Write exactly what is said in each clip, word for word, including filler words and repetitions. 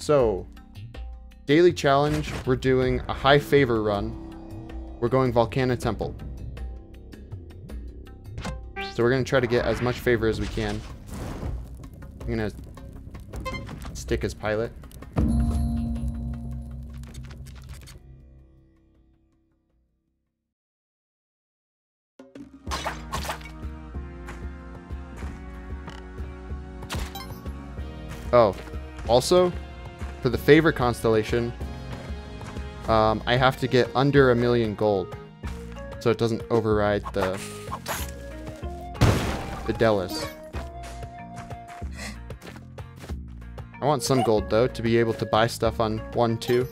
So, daily challenge, we're doing a high favor run. We're going Volcano Temple. So we're going to try to get as much favor as we can. I'm going to stick as pilot. Oh, also, for the favor constellation, um, I have to get under a million gold, so it doesn't override the the Delis. I want some gold though to be able to buy stuff on one two.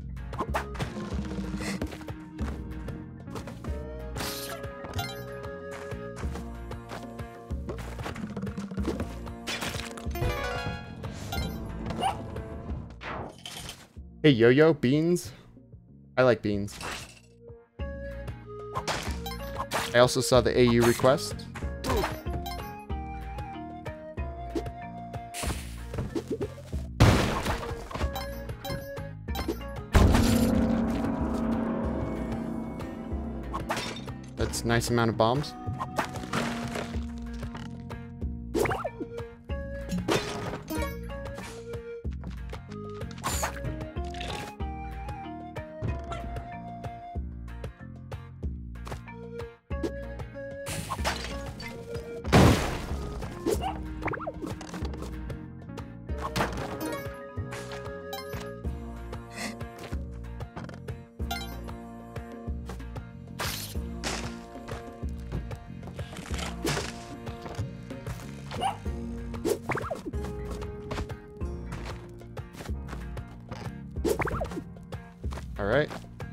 Hey, Yo-Yo, beans? I like beans. I also saw the A U request. That's a nice amount of bombs. Alright.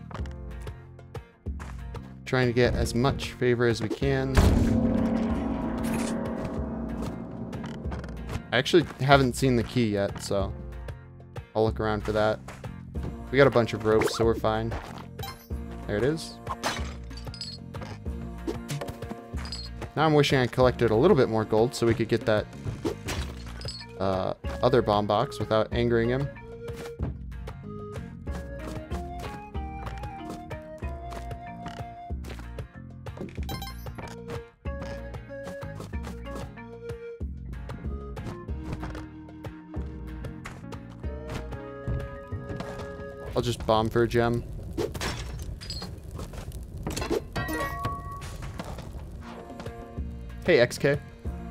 Trying to get as much favor as we can. I actually haven't seen the key yet, so I'll look around for that. We got a bunch of ropes, so we're fine. There it is. Now I'm wishing I collected a little bit more gold so we could get that uh, other bomb box without angering him. I'll just bomb for a gem. Hey, X K.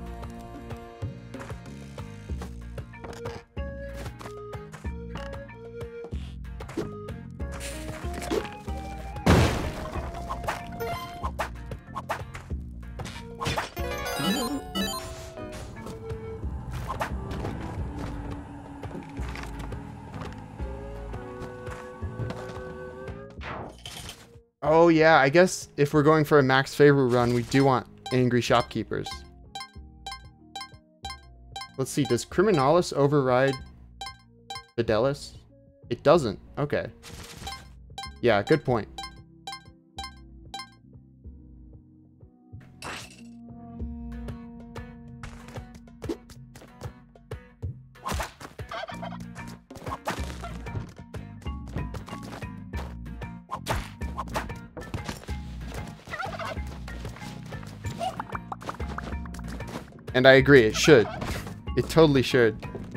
Oh yeah, I guess if we're going for a max favor run, we do want angry shopkeepers. Let's see, does Criminalis override Fidelis? It doesn't. Okay. Yeah, good point. And I agree, it should. It totally should.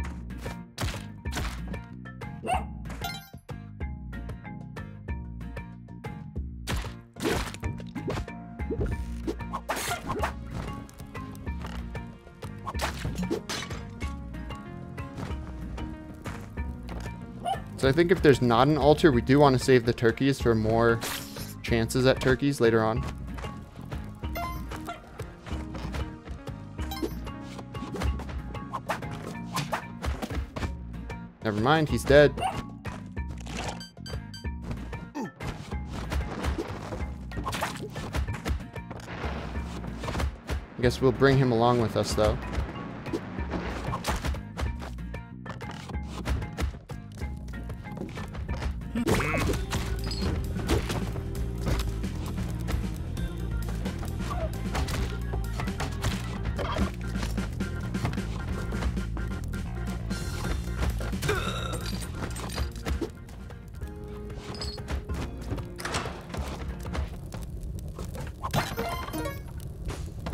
So I think if there's not an altar, we do want to save the turkeys for more chances at turkeys later on. Never mind, he's dead. I guess we'll bring him along with us, though.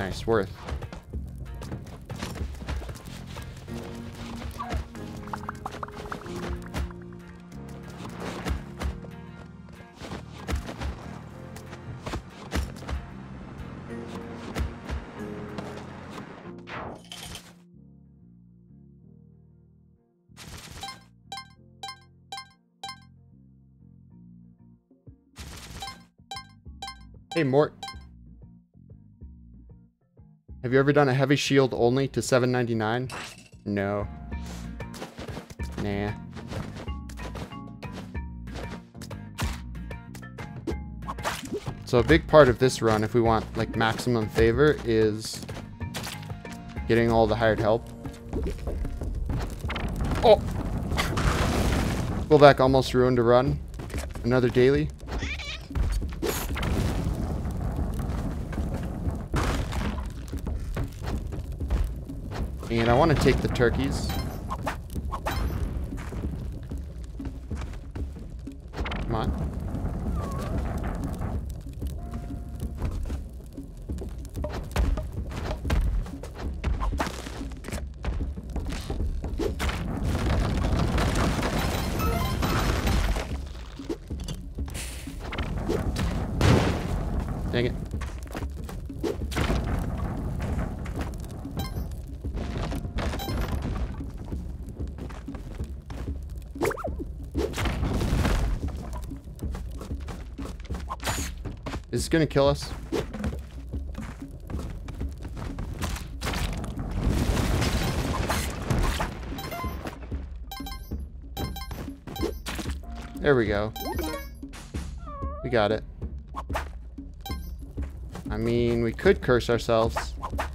Nice, worth. Hey, Mort. Have you ever done a heavy shield only to seven ninety-nine? No. Nah. So a big part of this run, if we want like maximum favor, is getting all the hired help. Oh! Fullback almost ruined a run. Another daily. And I want to take the turkeys. Come on. Dang it. Is this gonna kill us? There we go. We got it. I mean, we could curse ourselves.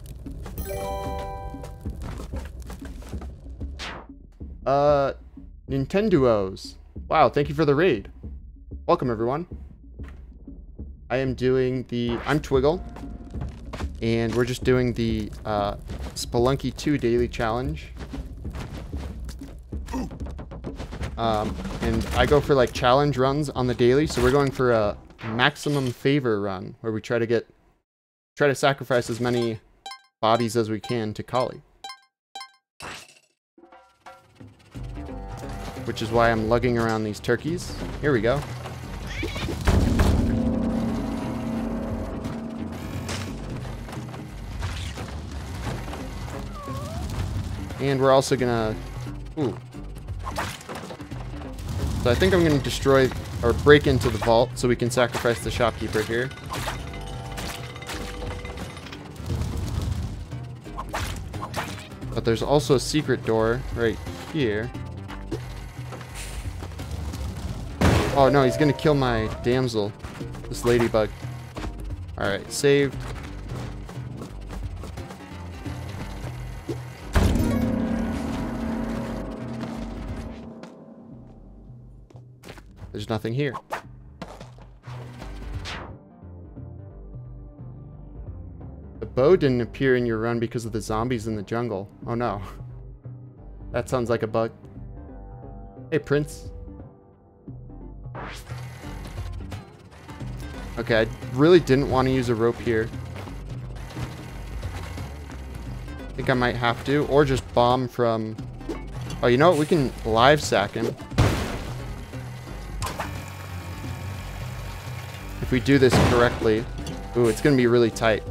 Uh, Nintendo's. Wow, thank you for the raid. Welcome, everyone. I am doing the... I'm Twiggle. And we're just doing the uh, Spelunky two daily challenge. Um, and I go for like challenge runs on the daily. So we're going for a maximum favor run where we try to get... Try to sacrifice as many bodies as we can to Kali. Which is why I'm lugging around these turkeys. Here we go. And we're also gonna... Ooh. So I think I'm gonna destroy or break into the vault so we can sacrifice the shopkeeper here. But there's also a secret door right here. Oh no, he's gonna kill my damsel. This ladybug. Alright, saved. There's nothing here. The bow didn't appear in your run because of the zombies in the jungle. Oh no. That sounds like a bug. Hey, Prince. Okay, I really didn't want to use a rope here. I think I might have to. Or just bomb from... Oh, you know what? We can live sack him. If we do this correctly. Ooh, it's going to be really tight.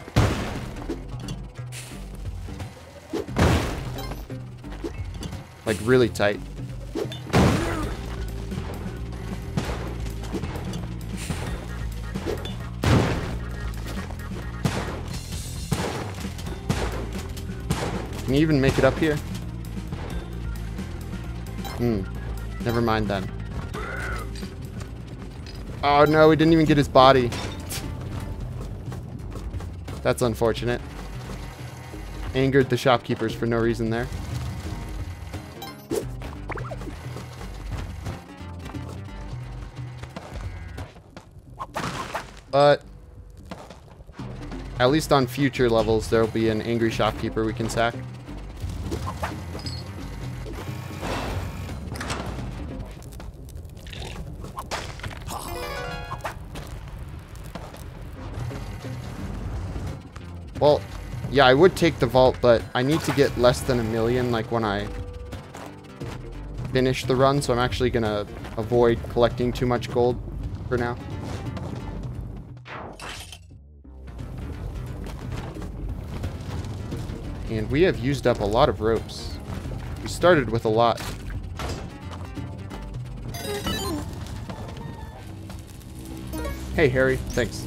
Like, really tight. Can you even make it up here? Hmm. Never mind then. Oh no, we didn't even get his body. That's unfortunate. Angered the shopkeepers for no reason there. But at least on future levels, there will be an angry shopkeeper we can sack. Well, yeah, I would take the vault, but I need to get less than a million, like, when I finish the run, so I'm actually gonna avoid collecting too much gold for now. And we have used up a lot of ropes. We started with a lot. Hey, Harry. Thanks.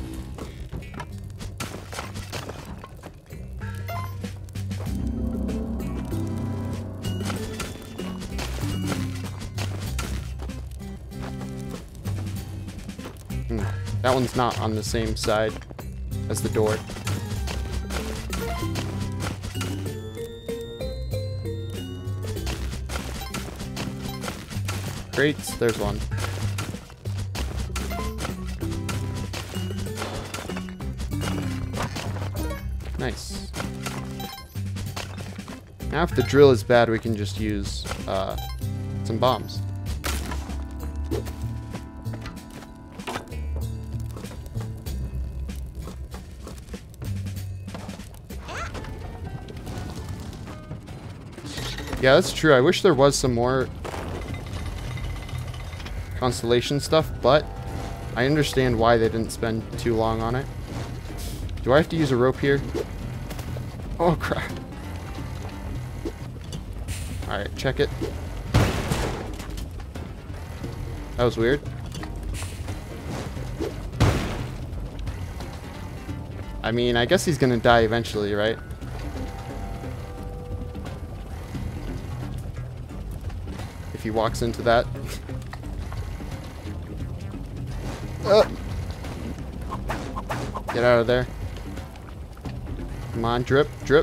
Hmm. That one's not on the same side as the door. Crates, there's one. Nice. Now if the drill is bad, we can just use uh, some bombs. Yeah, that's true. I wish there was some more constellation stuff, but I understand why they didn't spend too long on it. Do I have to use a rope here? Oh, crap. Alright, check it. That was weird. I mean, I guess he's gonna die eventually, right? If he walks into that. Uh. Get out of there. Come on, drip, drip.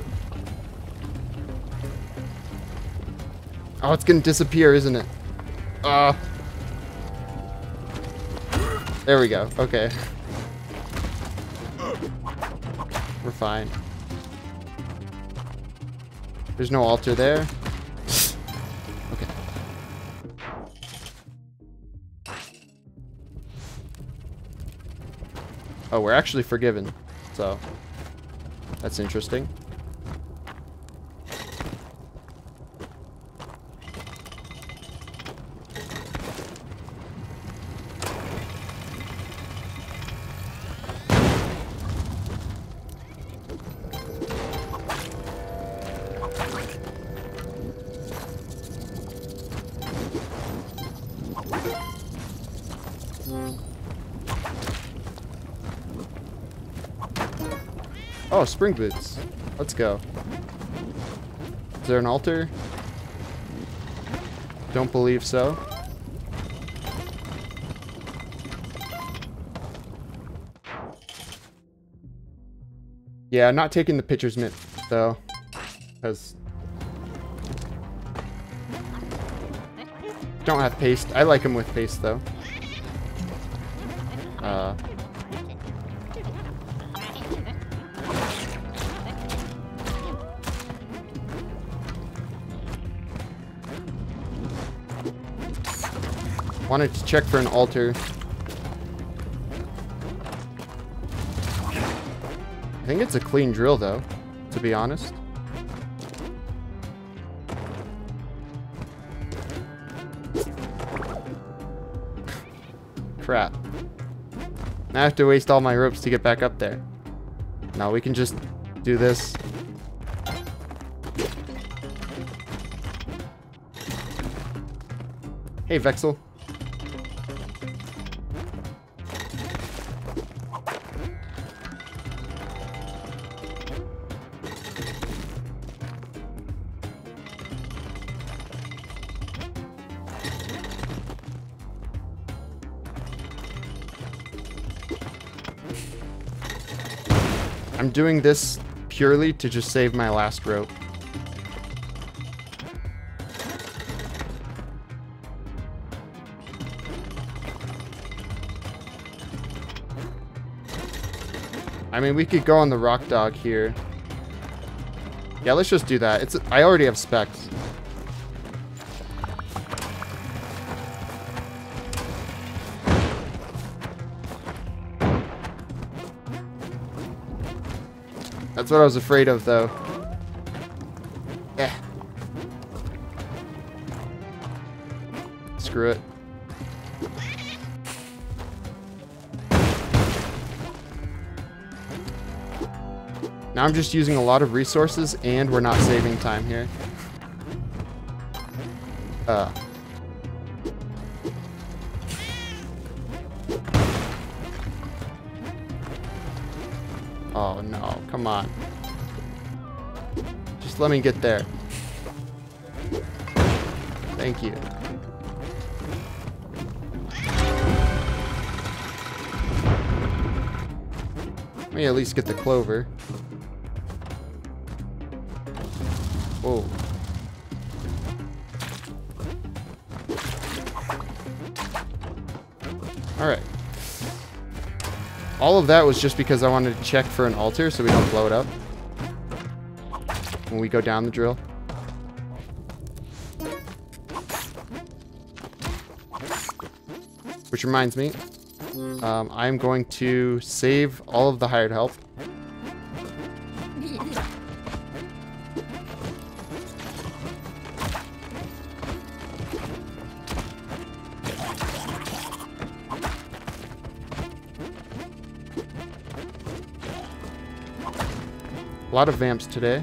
Oh, it's gonna disappear, isn't it? Ah. Uh. There we go. Okay. We're fine. There's no altar there. Okay. Oh, we're actually forgiven. So, that's interesting. Oh, spring boots. Let's go. Is there an altar? Don't believe so. Yeah, I'm not taking the pitcher's mitt, though. Because... don't have paste. I like him with paste, though. Uh... Wanted to check for an altar. I think it's a clean drill, though, to be honest. Crap. Now I have to waste all my ropes to get back up there. No, we can just do this. Hey, Vexel. I'm doing this purely to just save my last rope. I mean, we could go on the rock dog here. Yeah, let's just do that. It's I already have specs. That's what I was afraid of, though. Eh. Screw it. Now I'm just using a lot of resources, and we're not saving time here. Uh. Oh no, come on. Just let me get there. Thank you. Let me at least get the clover. Whoa. Alright. All of that was just because I wanted to check for an altar so we don't blow it up when we go down the drill. Which reminds me, um, I'm going to save all of the hired help. A lot of vamps today.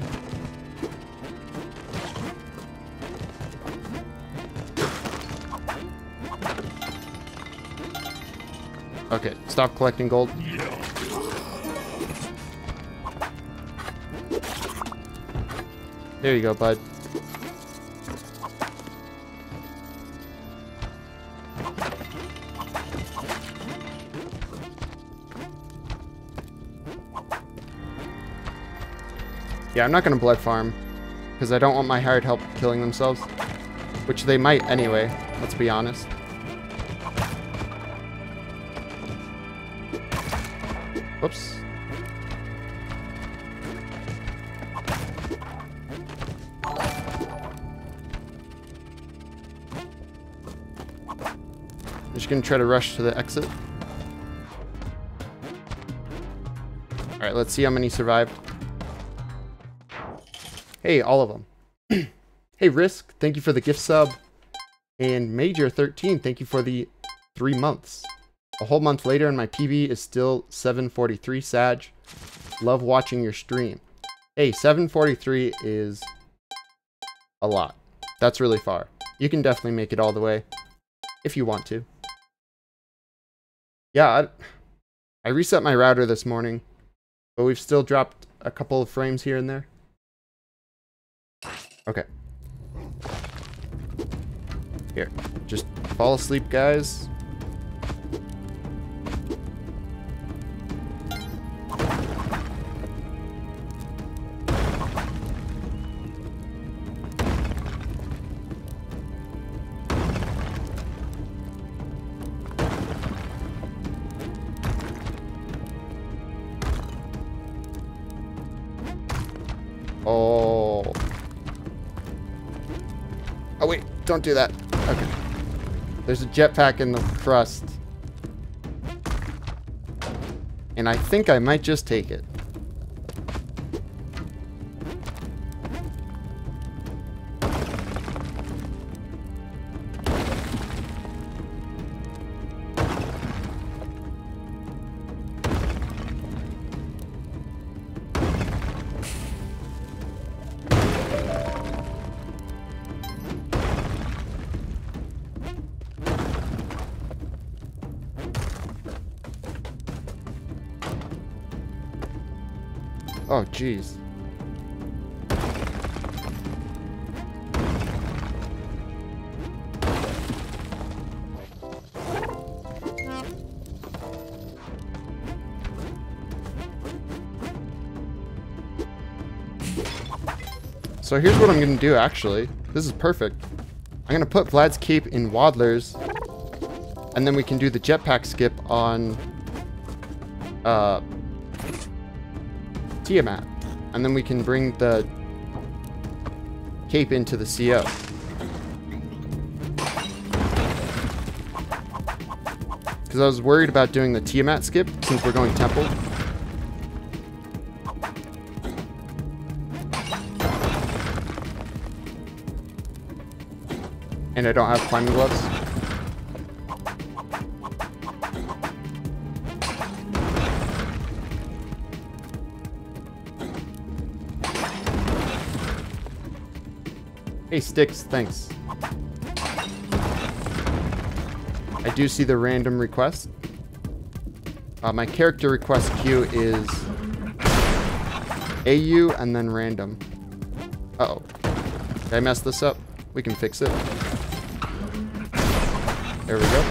Okay, stop collecting gold. There you go, bud. Yeah, I'm not going to blood farm, because I don't want my hired help killing themselves. Which they might anyway, let's be honest. Whoops. I'm just going to try to rush to the exit. Alright, let's see how many survived. Hey, all of them. Hey, Risk, thank you for the gift sub. And Major thirteen, thank you for the three months. A whole month later and my P B is still seven forty-three, Sag. Love watching your stream. Hey, seven forty-three is a lot. That's really far. You can definitely make it all the way if you want to. Yeah, I, I reset my router this morning, but we've still dropped a couple of frames here and there. Okay. Here, just fall asleep, guys. Oh. Oh, wait. Don't do that. Okay. There's a jetpack in the crust. And I think I might just take it. Oh, jeez. So here's what I'm going to do, actually. This is perfect. I'm going to put Vlad's cape in Waddler's, and then we can do the jetpack skip on uh, Tiamat. And then we can bring the cape into the C O. Because I was worried about doing the Tiamat skip since we're going temple. And I don't have climbing gloves. Hey, sticks, thanks. I do see the random request. Uh, my character request queue is A U and then random. Uh-oh. Did I mess this up? We can fix it. There we go.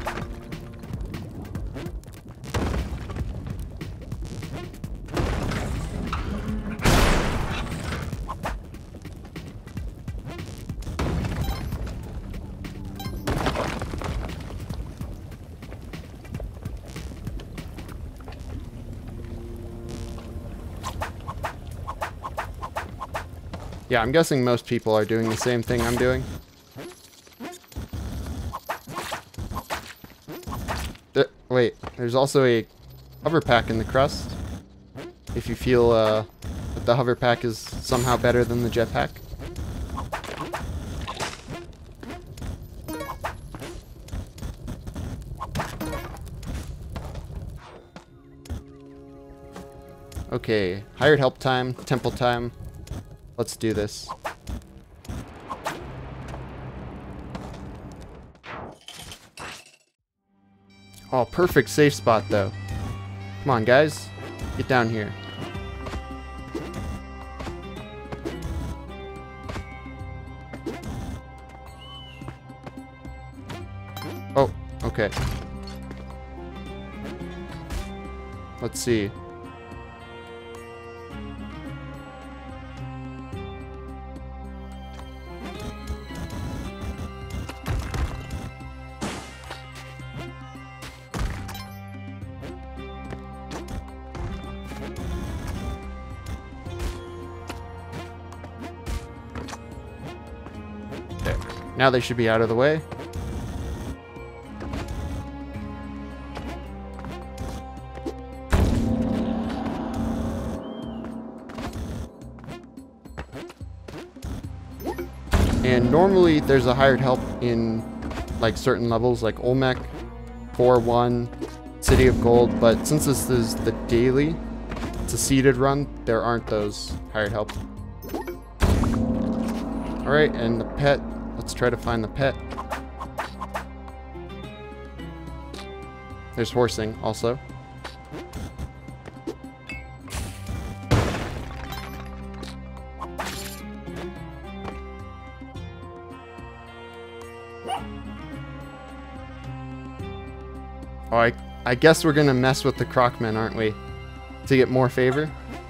Yeah, I'm guessing most people are doing the same thing I'm doing. There, wait, there's also a hover pack in the crust. If you feel uh, that the hover pack is somehow better than the jetpack. Okay, hired help time, temple time. Let's do this. Oh, perfect safe spot, though. Come on, guys. Get down here. Oh, okay. Let's see. Now they should be out of the way. And normally there's a hired help in like certain levels like Olmec, four one, City of Gold, but since this is the daily, it's a seeded run, there aren't those hired help. Alright, and the pet. Let's try to find the pet. There's horsing also. Oh, I, I guess we're gonna mess with the Crocmen, aren't we? To get more favor?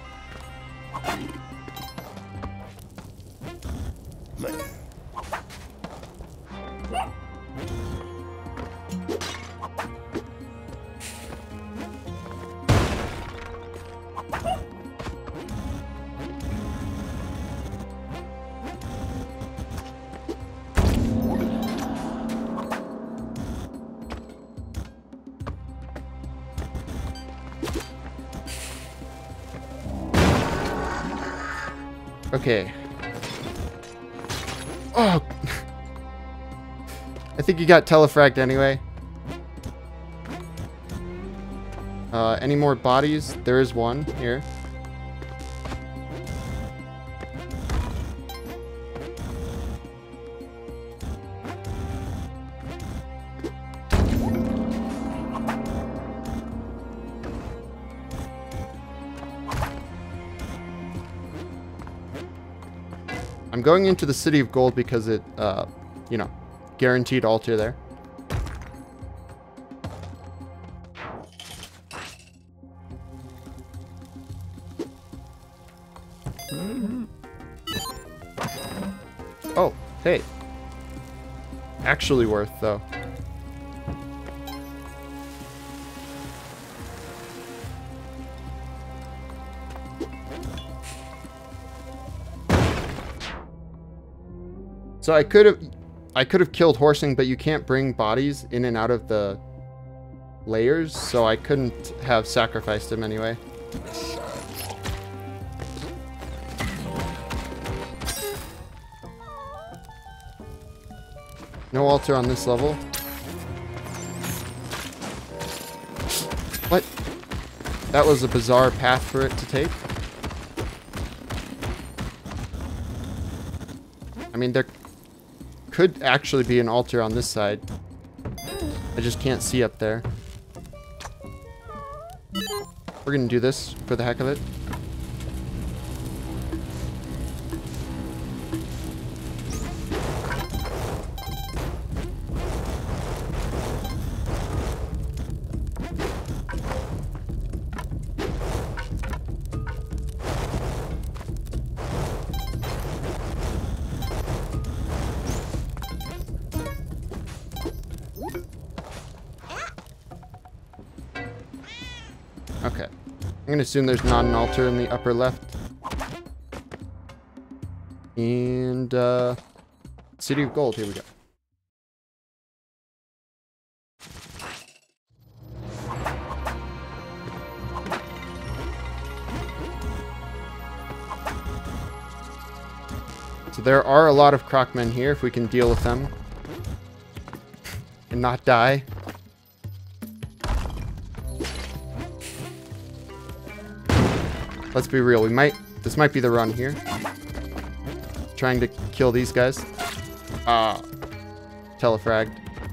Okay. Oh! I think you got telefragged anyway. Uh, any more bodies? There is one here. I'm going into the City of Gold because it, uh, you know, guaranteed altar there. Oh, hey. Actually worth, though. So I could have I could have killed horsing, but you can't bring bodies in and out of the layers, so I couldn't have sacrificed him anyway. No altar on this level. What? That was a bizarre path for it to take. I mean, there could actually be an altar on this side. I just can't see up there. We're gonna do this for the heck of it. Okay. I'm gonna assume there's not an altar in the upper left. And, uh... City of Gold, here we go. So there are a lot of crocmen here, if we can deal with them. And not die. Let's be real, we might, this might be the run here. Trying to kill these guys. Ah, telefragged.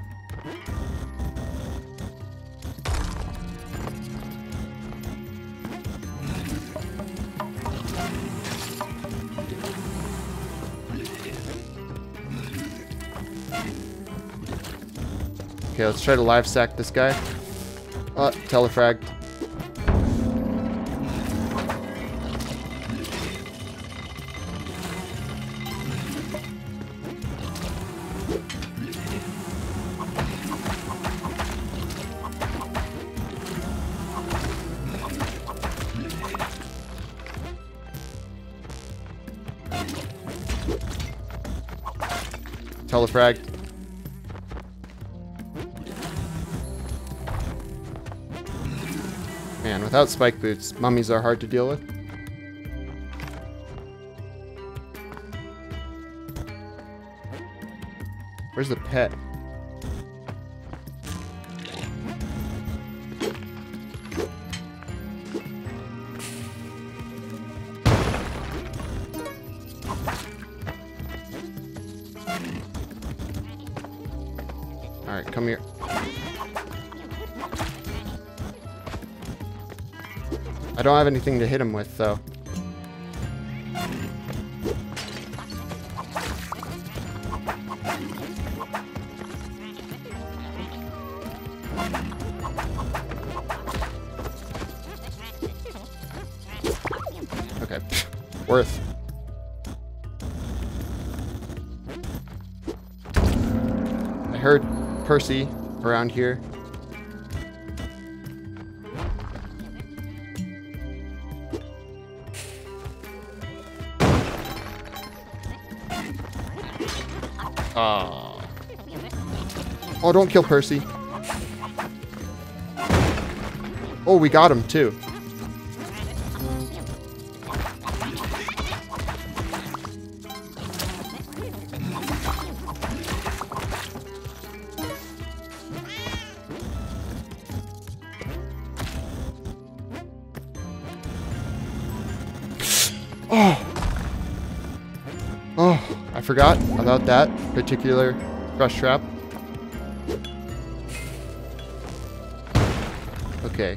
Okay, let's try to live sack this guy. Uh, telefragged. Telefragged. Man, without spike boots, mummies are hard to deal with. Where's the pet? Alright, come here. I don't have anything to hit him with, though. Okay. Worth. I heard Percy around here. Oh. Oh, don't kill Percy. Oh, we got him too. Oh. Oh, I forgot about that particular crush trap. Okay.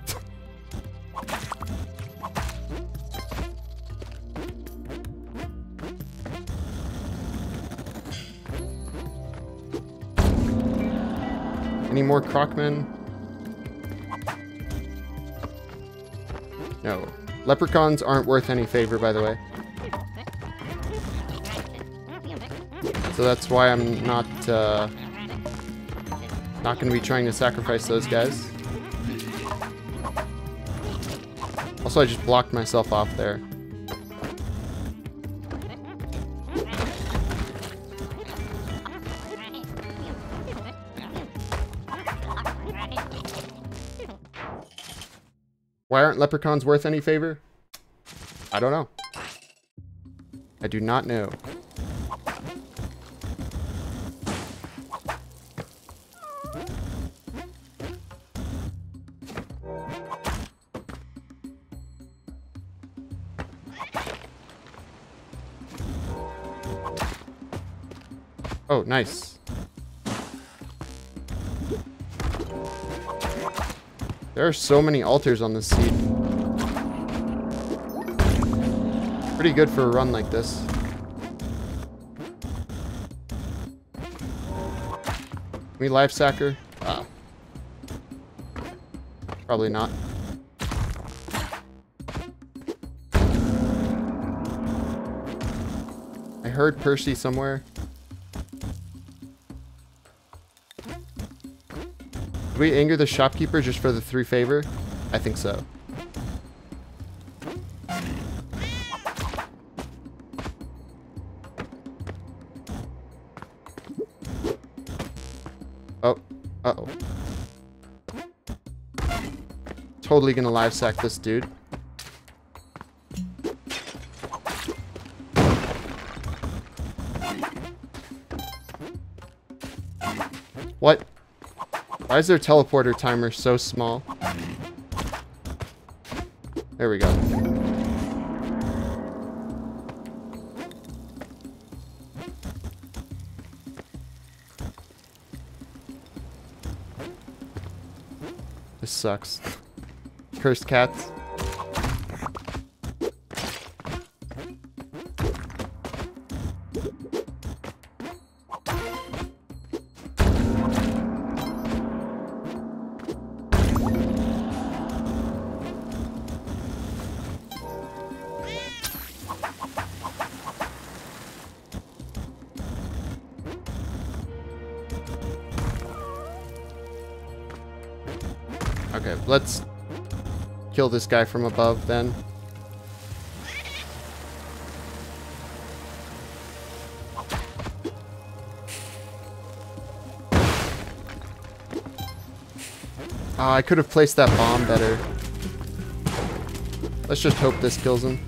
Any more crocmen? No. Leprechauns aren't worth any favor, by the way. So that's why I'm not, uh, not going to be trying to sacrifice those guys. Also, I just blocked myself off there. Why aren't leprechauns worth any favor? I don't know. I do not know. Oh, nice. There are so many altars on this seed. Pretty good for a run like this. Can we live sack her? Ah. Probably not. I heard Percy somewhere. Did we anger the shopkeeper just for the three favor? I think so. Oh. Uh-oh. Totally gonna live sack this dude. What? Why is their teleporter timer so small? There we go. This sucks. Cursed cats. Okay, let's kill this guy from above then. Oh, I could have placed that bomb better. Let's just hope this kills him.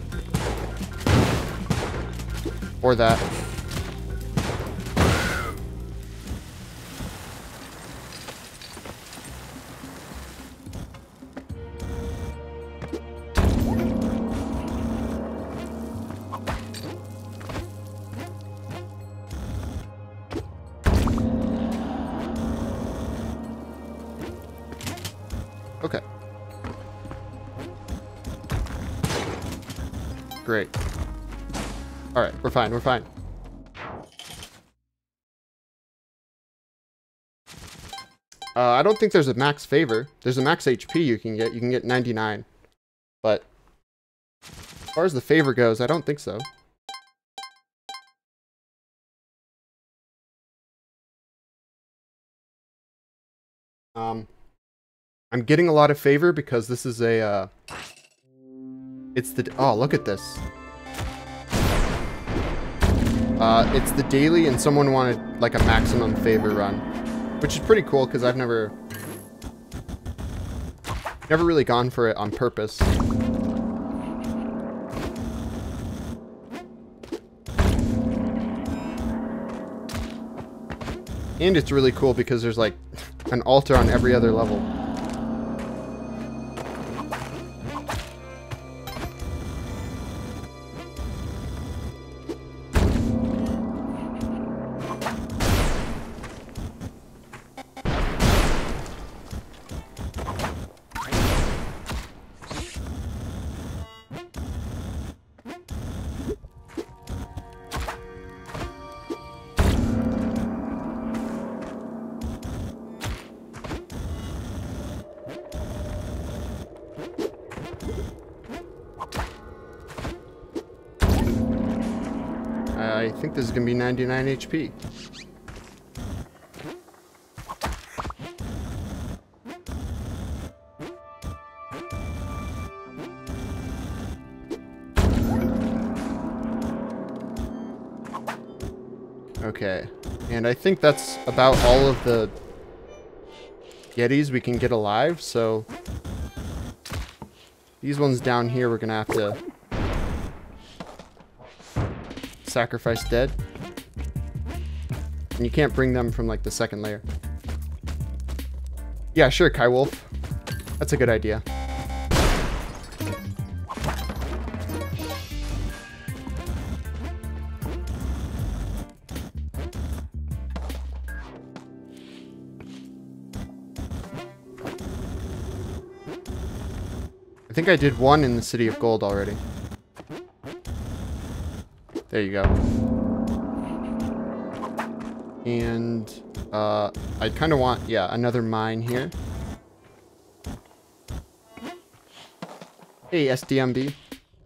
Or that. Okay. Great. Alright, we're fine, we're fine. Uh, I don't think there's a max favor. There's a max H P you can get. You can get ninety-nine. But as far as the favor goes, I don't think so. Um... I'm getting a lot of favor because this is a, uh... It's the... Oh, look at this. Uh, it's the daily and someone wanted, like, a maximum favor run. Which is pretty cool because I've never... Never really gone for it on purpose. And it's really cool because there's, like, an altar on every other level. I think this is going to be ninety-nine H P. Okay, and I think that's about all of the Yetis we can get alive, so these ones down here we're going to have to sacrifice dead. And you can't bring them from like the second layer. Yeah, sure, Kai Wolf. That's a good idea. I think I did one in the City of Gold already. There you go. And uh, I kind of want, yeah, another mine here. Hey, S D M B.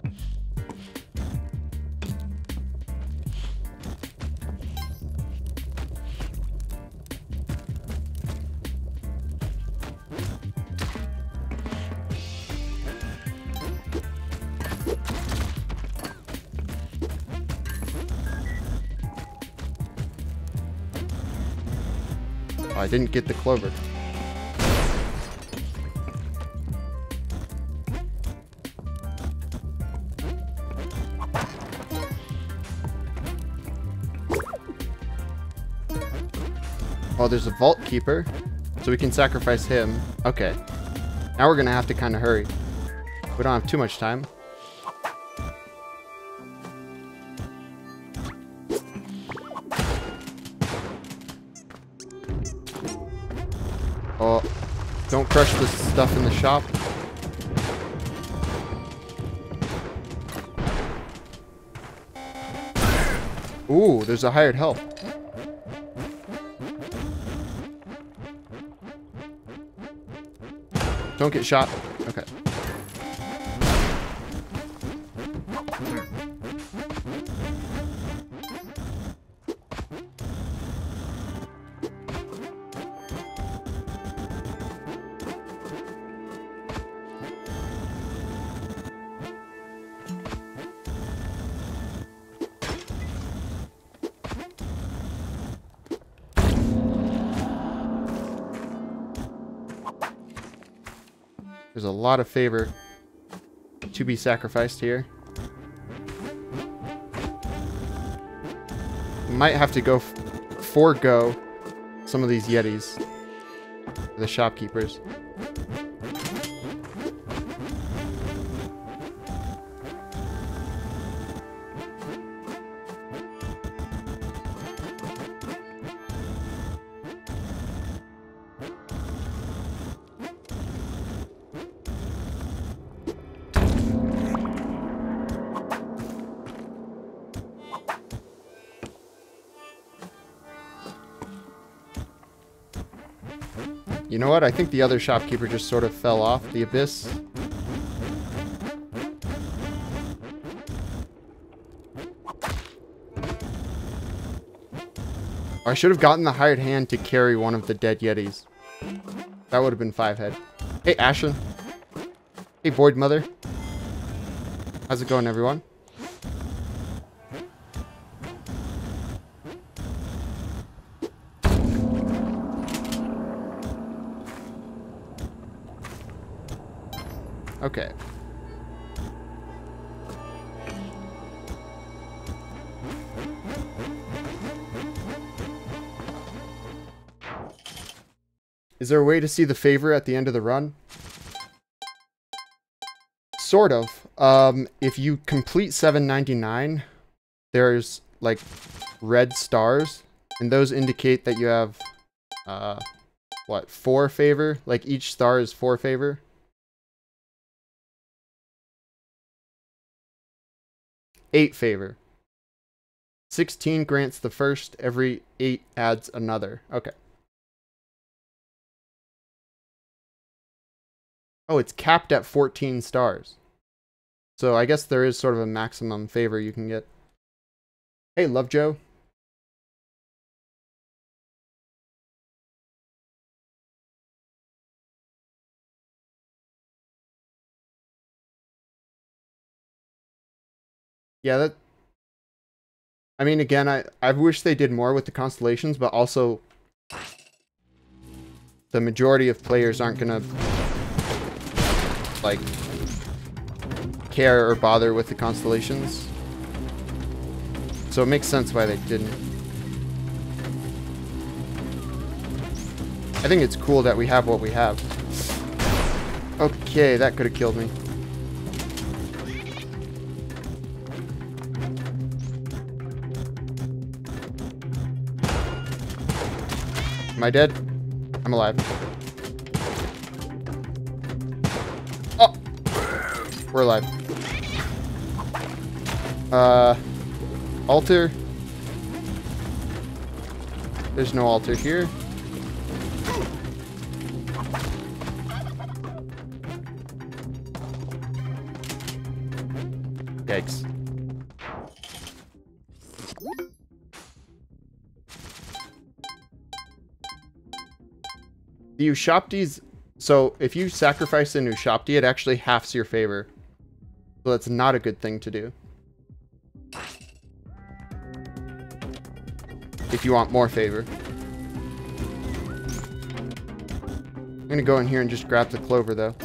Oh, I didn't get the clover. Oh, there's a vault keeper, so we can sacrifice him. Okay. Now we're gonna have to kind of hurry. We don't have too much time. Oh, don't crush the stuff in the shop. Ooh, there's a hired help. Don't get shot. Okay. There's a lot of favor to be sacrificed here. Might have to go f forego some of these Yetis for the shopkeepers. You know what? I think the other shopkeeper just sort of fell off the abyss. I should have gotten the hired hand to carry one of the dead Yetis. That would have been five head. Hey, Ashen. Hey, Void Mother. How's it going, everyone? Okay. Is there a way to see the favor at the end of the run? Sort of. Um, if you complete seven ninety-nine, there's like red stars, and those indicate that you have uh, what, four favor? Like each star is four favor. Eight favor. sixteen grants the first, every eight adds another. Okay. Oh, it's capped at fourteen stars. So I guess there is sort of a maximum favor you can get. Hey, Love Joe. Yeah, that... I mean, again, I, I wish they did more with the constellations, but also the majority of players aren't gonna, like, care or bother with the constellations. So it makes sense why they didn't. I think it's cool that we have what we have. Okay, that could have killed me. Am I dead? I'm alive. Oh! we're alive. Uh, altar. There's no altar here. Yikes. The Ushapti's... So, if you sacrifice an Ushapti, it actually halves your favor. So that's not a good thing to do. If you want more favor. I'm gonna go in here and just grab the clover, though.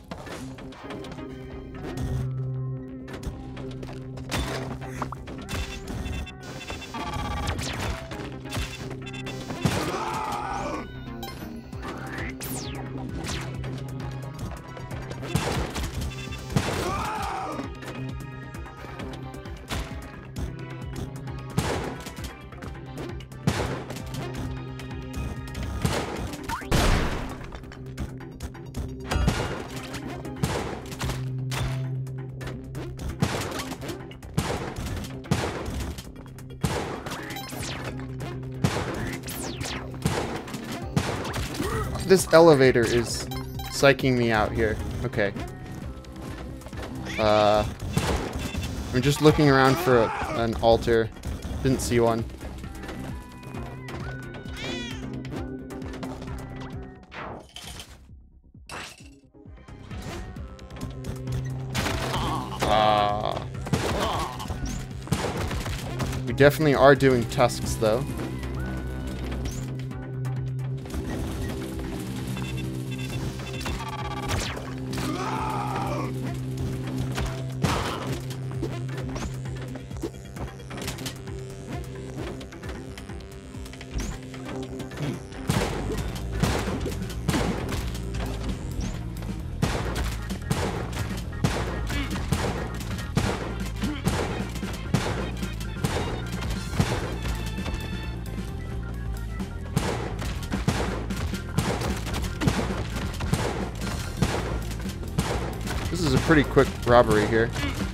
This elevator is psyching me out here. Okay. Uh, I'm just looking around for a, an altar. Didn't see one. Ah. We definitely are doing tusks, though. This is a pretty quick robbery here.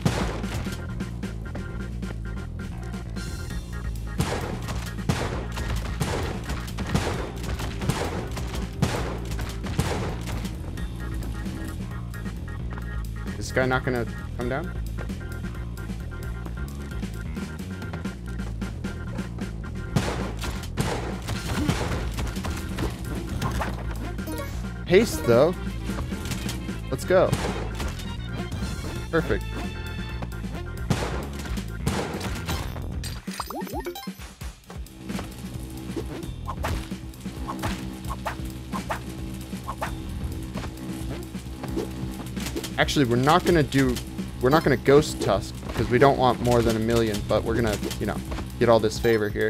Is this guy not gonna come down? Haste, though. Let's go. Perfect. Actually, we're not gonna do, we're not gonna ghost tusk because we don't want more than a million, but we're gonna, you know, get all this favor here.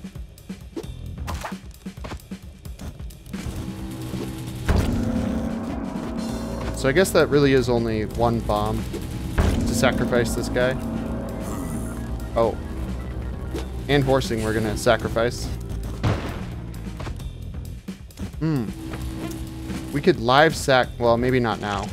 So I guess that really is only one bomb to sacrifice this guy. Oh. And horsing we're gonna sacrifice. Hmm. We could live sac... Well, maybe not now.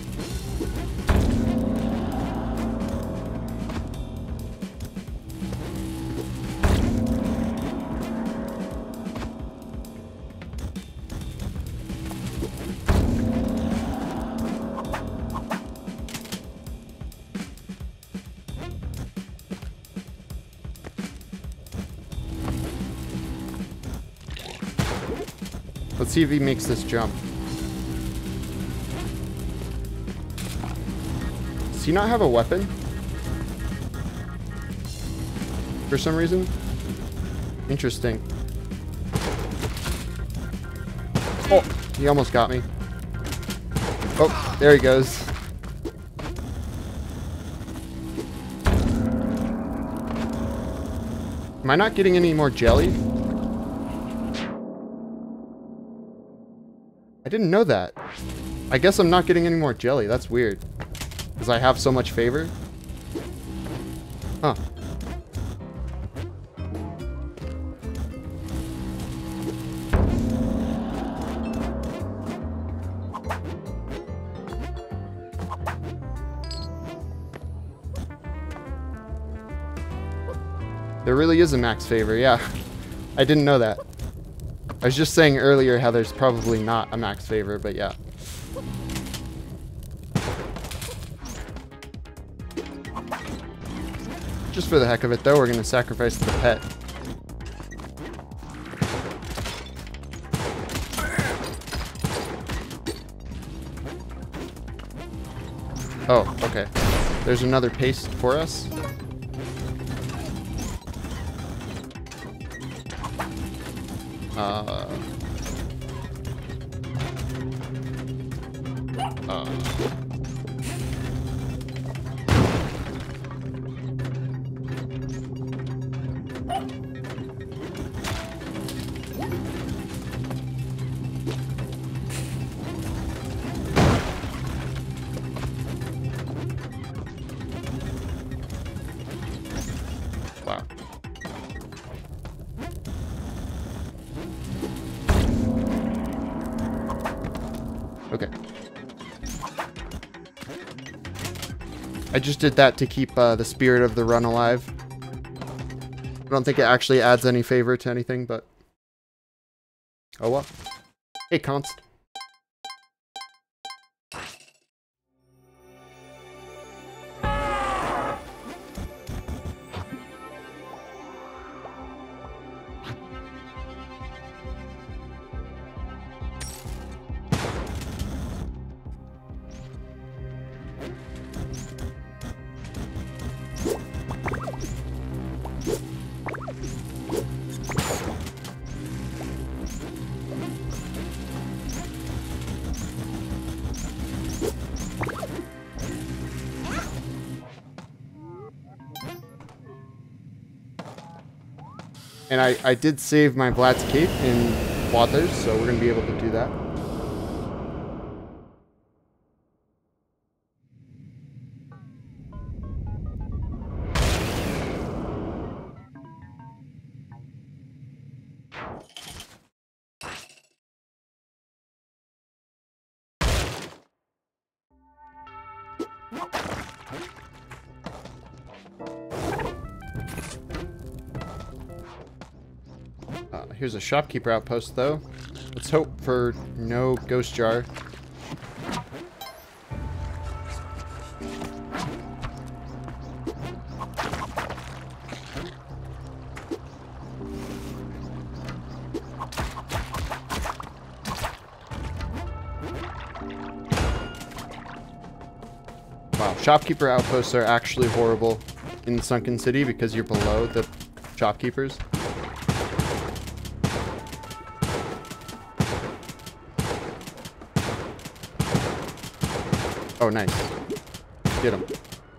Let's see if he makes this jump. Does he not have a weapon? For some reason? Interesting. Oh, he almost got me. Oh, there he goes. Am I not getting any more jelly? I didn't know that. I guess I'm not getting any more jelly. That's weird. Because I have so much favor. Huh. There really is a max favor, yeah. I didn't know that. I was just saying earlier how there's probably not a max favor, but yeah. Just for the heck of it, though, we're going to sacrifice the pet. Oh, okay. There's another paste for us. Uh... Uh... Wow. Okay. I just did that to keep uh, the spirit of the run alive. I don't think it actually adds any favor to anything, but... Oh well. Hey, Const. And I, I did save my Vlad's cape in Waters, so we're going to be able to do that. Uh, here's a shopkeeper outpost, though. Let's hope for no ghost jar. Wow, shopkeeper outposts are actually horrible in Sunken City because you're below the shopkeepers. Oh, nice. Get him.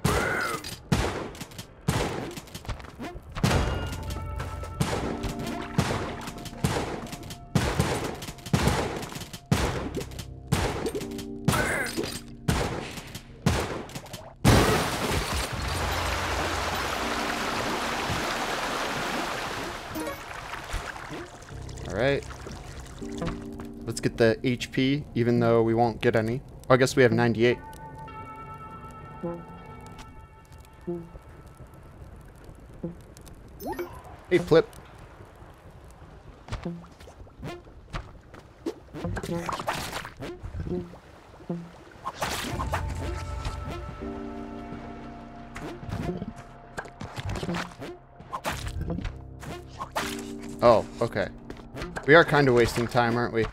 All right. Let's get the H P, even though we won't get any. Oh, I guess we have ninety-eight. Hey, Flip. Oh, okay. We are kind of wasting time, aren't we?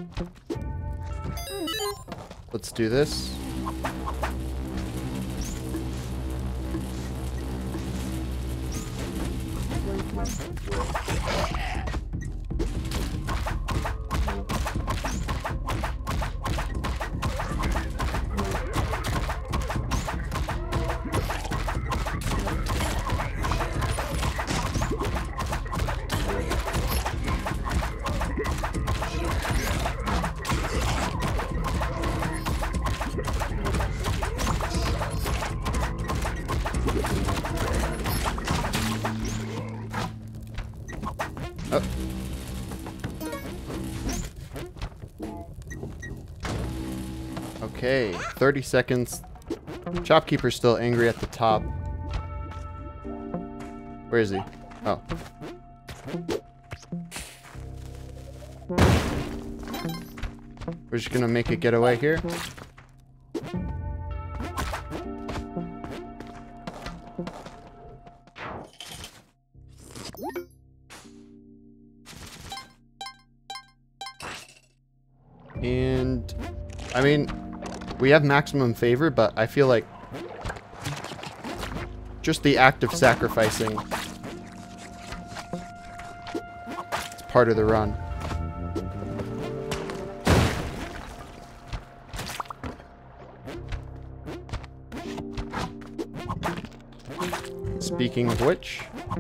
Let's do this. Oh. Okay, thirty seconds. Shopkeeper's still angry at the top. Where is he? Oh. We're just gonna make a getaway here. And I mean, we have maximum favor, but I feel like just the act of sacrificing is part of the run. Speaking of which,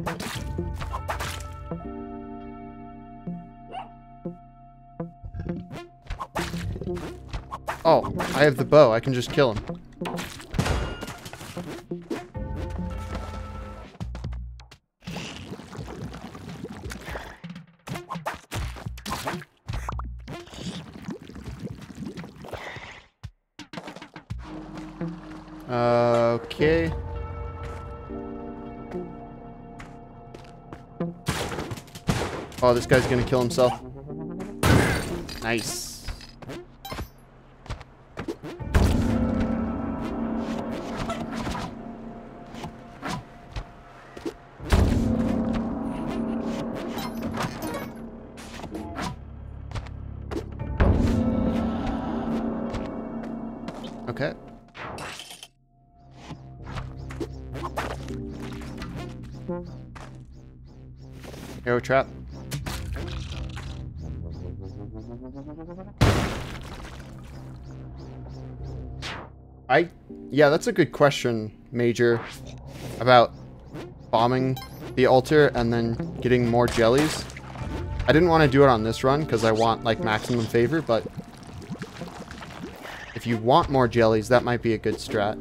oh, I have the bow. I can just kill him. Uh, okay. Oh, this guy's gonna kill himself. Nice. Okay. Arrow trap. I, yeah, that's a good question, Major, about bombing the altar and then getting more jellies. I didn't want to do it on this run because I want, like, maximum favor, but if you want more jellies, that might be a good strat.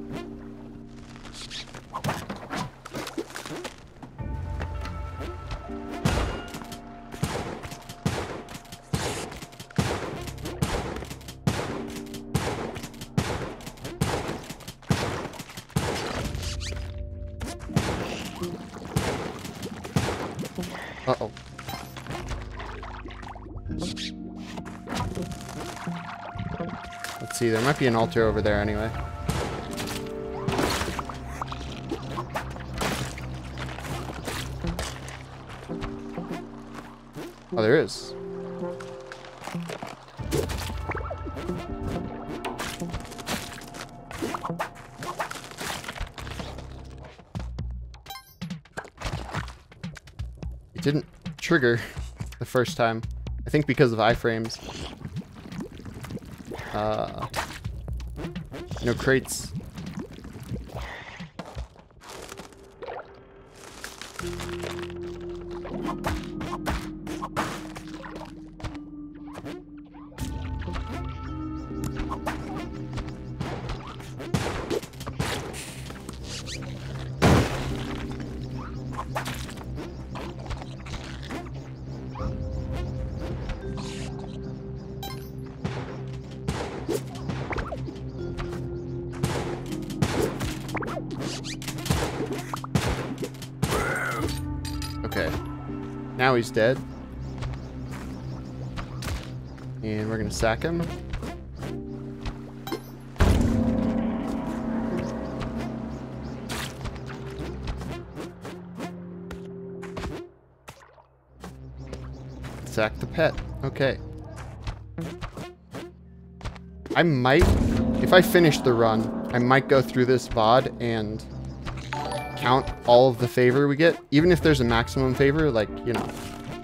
Uh-oh. Let's see, there might be an altar over there anyway. Oh, there is. It didn't trigger the first time. I think because of iframes. Uh, no crates. Okay, now he's dead. And we're gonna sack him. Sack the pet. Okay. I might, if I finish the run, I might go through this V O D and count all of the favor we get, even if there's a maximum favor, like, you know.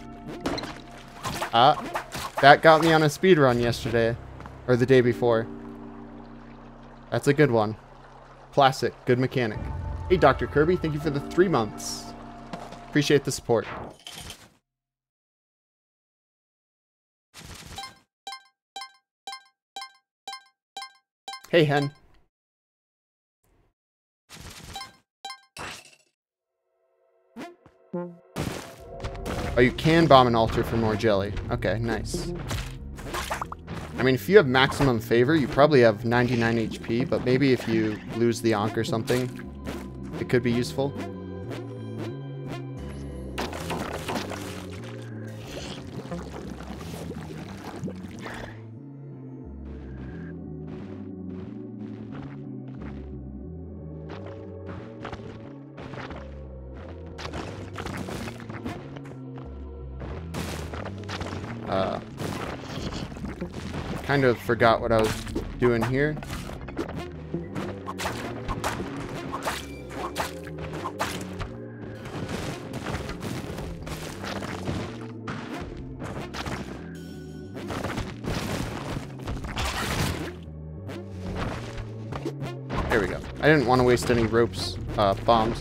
Ah, that got me on a speed run yesterday, or the day before. That's a good one. Classic, good mechanic. Hey, Doctor Kirby, thank you for the three months. Appreciate the support. Hey, Hen. Oh, you can bomb an altar for more jelly. Okay, nice. I mean, if you have maximum favor, you probably have ninety-nine H P, but maybe if you lose the Ankh or something, it could be useful. kind of forgot what I was doing here. There we go. I didn't want to waste any ropes, uh, bombs.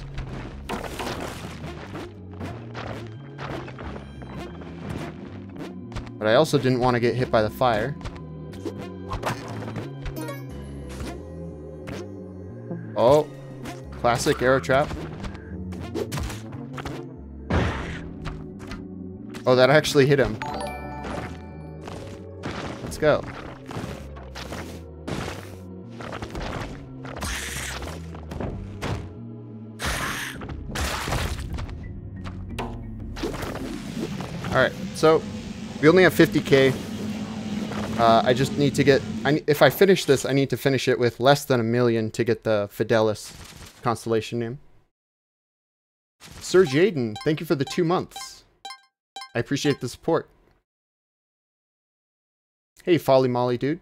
But I also didn't want to get hit by the fire. Oh, classic arrow trap. Oh, that actually hit him. Let's go. Alright, so we only have fifty K. Uh, I just need to get... I, if I finish this, I need to finish it with less than a million to get the Fidelis constellation name. Sir Jaden, thank you for the two months. I appreciate the support. Hey, Folly Molly, dude.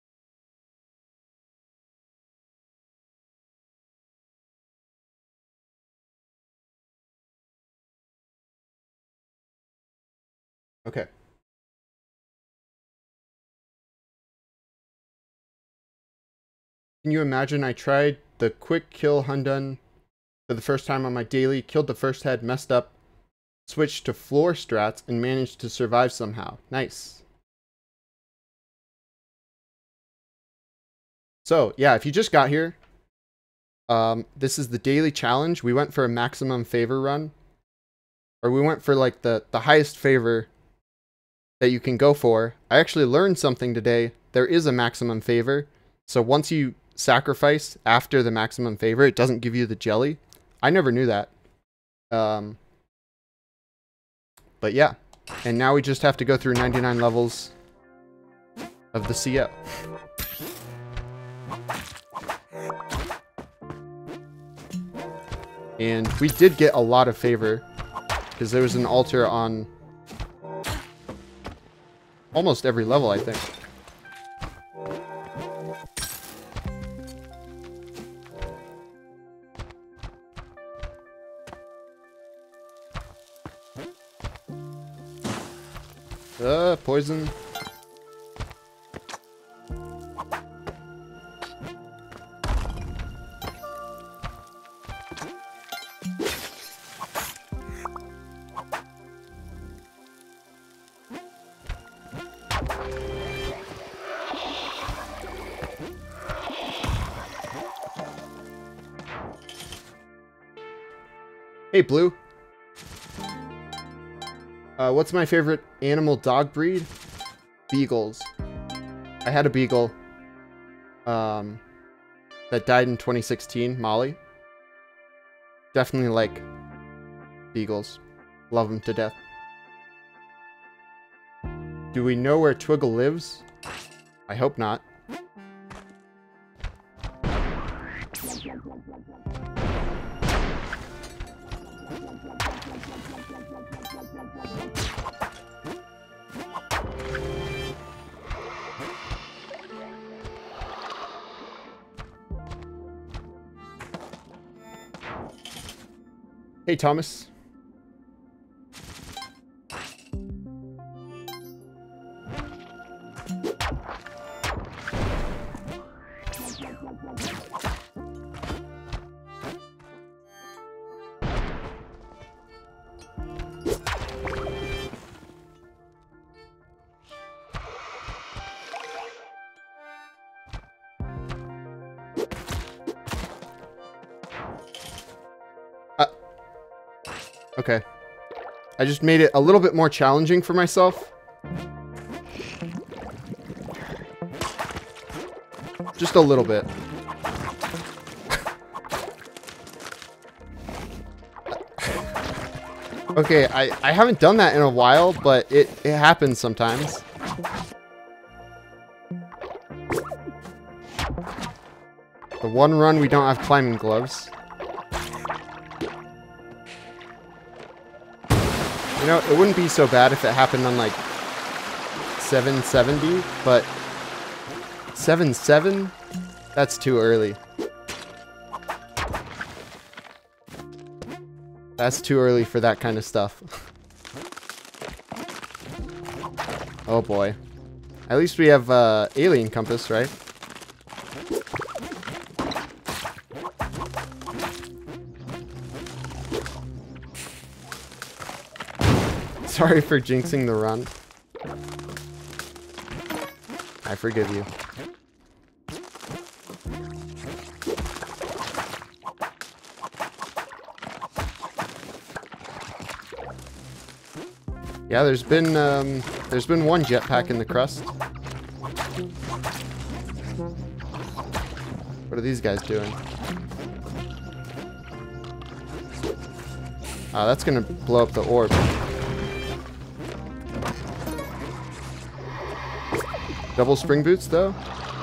Okay. Can you imagine I tried the quick kill Hundun for the first time on my daily, killed the first head, messed up, switched to floor strats, and managed to survive somehow. Nice. So, yeah, if you just got here, um, this is the daily challenge. We went for a maximum favor run. Or we went for, like, the, the highest favor that you can go for. I actually learned something today. There is a maximum favor. So once you sacrifice after the maximum favor, it doesn't give you the jelly. I never knew that. Um, but yeah. And now we just have to go through ninety-nine levels of the C O. And we did get a lot of favor because there was an altar on almost every level, I think. Uh, poison. Hey, Blue. Uh, what's my favorite animal dog breed? Beagles. I had a beagle um, that died in twenty sixteen, Molly. Definitely like beagles. Love them to death. Do we know where Twiggle lives? I hope not. Hey, Thomas. Okay. I just made it a little bit more challenging for myself. Just a little bit. Okay, I, I haven't done that in a while, but it, it happens sometimes. The one run we don't have climbing gloves. You know, it wouldn't be so bad if it happened on like seven seventy, but seven seven? That's too early. That's too early for that kind of stuff. Oh boy. At least we have uh, alien compass, right? Sorry for jinxing the run. I forgive you. Yeah, there's been um, there's been one jetpack in the crust. What are these guys doing? Ah, that's gonna blow up the orb. Double spring boots, though?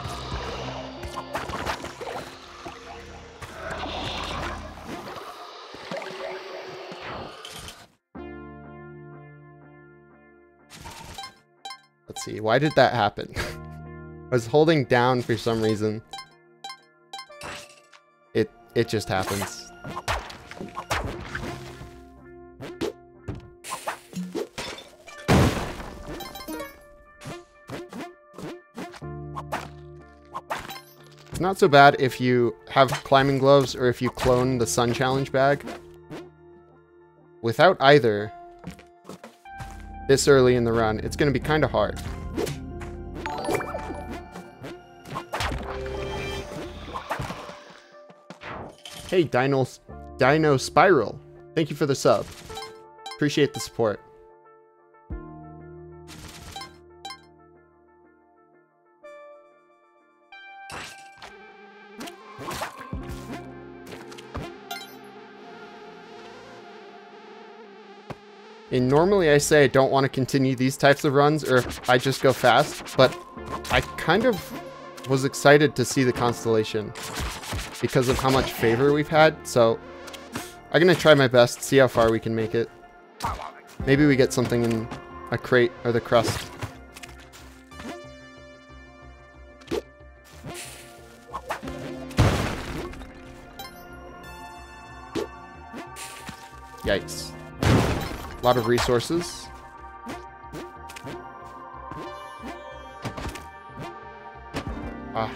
Let's see, why did that happen? I was holding down for some reason. It, it just happens. It's not so bad if you have climbing gloves or if you clone the Sun Challenge bag. Without either, this early in the run, it's going to be kind of hard. Hey, Dino, Dino Spiral. Thank you for the sub. Appreciate the support. And normally I say I don't want to continue these types of runs, or I just go fast, but I kind of was excited to see the constellation because of how much favor we've had, so I'm going to try my best, see how far we can make it. Maybe we get something in a crate or the crust. Yikes. A lot of resources. Ah.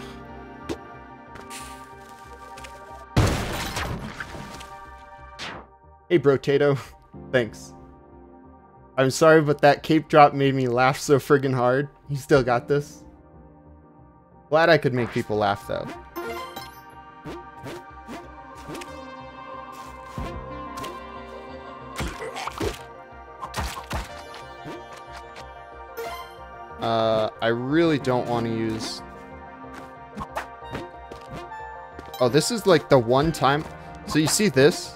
Hey, Brotato. Thanks. I'm sorry, but that cape drop made me laugh so friggin' hard. You still got this? Glad I could make people laugh, though. Uh, I really don't want to use... Oh, this is like the one time... So you see this?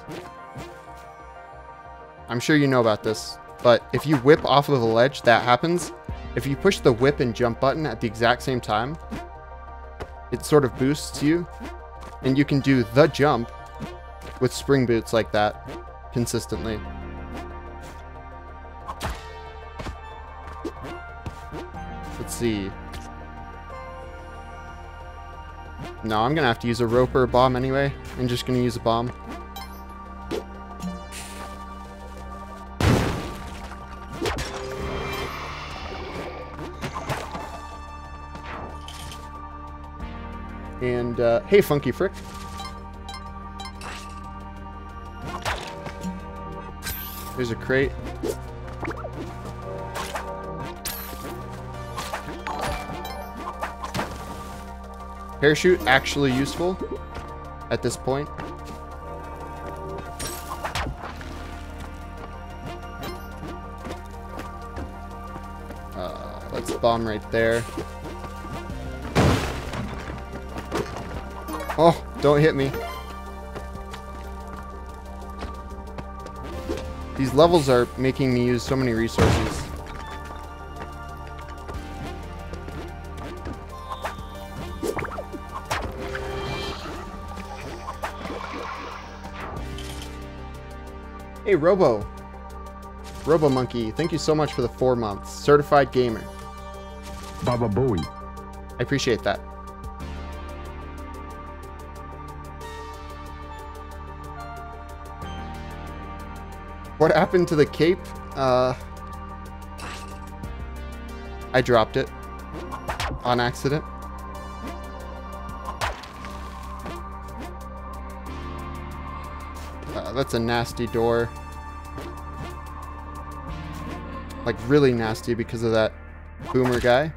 I'm sure you know about this. But if you whip off of a ledge, that happens. If you push the whip and jump button at the exact same time, it sort of boosts you. And you can do the jump with spring boots like that consistently. Let's see. No, I'm gonna have to use a rope or a bomb anyway. I'm just gonna use a bomb. And, uh, hey, Funky Frick. There's a crate. Parachute actually useful at this point. Uh, let's bomb right there. Oh, don't hit me. These levels are making me use so many resources. Hey, Robo. Robo Monkey, thank you so much for the four months. Certified gamer. Baba Bowie. I appreciate that. What happened to the cape? Uh, I dropped it on accident. Uh, that's a nasty door. Like really nasty because of that boomer guy.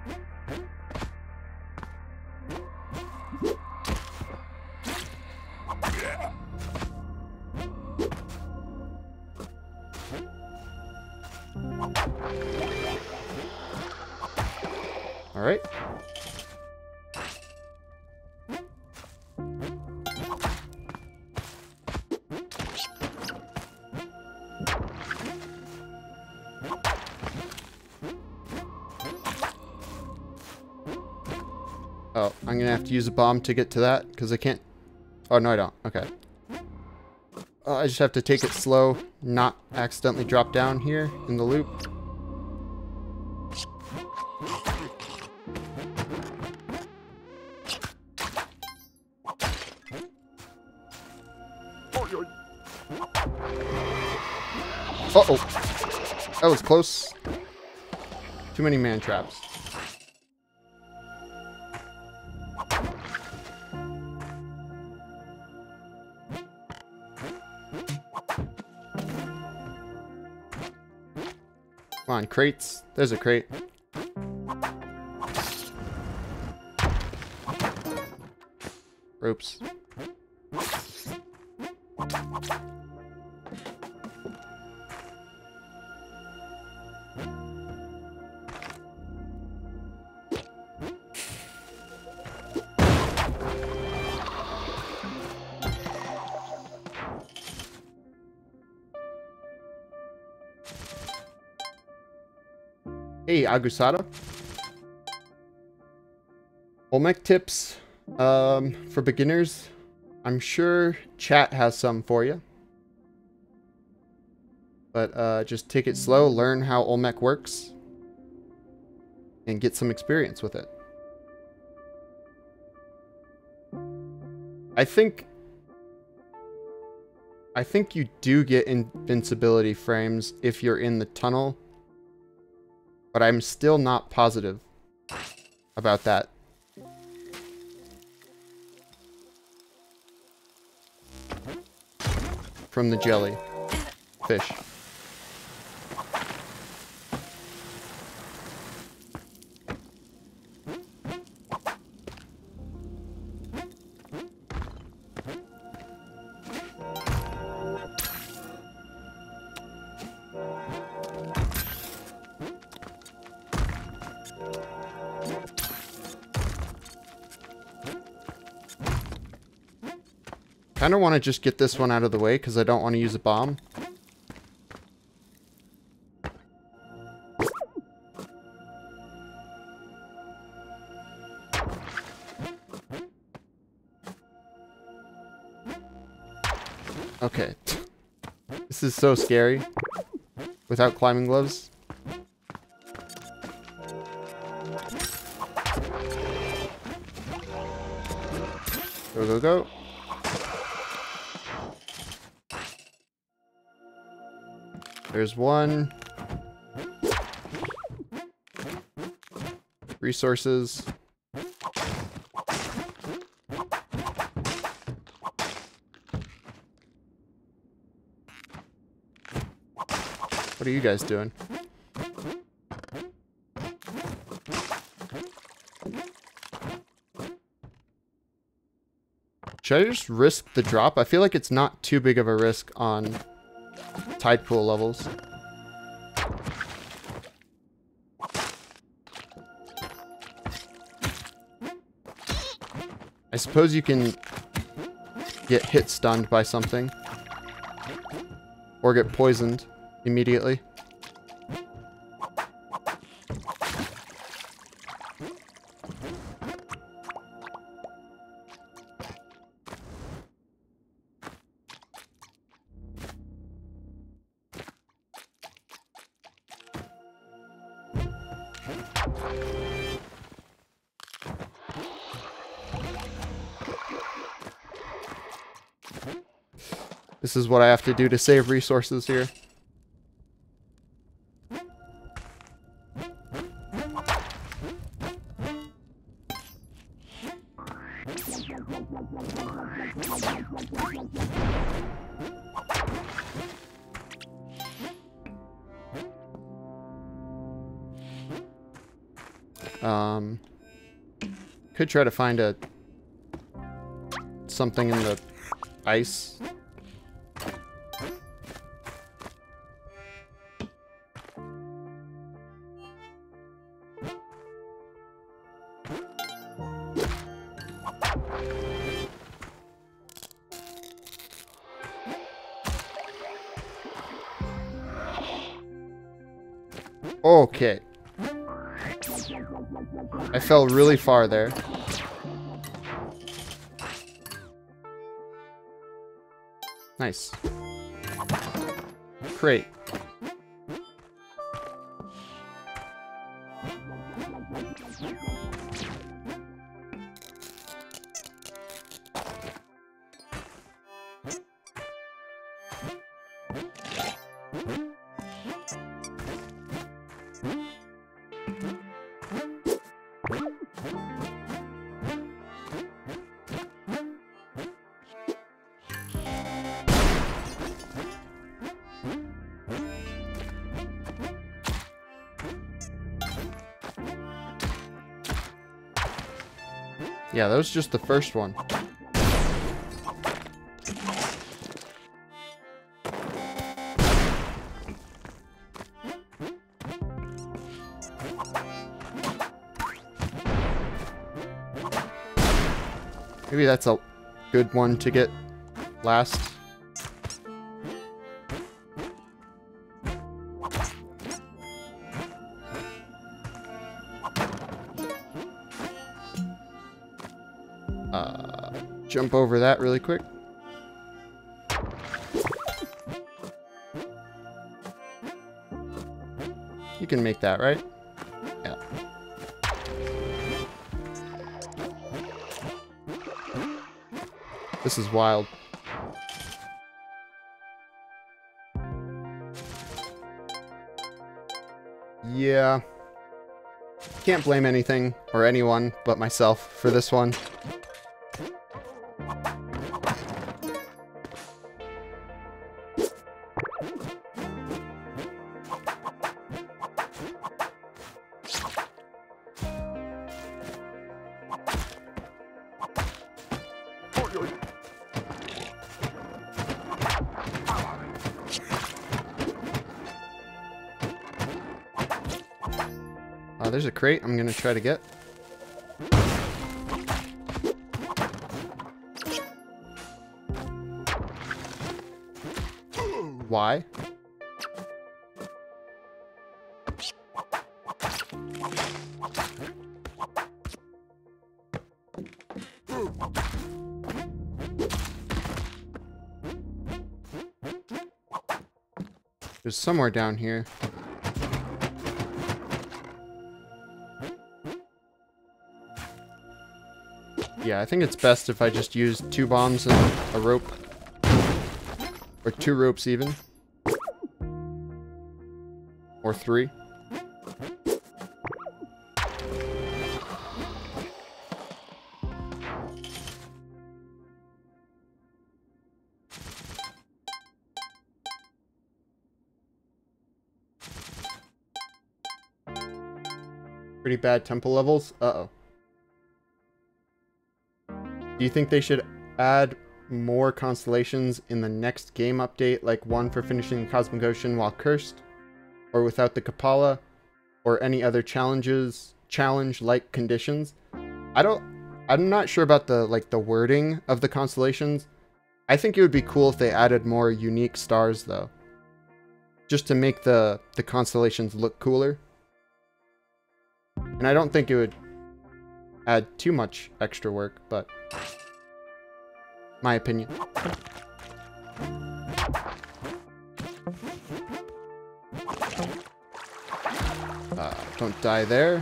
All right. Oh, I'm gonna have to use a bomb to get to that because I can't. Oh, no, I don't. Okay. Uh, I just have to take it slow, not accidentally drop down here in the loop. Uh-oh. That was close. Too many man traps. Come on, crates. There's a crate. Ropes. Hey, Agusada. Olmec tips um, for beginners. I'm sure chat has some for you. But uh, just take it slow, learn how Olmec works, and get some experience with it. I think... I think you do get invincibility frames if you're in the tunnel. But I'm still not positive about that. From the jelly fish. Kind of want to just get this one out of the way because I don't want to use a bomb. Okay. This is so scary without climbing gloves. Go, go, go. There's one. Resources. What are you guys doing? Should I just risk the drop? I feel like it's not too big of a risk on tide pool levels. I suppose you can get hit stunned by something. Or get poisoned immediately. This is what I have to do to save resources here. Um, could try to find a something in the ice. Okay. I fell really far there. Nice. Great. Yeah, that was just the first one. Maybe that's a good one to get last. Uh, jump over that really quick. You can make that, right? Yeah. This is wild. Yeah. Can't blame anything or anyone but myself for this one. Uh, there's a crate I'm gonna try to get. Why? There's somewhere down here. Yeah, I think it's best if I just use two bombs and a rope. Or two ropes even. Or three. Pretty bad temple levels? Uh-oh. Do you think they should add more constellations in the next game update, like one for finishing the Cosmic Ocean while cursed, or without the Kapala, or any other challenges, challenge-like conditions? I don't, I'm not sure about the like the wording of the constellations. I think it would be cool if they added more unique stars, though, just to make the the constellations look cooler. And I don't think it would add too much extra work, but my opinion. Uh, don't die there.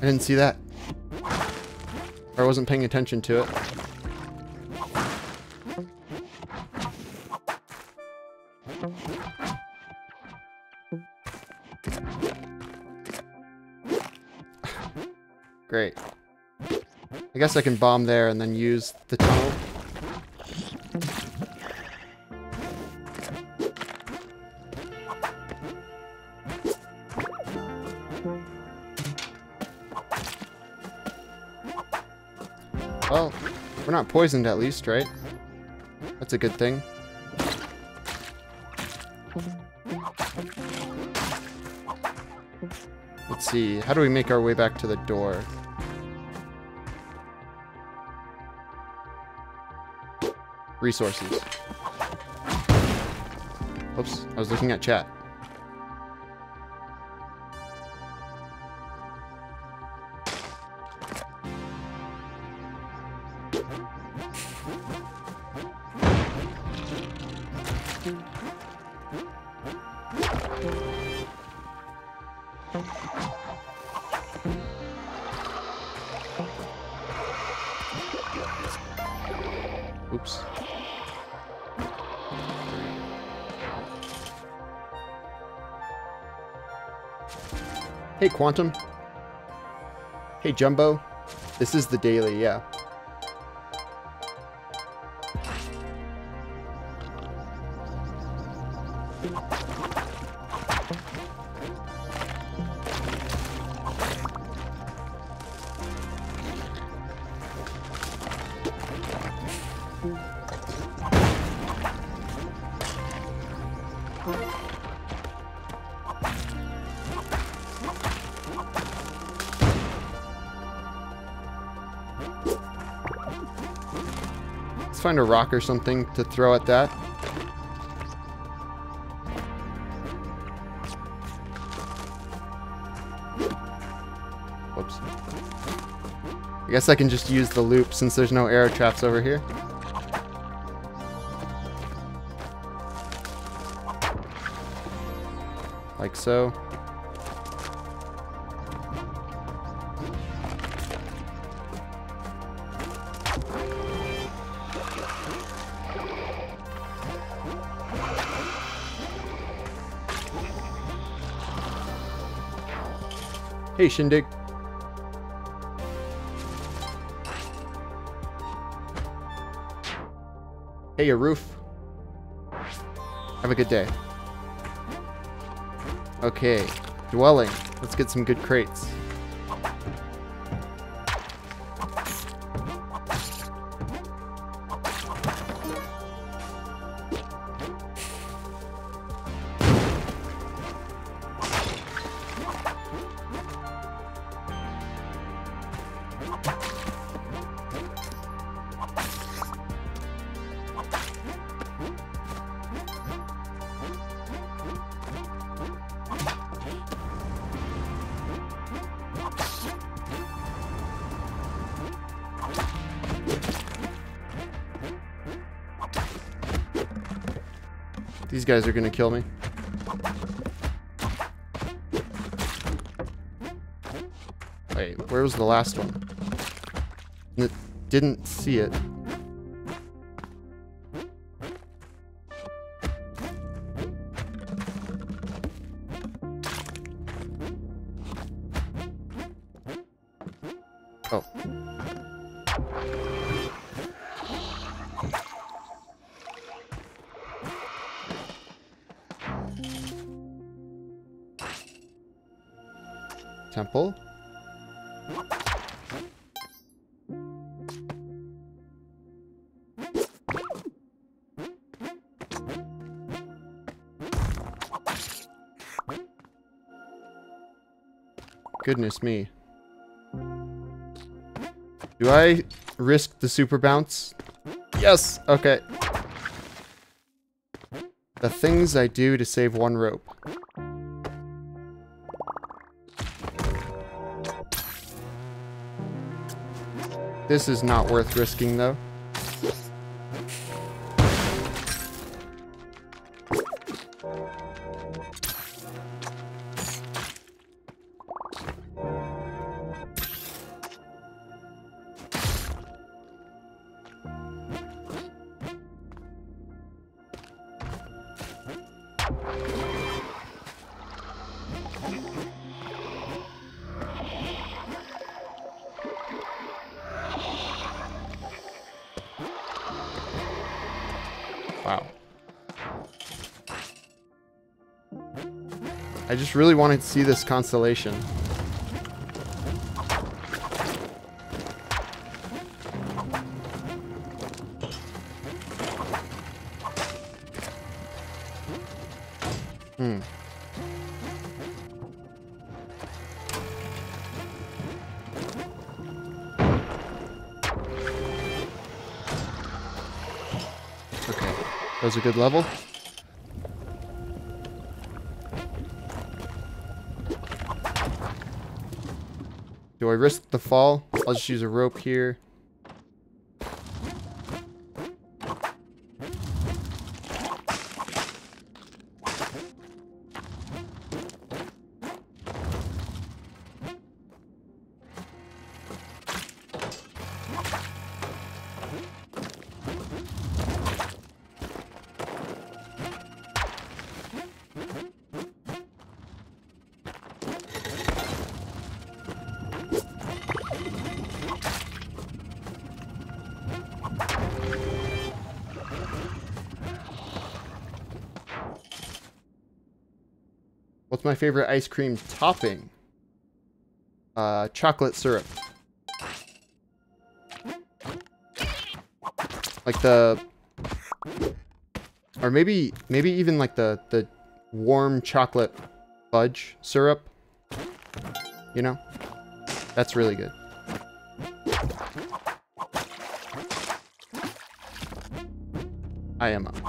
didn't see that. Or I wasn't paying attention to it. Great. I guess I can bomb there and then use the tunnel. Well, we're not poisoned at least, right? That's a good thing. Let's see, how do we make our way back to the door? Resources. Oops, I was looking at chat. Oops. Hey, Quantum. Hey, Jumbo. This is the daily, yeah. Let's find a rock or something to throw at that. Whoops. I guess I can just use the loop since there's no arrow traps over here. Like so. Hey, Shindig. Hey, a roof. Have a good day. Okay, dwelling. Let's get some good crates. These guys are gonna kill me. Wait, where was the last one? N- didn't see it. Oh. Temple. Goodness me. Do I risk the super bounce? Yes! Okay. The things I do to save one rope. This is not worth risking, though. Wow. I just really wanted to see this constellation. Hmm. Okay. That was a good level. Do I risk the fall? I'll just use a rope here. What's my favorite ice cream topping? Uh, chocolate syrup. Like the... Or maybe, maybe even like the, the warm chocolate fudge syrup. You know? That's really good. I am up.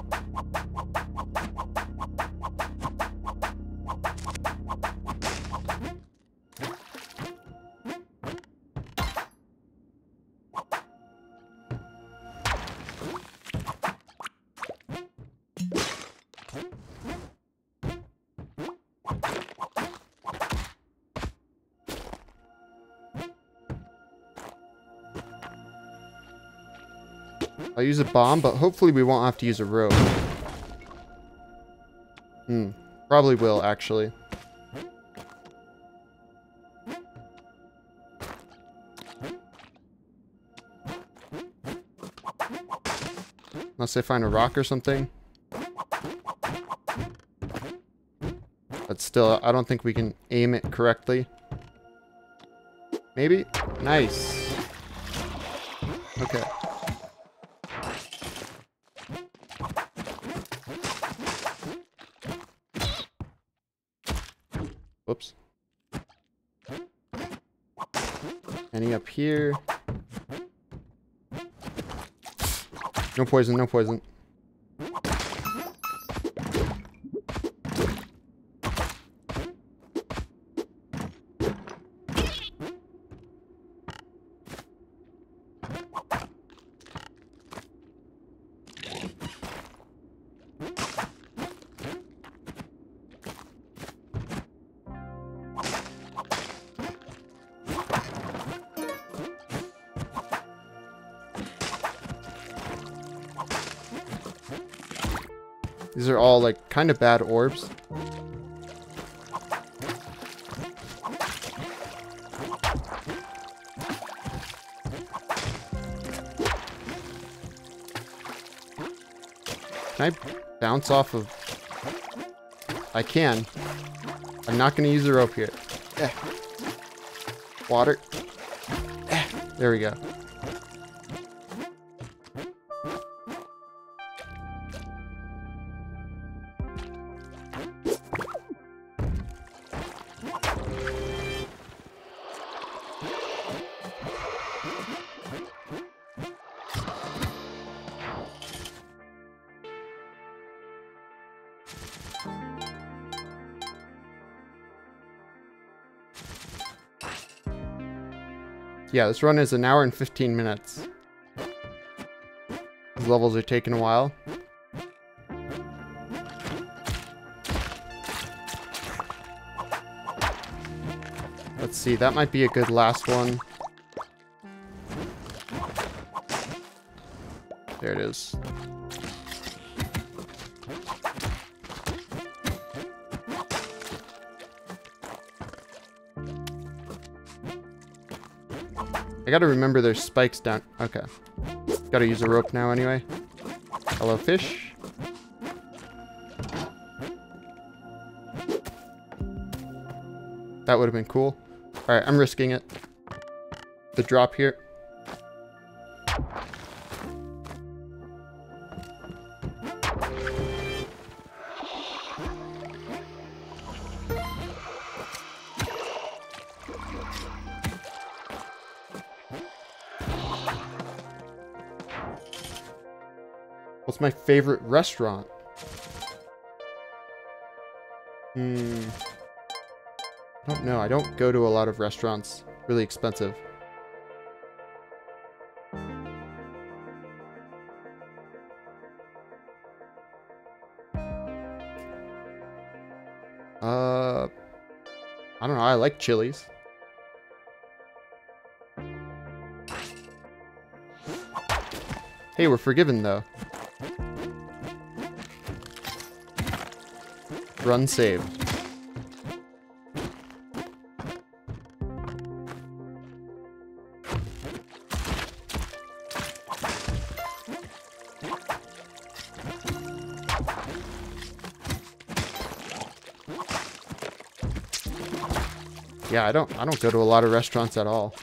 I'll use a bomb, but hopefully we won't have to use a rope. Hmm. Probably will, actually. Unless I find a rock or something. But still, I don't think we can aim it correctly. Maybe? Nice. Okay. Whoops. Any up here? No poison, no poison. These are all, like, kind of bad orbs. Can I bounce off of... I can. I'm not going to use the rope here. Eh. Water. Eh. There we go. Yeah, this run is an hour and fifteen minutes. These levels are taking a while. Let's see, that might be a good last one. There it is. I gotta remember there's spikes down. Okay. Gotta use a rope now anyway. Hello, fish. That would have been cool. Alright, I'm risking it. The drop here. What's my favorite restaurant? Hmm. I don't know. I don't go to a lot of restaurants. Really expensive. Uh, I don't know. I like Chili's. Hey, we're forgiven though. Run saved. Yeah, I don't I don't go to a lot of restaurants at all.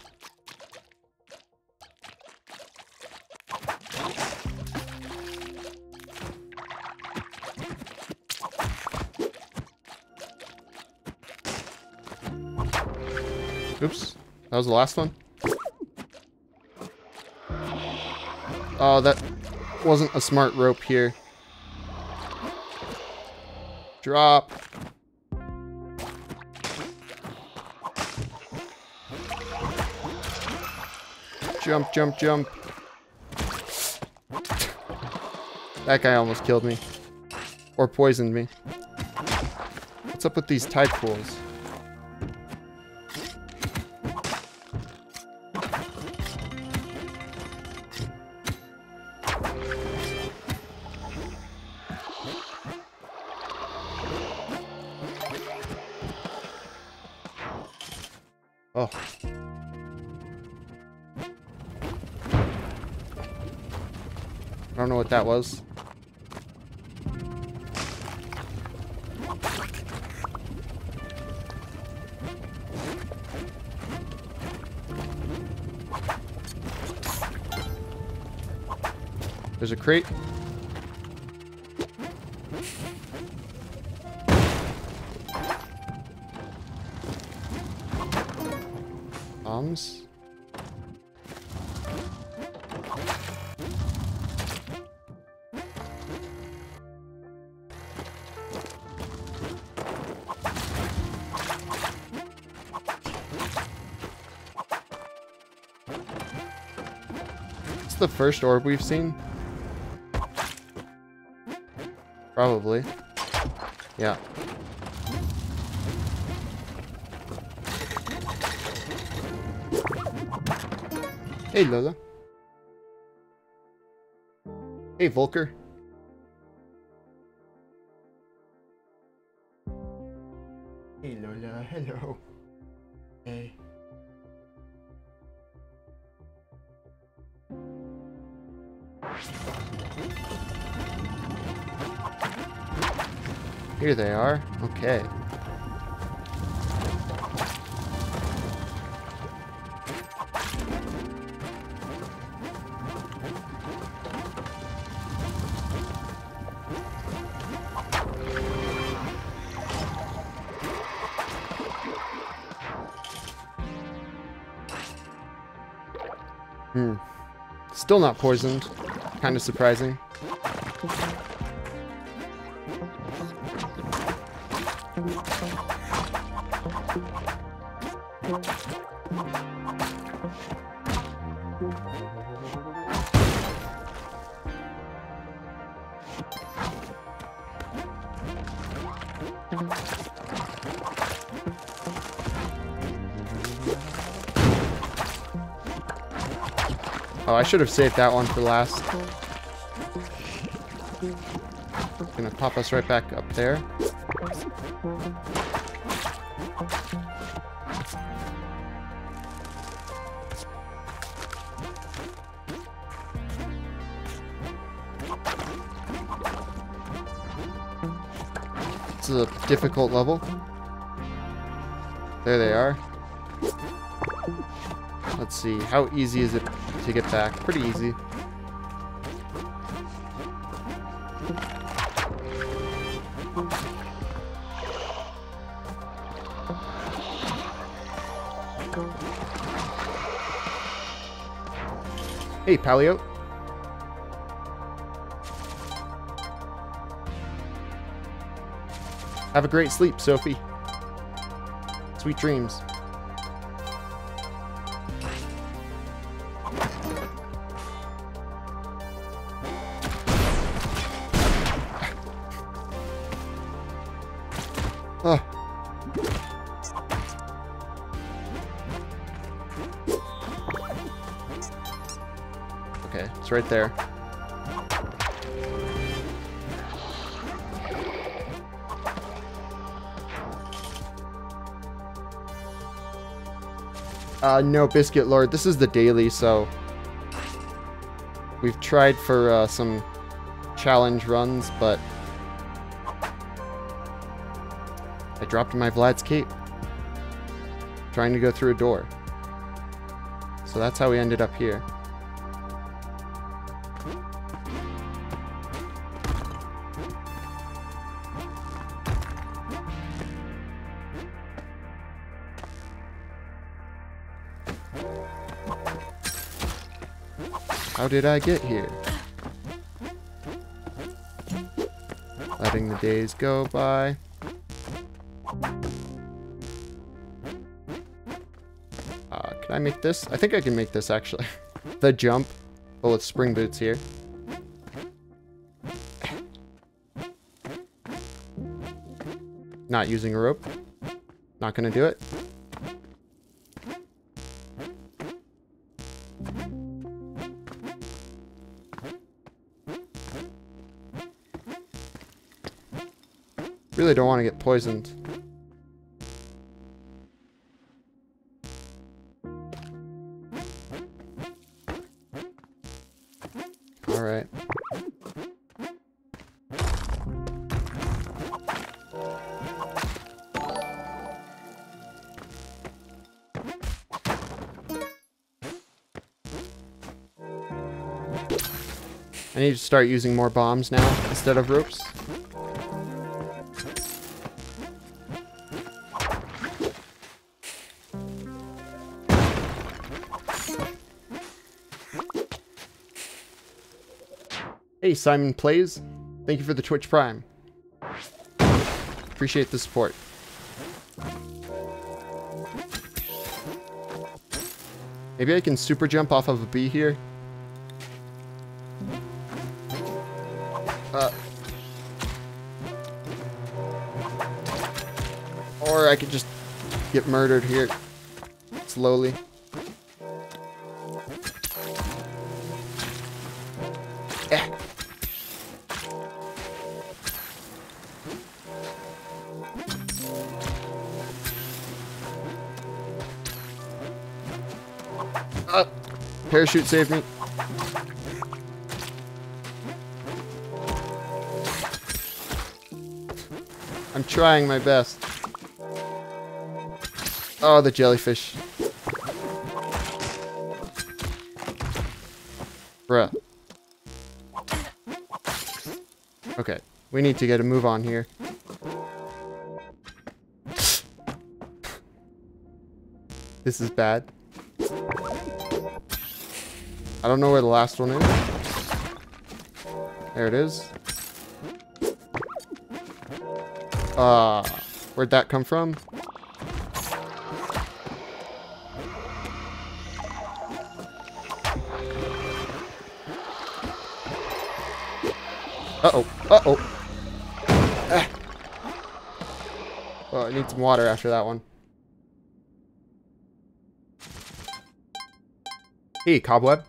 Oops. That was the last one? Oh, that wasn't a smart rope here. Drop. Jump, jump, jump. That guy almost killed me. Or poisoned me. What's up with these tide pools? Oh. I don't know what that was. There's a crate. Bombs. It's the first orb we've seen. Probably. Yeah. Hey, Lola. Hey, Volker. Hey, Lola. Hello. Hey. Here they are. Okay. Hmm. Still not poisoned. Kind of surprising. Oh, I should have saved that one for last. Gonna pop us right back up there. It's a difficult level. There they are. Let's see. How easy is it to get back? Pretty easy. Hey, Paleo. Have a great sleep, Sophie. Sweet dreams. Oh. Okay, it's right there. Uh, no, Biscuit Lord. This is the daily, so we've tried for uh, some challenge runs, but I dropped my Vlad's cape trying to go through a door. So that's how we ended up here. How did I get here? Letting the days go by. Uh, can I make this? I think I can make this, actually. The jump, but with spring boots here. Not using a rope. Not gonna do it. Really don't want to get poisoned. All right. I need to start using more bombs now instead of ropes. Hey, Simon Plays. Thank you for the Twitch Prime. Appreciate the support. Maybe I can super jump off of a bee here. Uh, or I could just get murdered here slowly. Eh. Uh, parachute saved me. I'm trying my best. Oh, the jellyfish. Bruh. Okay, we need to get a move on here. This is bad. I don't know where the last one is. There it is. Uh, where'd that come from? Uh-oh. Uh-oh. Ah. Well, I need some water after that one. Hey, Cobweb.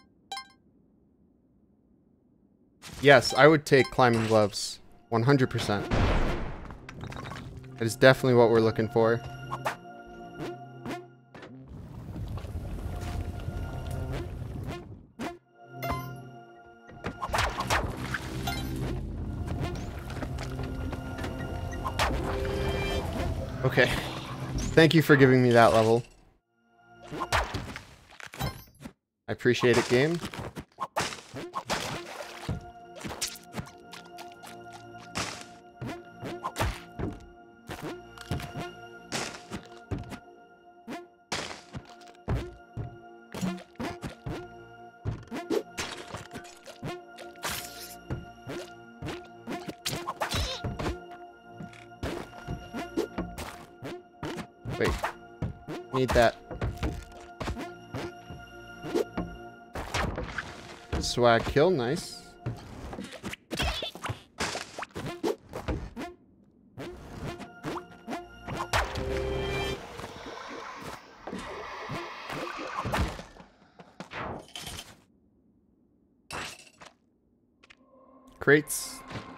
Yes, I would take climbing gloves. one hundred percent. That is definitely what we're looking for. Okay. thank you for giving me that level. I appreciate it, game. Wait, need that. Swag kill, nice. Crates.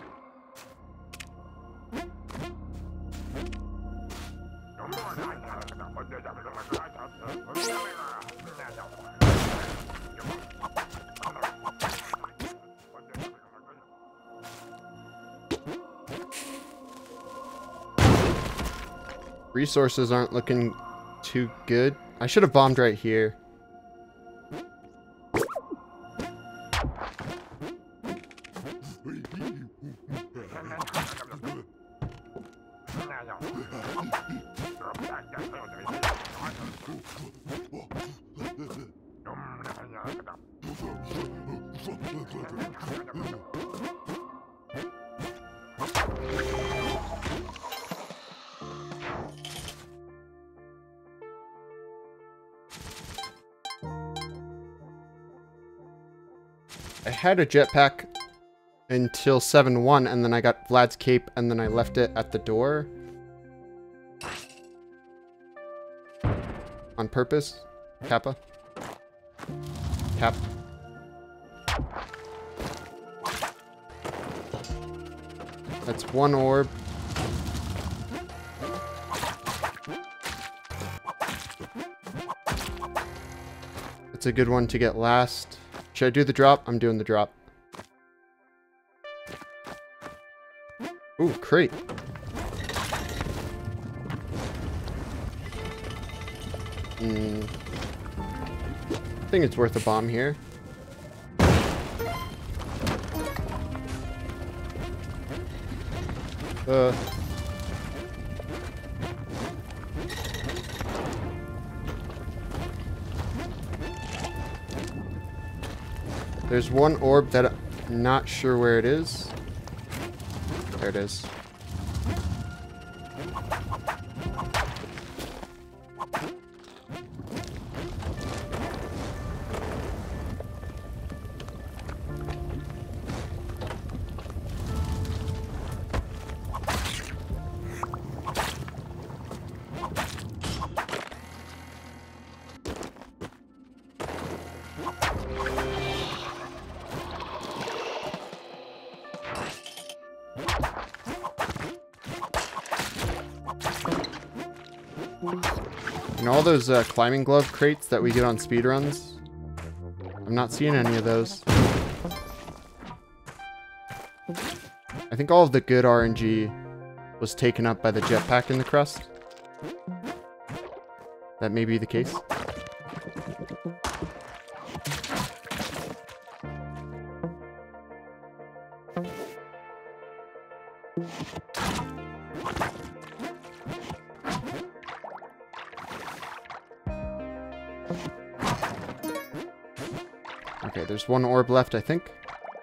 Resources aren't looking too good. I should have bombed right here. I had a jetpack until seven one, and then I got Vlad's cape, and then I left it at the door. On purpose. Kappa. Cap. That's one orb. It's a good one to get last. Should I do the drop? I'm doing the drop. Ooh, crate. Hmm. I think it's worth a bomb here. Uh. There's one orb that I'm not sure where it is. There it is. And all those uh, climbing glove crates that we get on speedruns, I'm not seeing any of those. I think all of the good R N G was taken up by the jetpack in the crust. That may be the case. Okay, there's one orb left, I think.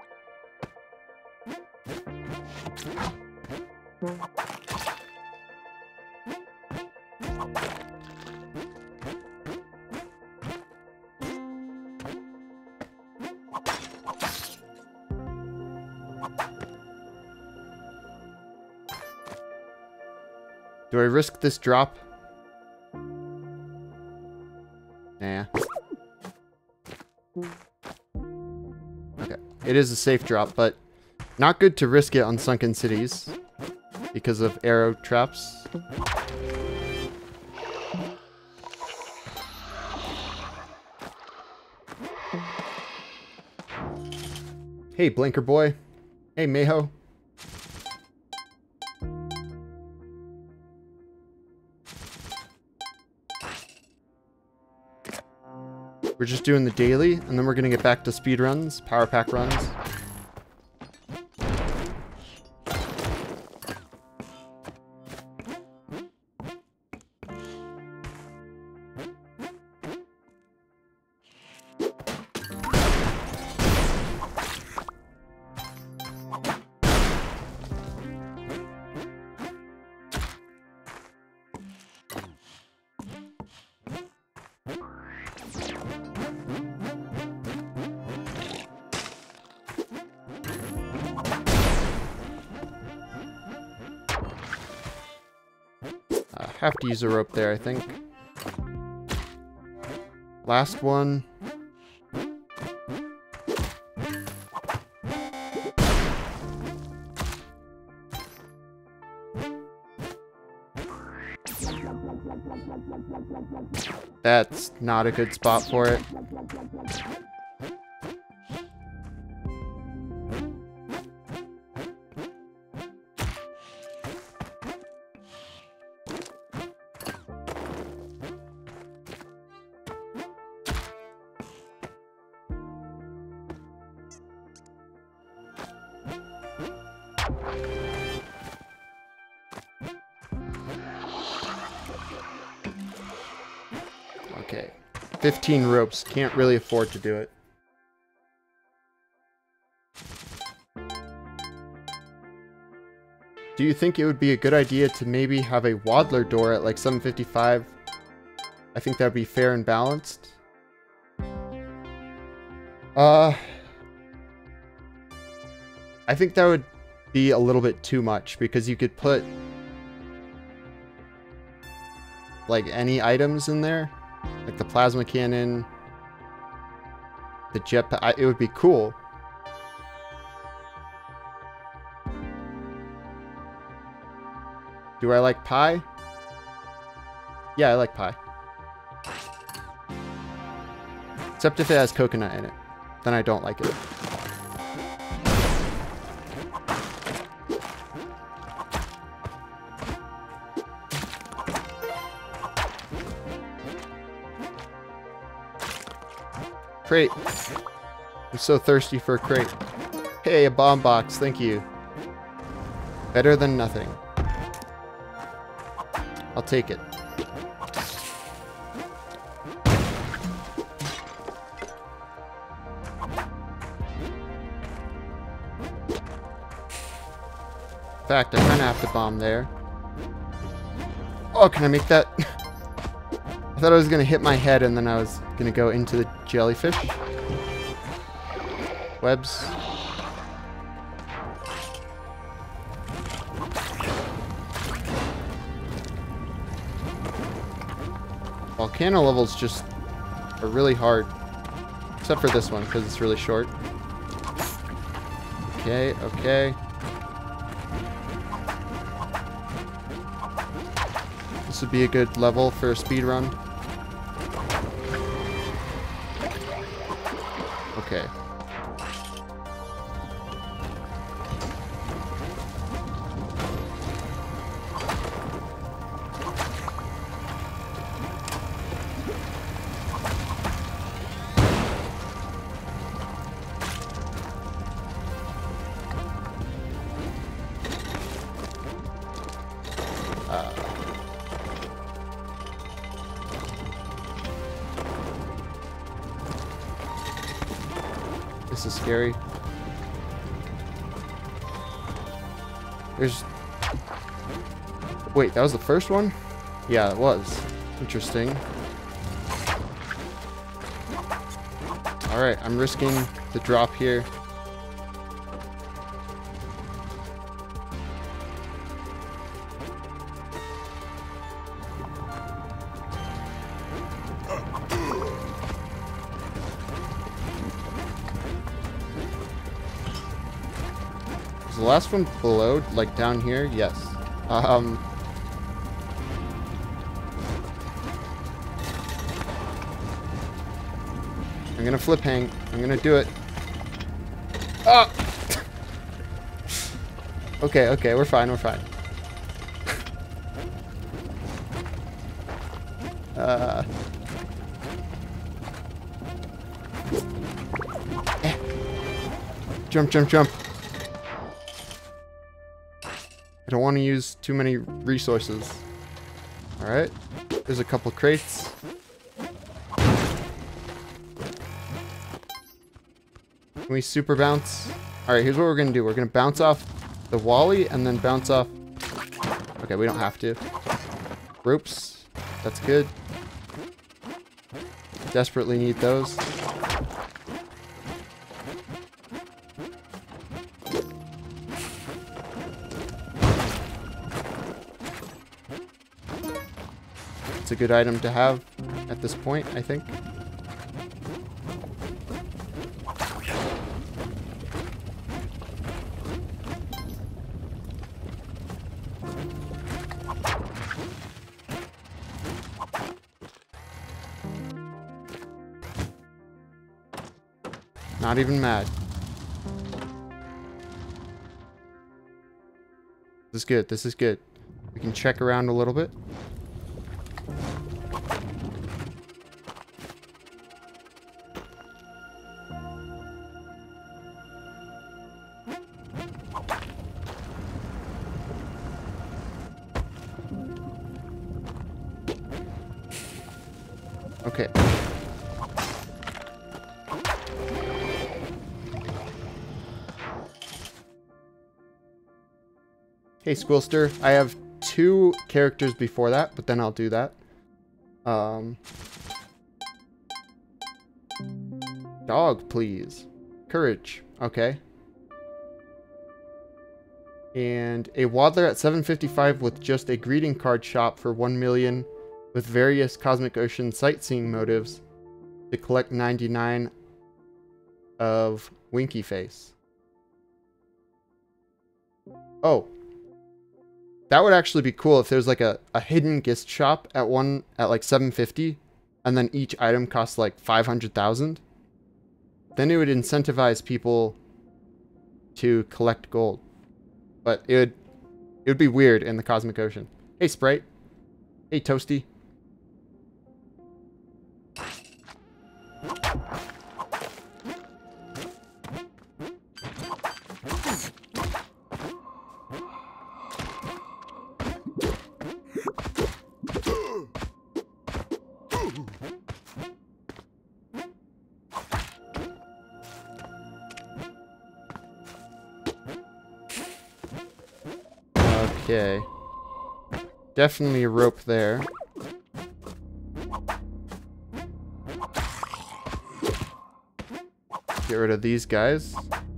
Do I risk this drop? Nah. Okay. It is a safe drop, but not good to risk it on sunken cities because of arrow traps. Hey, Blinker Boy. Hey, Mayho. We're just doing the daily, and then we're gonna get back to speed runs, power pack runs. Uh, have to use a rope there, I think. Last one. That's not a good spot for it. Okay, fifteen ropes. Can't really afford to do it. Do you think it would be a good idea to maybe have a waddler door at like seven fifty-five? I think that would be fair and balanced. Uh, I think that would be a little bit too much because you could put like any items in there. Like the plasma cannon, the jetpack. It would be cool. Do I like pie? Yeah, I like pie. Except if it has coconut in it. Then I don't like it. Crate. I'm so thirsty for a crate. Hey, a bomb box. Thank you. Better than nothing. I'll take it. In fact, I kind of have to bomb there. Oh, can I make that? I thought I was going to hit my head and then I was going to go into the jellyfish. Webs. Volcano levels just are really hard. Except for this one, because it's really short. Okay, okay. This would be a good level for a speed run. Okay. Uh, this is scary. There's... Wait, that was the first one? Yeah, it was. Interesting. Alright, I'm risking the drop here. The last one below, like down here, yes. Um, I'm gonna flip hang. I'm gonna do it. Ah! Okay, okay, we're fine, we're fine. uh, Jump, jump, jump. I don't want to use too many resources. Alright. There's a couple crates. Can we super bounce? Alright, here's what we're going to do. We're going to bounce off the Wally and then bounce off... Okay, we don't have to. Ropes. That's good. Desperately need those. It's a good item to have at this point, I think. Not even mad. This is good. This is good. We can check around a little bit. Okay. Hey, Squillster. I have two characters before that, but then I'll do that. Um, dog, please. Courage. Okay. And a Waddler at seven fifty-five with just a greeting card shop for one million with various Cosmic Ocean sightseeing motives to collect ninety-nine of Winky Face. Oh. That would actually be cool if there's like a, a hidden gift shop at one at like seven fifty and then each item costs like five hundred thousand. Then it would incentivize people to collect gold. But it would it would be weird in the Cosmic Ocean. Hey, Sprite. Hey, Toasty. Okay. Definitely a rope there. Get rid of these guys.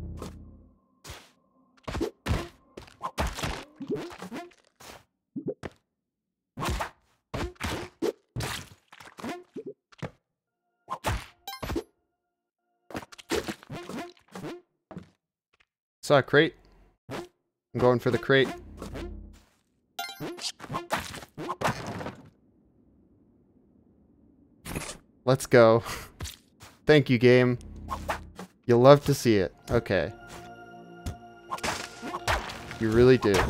Saw a crate. I'm going for the crate. Let's go. Thank you, game. You'll love to see it. Okay. You really do.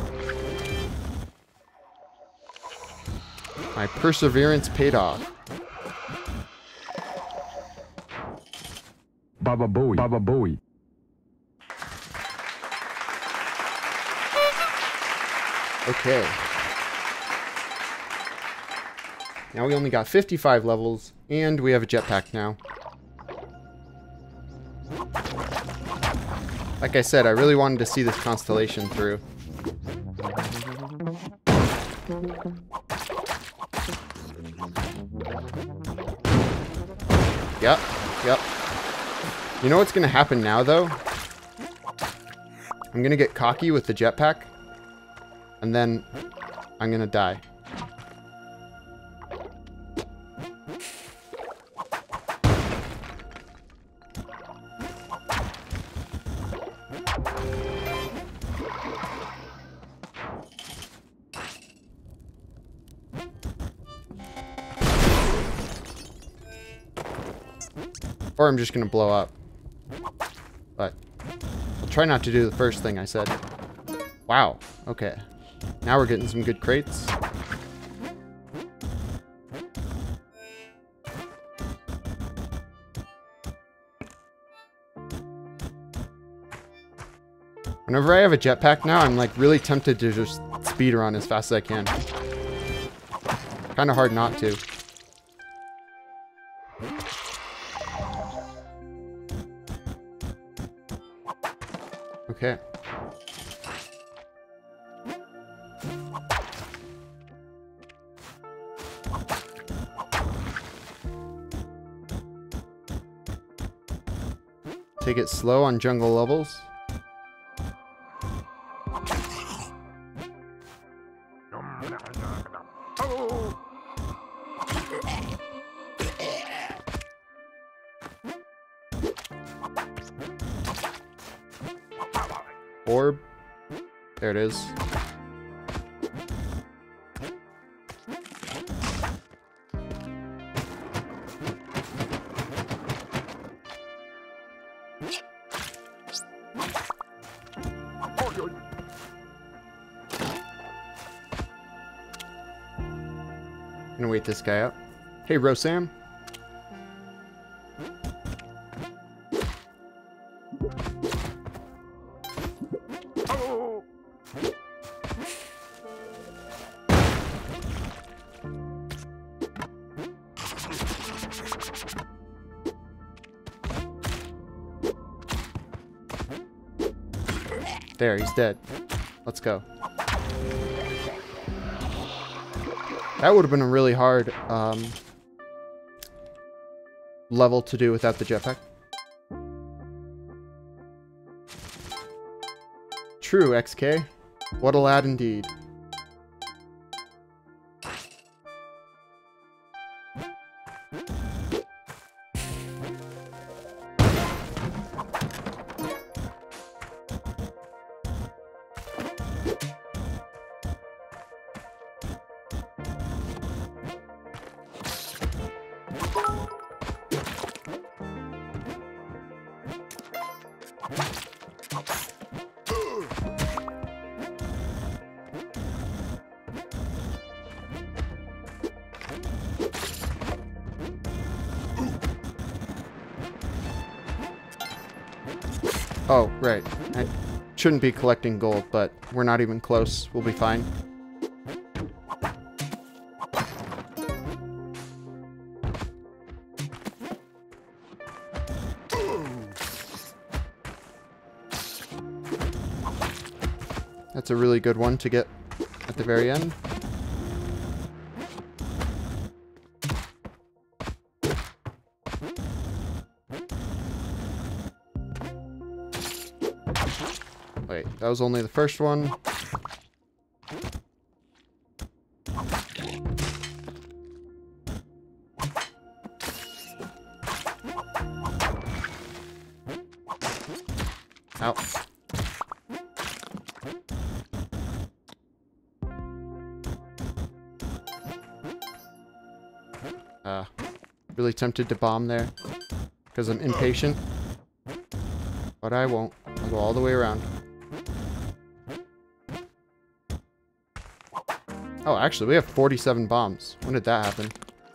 My perseverance paid off. Baba Booey. Baba Booey. Okay. Now we only got fifty-five levels, and we have a jetpack now. Like I said, I really wanted to see this constellation through. Yep, yep. You know what's going to happen now, though? I'm going to get cocky with the jetpack, and then I'm going to die. Or I'm just going to blow up. But I'll try not to do the first thing I said. Wow. Okay. Now we're getting some good crates. Whenever I have a jetpack now, I'm like really tempted to just speed run as fast as I can. Kind of hard not to. Okay. Take it slow on jungle levels. Orb. There it is. I'm gonna wait this guy up. Hey, Rosam. There, he's dead. Let's go. That would have been a really hard um, level to do without the jetpack. True, X K. What a lad indeed. Oh, right. I shouldn't be collecting gold, but we're not even close. We'll be fine. That's a really good one to get at the very end. Wait, that was only the first one. Ow. Uh, really tempted to bomb there because I'm impatient, but I won't. I'll go all the way around. Oh, actually, we have forty-seven bombs. When did that happen?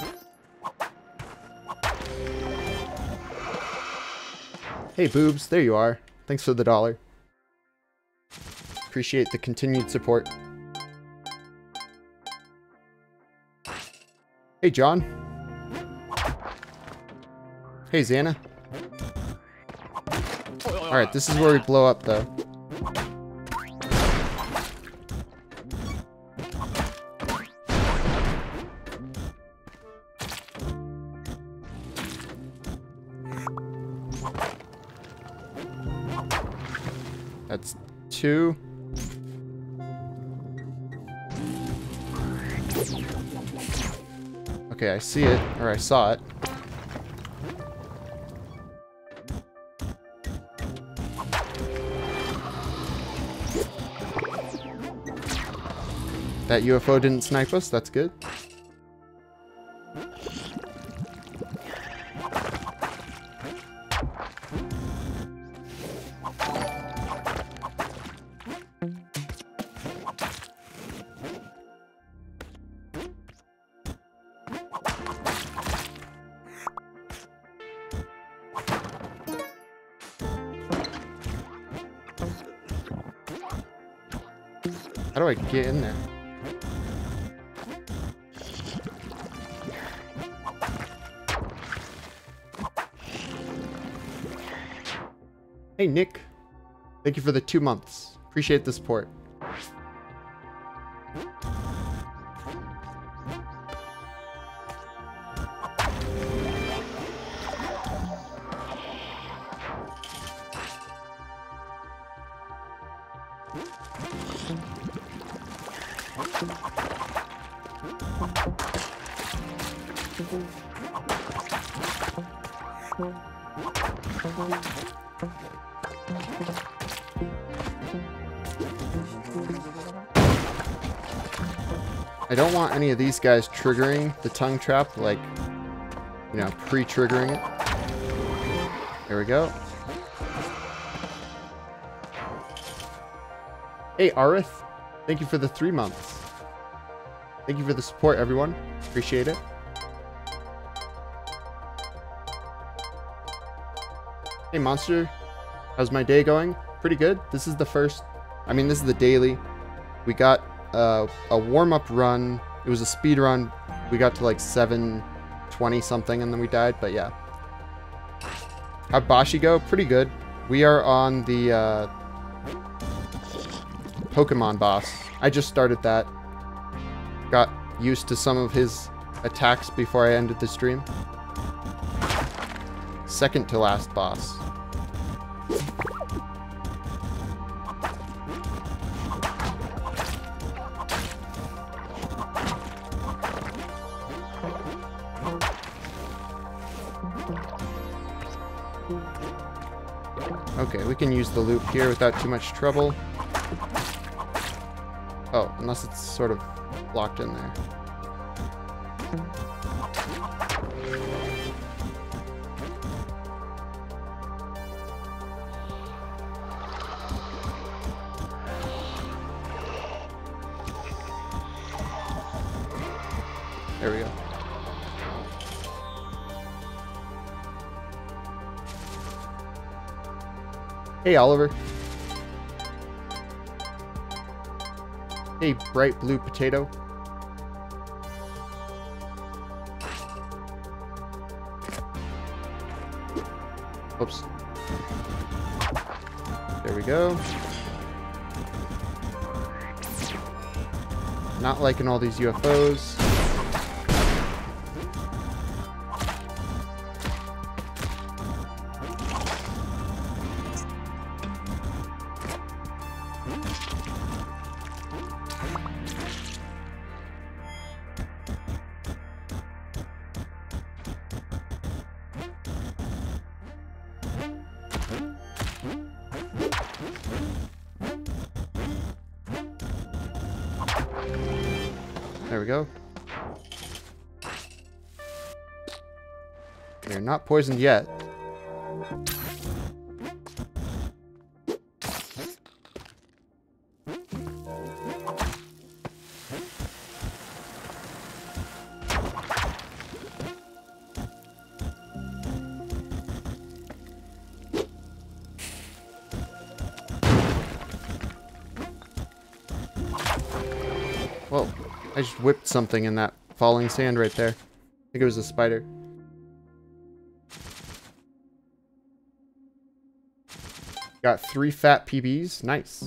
Hey, boobs. There you are. Thanks for the dollar. Appreciate the continued support. Hey, John. Hey, Xana. Alright, this is where we blow up, though. That's two. Okay, I see it, or I saw it. That U F O didn't snipe us, that's good. How do I get in there? Hey, Nick. Thank you for the two months. Appreciate the support. I don't want any of these guys triggering the tongue trap, like, you know, pre-triggering it. There we go. Hey, Arith. Thank you for the three months. Thank you for the support, everyone. Appreciate it. Hey, Monster. How's my day going? Pretty good. This is the first... I mean, this is the daily. We got uh, a warm-up run. It was a speed run. We got to like seven twenty something and then we died, but yeah. How'd Bashi go? Pretty good. We are on the uh, Pokemon boss. I just started that. Got used to some of his attacks before I ended the stream. Second to last boss. Okay, we can use the loop here without too much trouble. Oh, unless it's sort of locked in there. There we go. Hey, Oliver. Hey, bright blue potato. Oops. There we go. Not liking all these U F Os. There we go. You're not poisoned yet. Whoa. I just whipped something in that falling sand right there. I think it was a spider. Got three fat P Bs. Nice.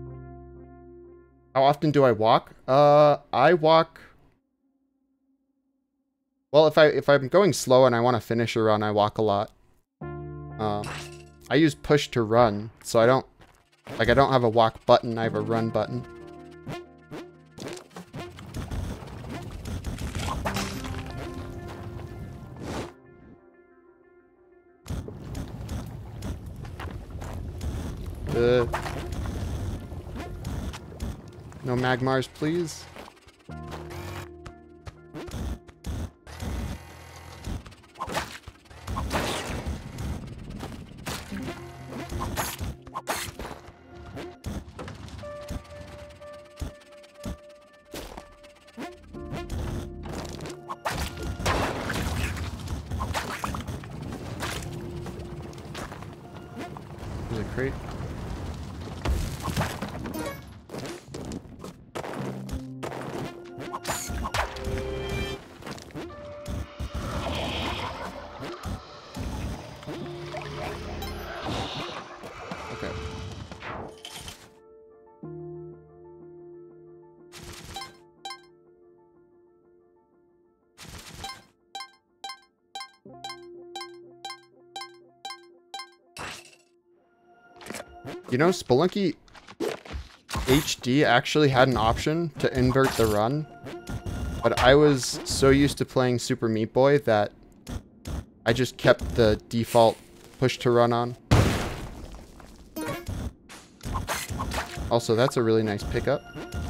How often do I walk? Uh, I walk... Well, if, I, if I'm going slow and I want to finish a run, I walk a lot. Um, I use push to run, so I don't... Like, I don't have a walk button, I have a run button. Uh, no Magmars, please. There's a crate. Okay. You know, Spelunky H D actually had an option to invert the run, but I was so used to playing Super Meat Boy that I just kept the default push to run on. Also, that's a really nice pickup.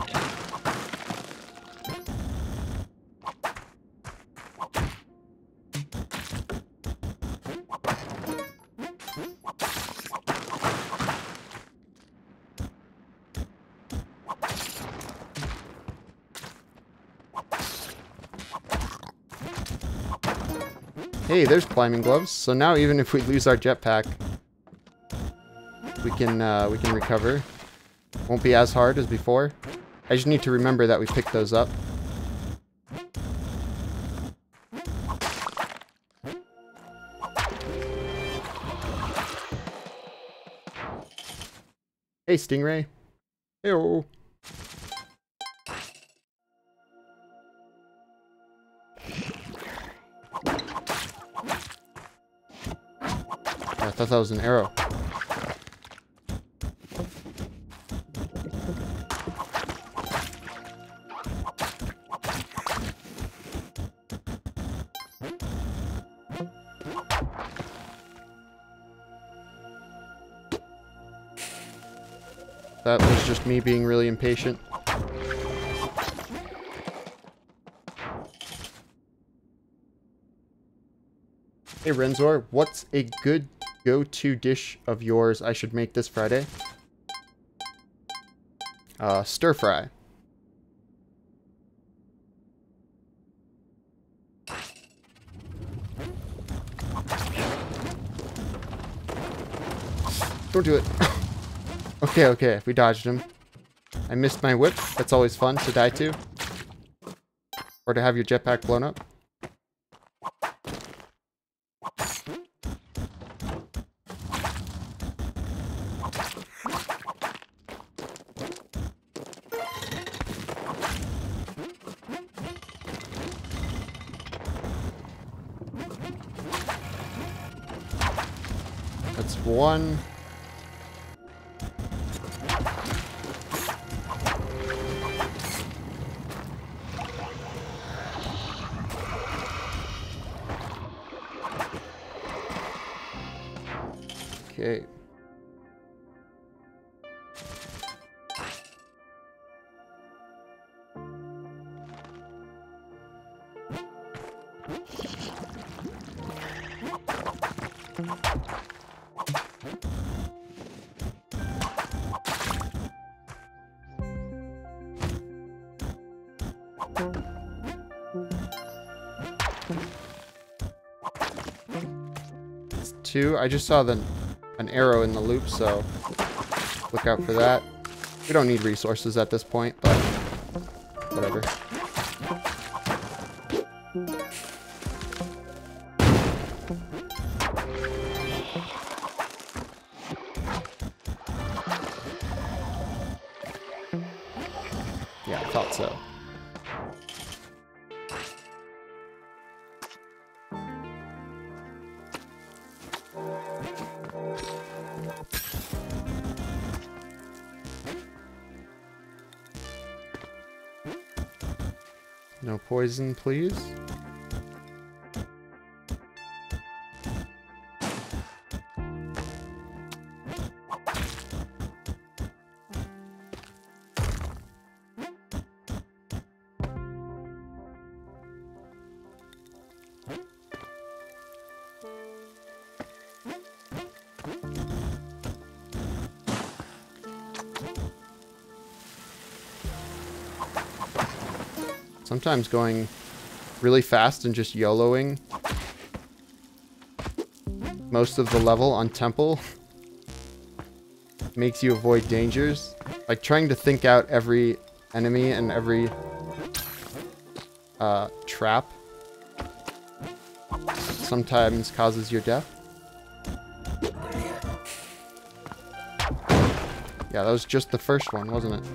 Hey, there's climbing gloves. So now even if we lose our jetpack, we can uh, we can recover. Won't be as hard as before. I just need to remember that we picked those up. Hey, Stingray. Heyo. I thought that was an arrow. That was just me being really impatient. Hey Renzor, what's a good go-to dish of yours I should make this Friday? Uh, stir fry. Don't do it. Okay, okay, we dodged him. I missed my whip. That's always fun to die to. Or to have your jetpack blown up. That's one. Okay. It's two. I just saw the an arrow in the loop, so look out for that. We don't need resources at this point, but whatever. Yeah, I thought so. No poison, please. Sometimes going really fast and just YOLOing most of the level on Temple makes you avoid dangers. Like trying to think out every enemy and every uh, trap sometimes causes your death. Yeah, that was just the first one, wasn't it?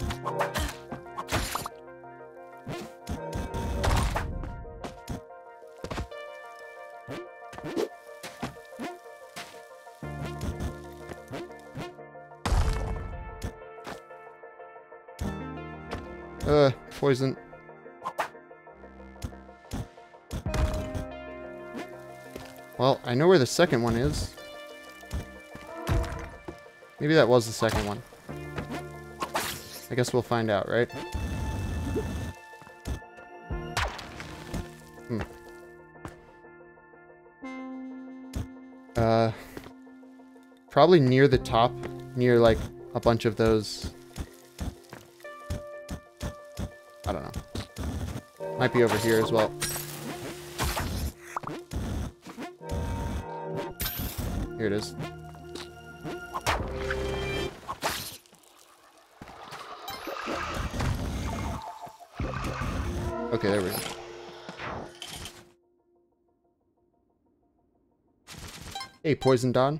Uh, poison. Well, I know where the second one is. Maybe that was the second one. I guess we'll find out, right? Hmm. Uh, probably near the top, near like a bunch of those. I don't know. Might be over here as well. Here it is. Okay, there we go. Hey, Poison Dawn.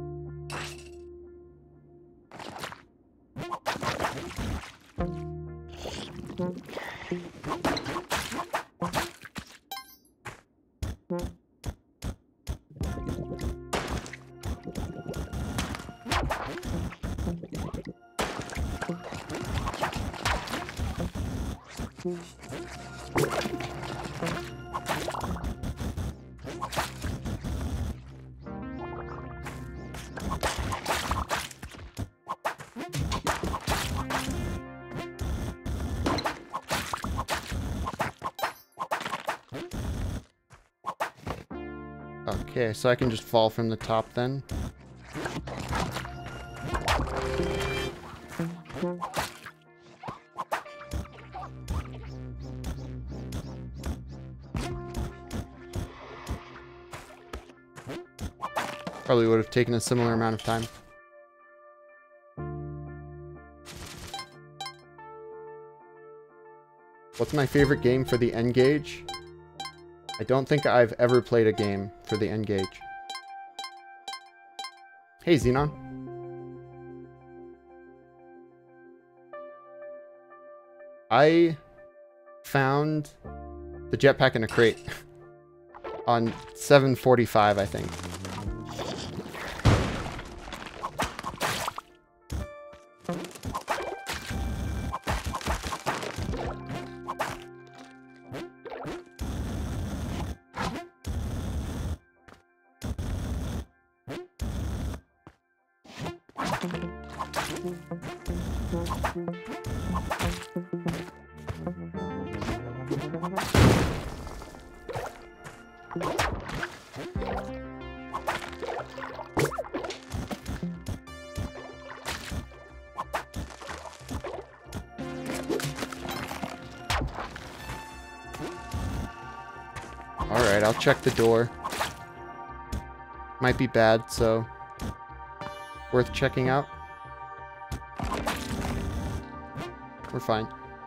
Okay, so I can just fall from the top then. Probably would have taken a similar amount of time. What's my favorite game for the N-Gauge? I don't think I've ever played a game for the N-Gauge. Hey, Xenon. I found the jetpack in a crate on seven forty-five, I think. Alright, I'll check the door. Might be bad, so worth checking out. We're fine.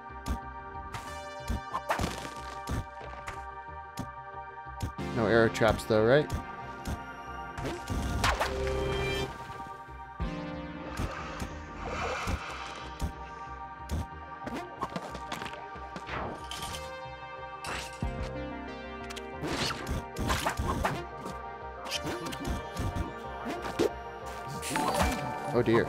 No arrow traps though, right? Oh dear.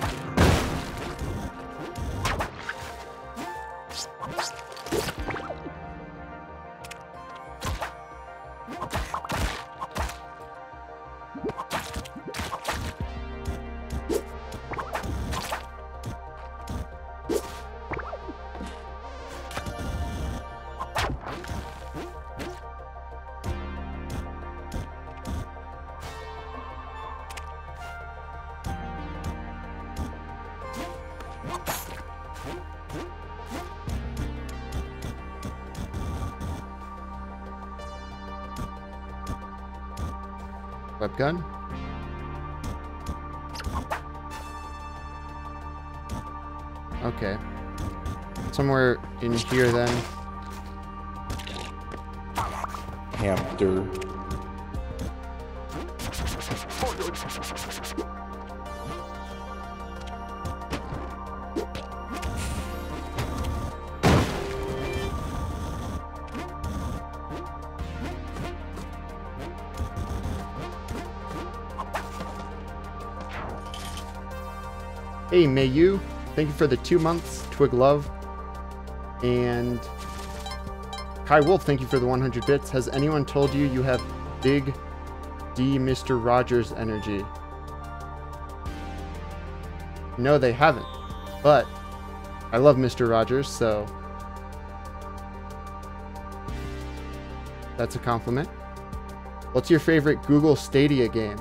Web gun. Okay. Somewhere in here then. Hamster. Hey, Mayu, thank you for the two months. Twig Love. And Kai Wolf, thank you for the one hundred bits. Has anyone told you you have big D Mister Rogers energy? No, they haven't. But I love Mister Rogers, so that's a compliment. What's your favorite Google Stadia game?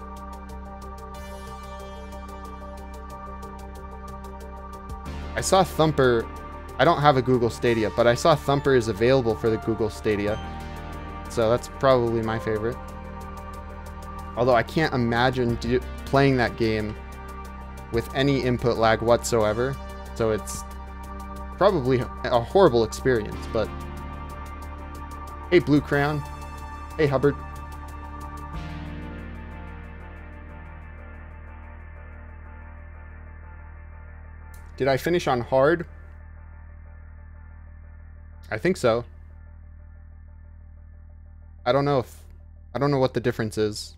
I saw Thumper. I don't have a Google Stadia, but I saw Thumper is available for the Google Stadia. So that's probably my favorite. Although I can't imagine do, playing that game with any input lag whatsoever. So it's probably a horrible experience, but... Hey, Blue Crayon. Hey, Hubbard. Did I finish on hard? I think so. I don't know if... I don't know what the difference is.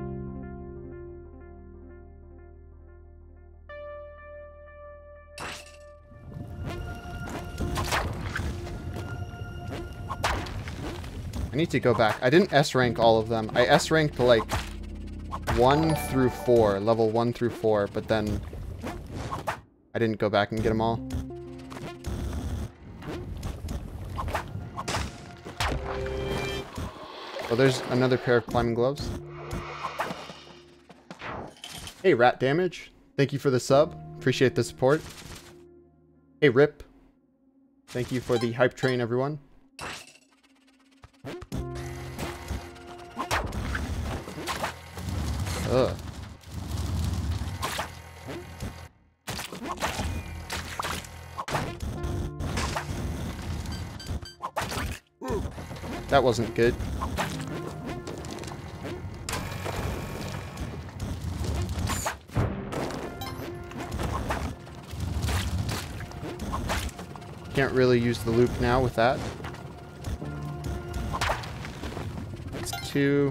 I need to go back. I didn't S rank all of them. I S ranked like one through four, level one through four, but then I didn't go back and get them all. Oh, there's another pair of climbing gloves. Hey, Rat Damage. Thank you for the sub. Appreciate the support. Hey, Rip. Thank you for the hype train, everyone. Ugh. That wasn't good. Can't really use the loop now with that. It's two.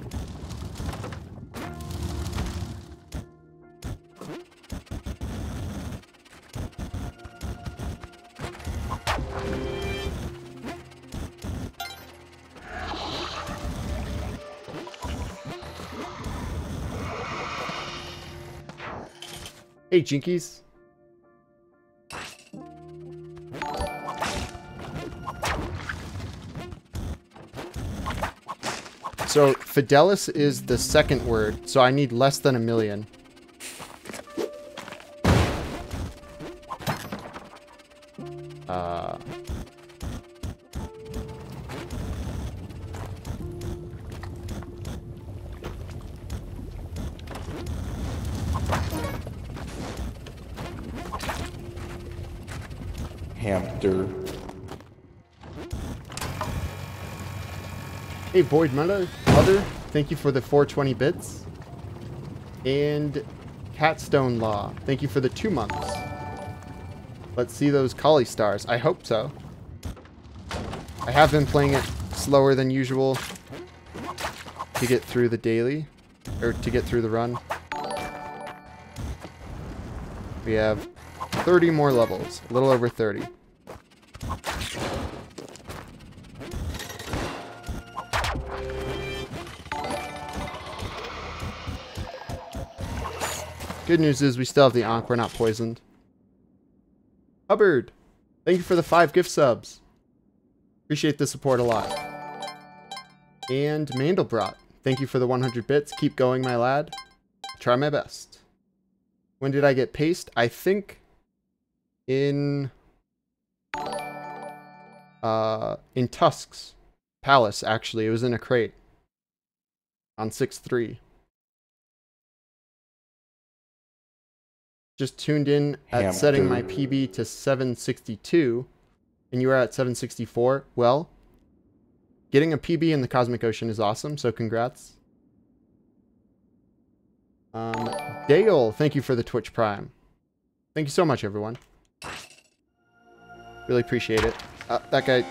Hey, Jinkies. So, Fidelis is the second word, so I need less than a million. Uh... Hamster. Hey, Void Mother, Mother, thank you for the four hundred twenty bits. And Catstone Law, thank you for the two months. Let's see those Collie Stars. I hope so. I have been playing it slower than usual to get through the daily, or to get through the run. We have thirty more levels, a little over thirty. Good news is we still have the Ankh, we're not poisoned. Hubbard, thank you for the five gift subs. Appreciate the support a lot. And Mandelbrot, thank you for the one hundred bits. Keep going, my lad. Try my best. When did I get paste? I think in uh in Tusk's Palace, actually. It was in a crate on six three. Just tuned in at Hamster. Setting my P B to seven sixty-two, and you are at seven sixty-four. Well, getting a P B in the Cosmic Ocean is awesome, so congrats. Um, Dale, thank you for the Twitch Prime. Thank you so much, everyone. Really appreciate it. Uh, that guy...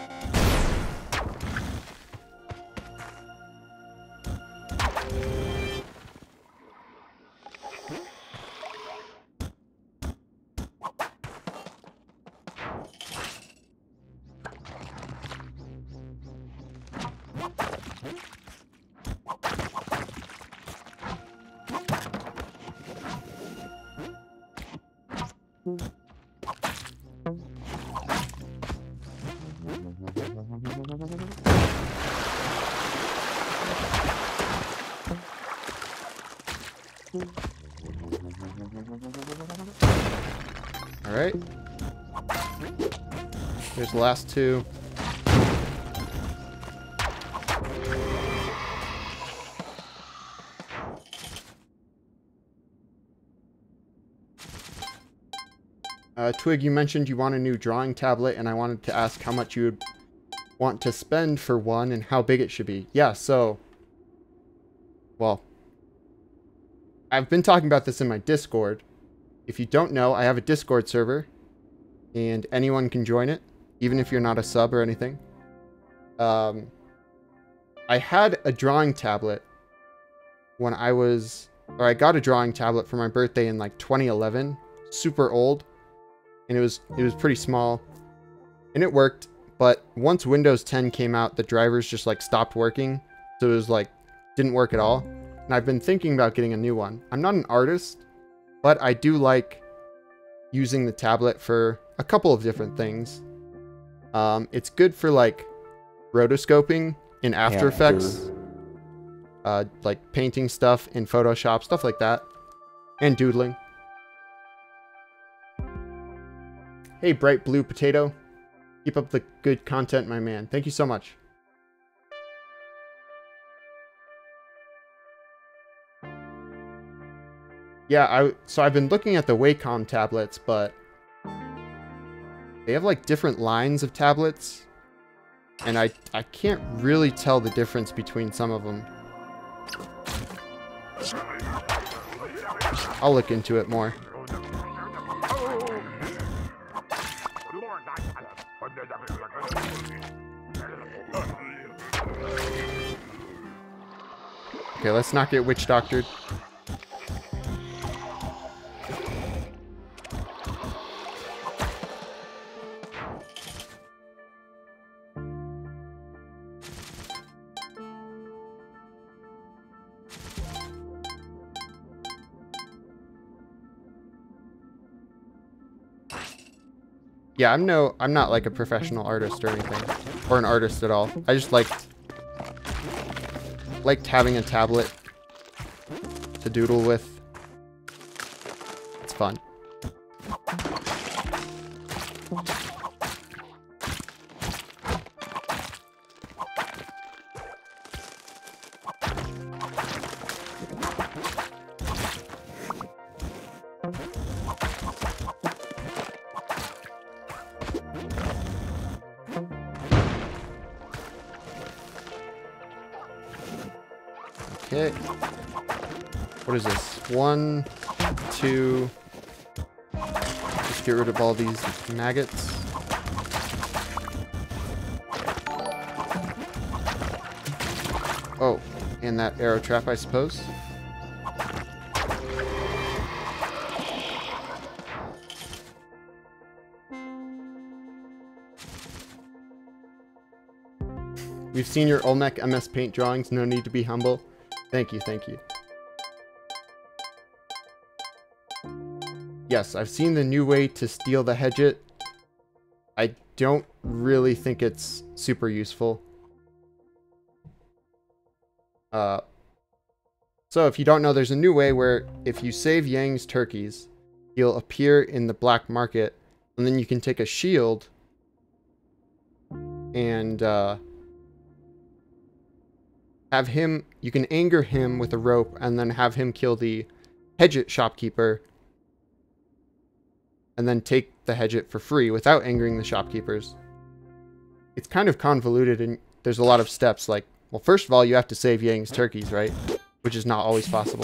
All right. There's the last two. Uh, Twig, you mentioned you want a new drawing tablet, and I wanted to ask how much you would want to spend for one and how big it should be. Yeah, so... Well... I've been talking about this in my Discord. If you don't know, I have a Discord server, and anyone can join it, even if you're not a sub or anything. Um, I had a drawing tablet when I was... Or I got a drawing tablet for my birthday in like twenty eleven. Super old. And it was it was pretty small, and it worked. But once Windows ten came out, the drivers just like stopped working, so it was like didn't work at all. And I've been thinking about getting a new one. I'm not an artist, but I do like using the tablet for a couple of different things. Um, it's good for like rotoscoping in After Yeah, Effects, sure. uh, like painting stuff in Photoshop, stuff like that, and doodling. Hey, Bright Blue Potato. Keep up the good content, my man. Thank you so much. Yeah, I so I've been looking at the Wacom tablets, but they have like different lines of tablets, and I I can't really tell the difference between some of them. I'll look into it more. Okay, let's not get witch doctored. Yeah, I'm no, I'm not like a professional artist or anything, or an artist at all. I just liked, liked having a tablet to doodle with. It's fun. Okay. What is this? One, two. Just get rid of all these maggots. Oh, and that arrow trap, I suppose. We've seen your Olmec M S Paint drawings. No need to be humble. Thank you, thank you. Yes, I've seen the new way to steal the hedget. I don't really think it's super useful. Uh, so if you don't know, there's a new way where if you save Yang's turkeys, he'll appear in the black market, and then you can take a shield and uh, have him, you can anger him with a rope and then have him kill the hedget shopkeeper and then take the hedget for free without angering the shopkeepers. It's kind of convoluted and there's a lot of steps. Like, well, first of all, you have to save Yang's turkeys, right? Which is not always possible.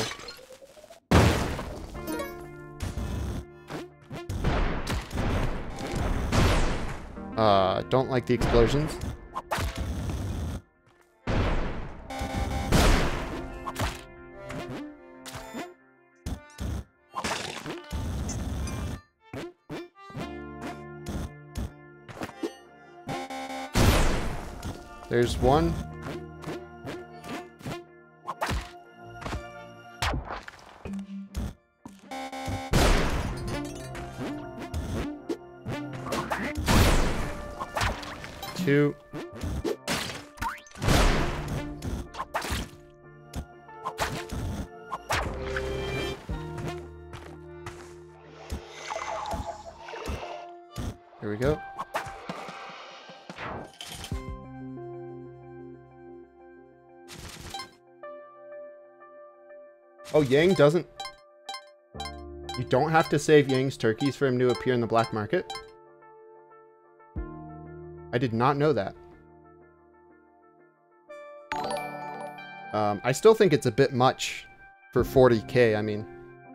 Uh, don't like the explosions. There's one. two. Here we go. Oh, Yang doesn't... You don't have to save Yang's turkeys for him to appear in the black market? I did not know that. Um, I still think it's a bit much for forty K, I mean.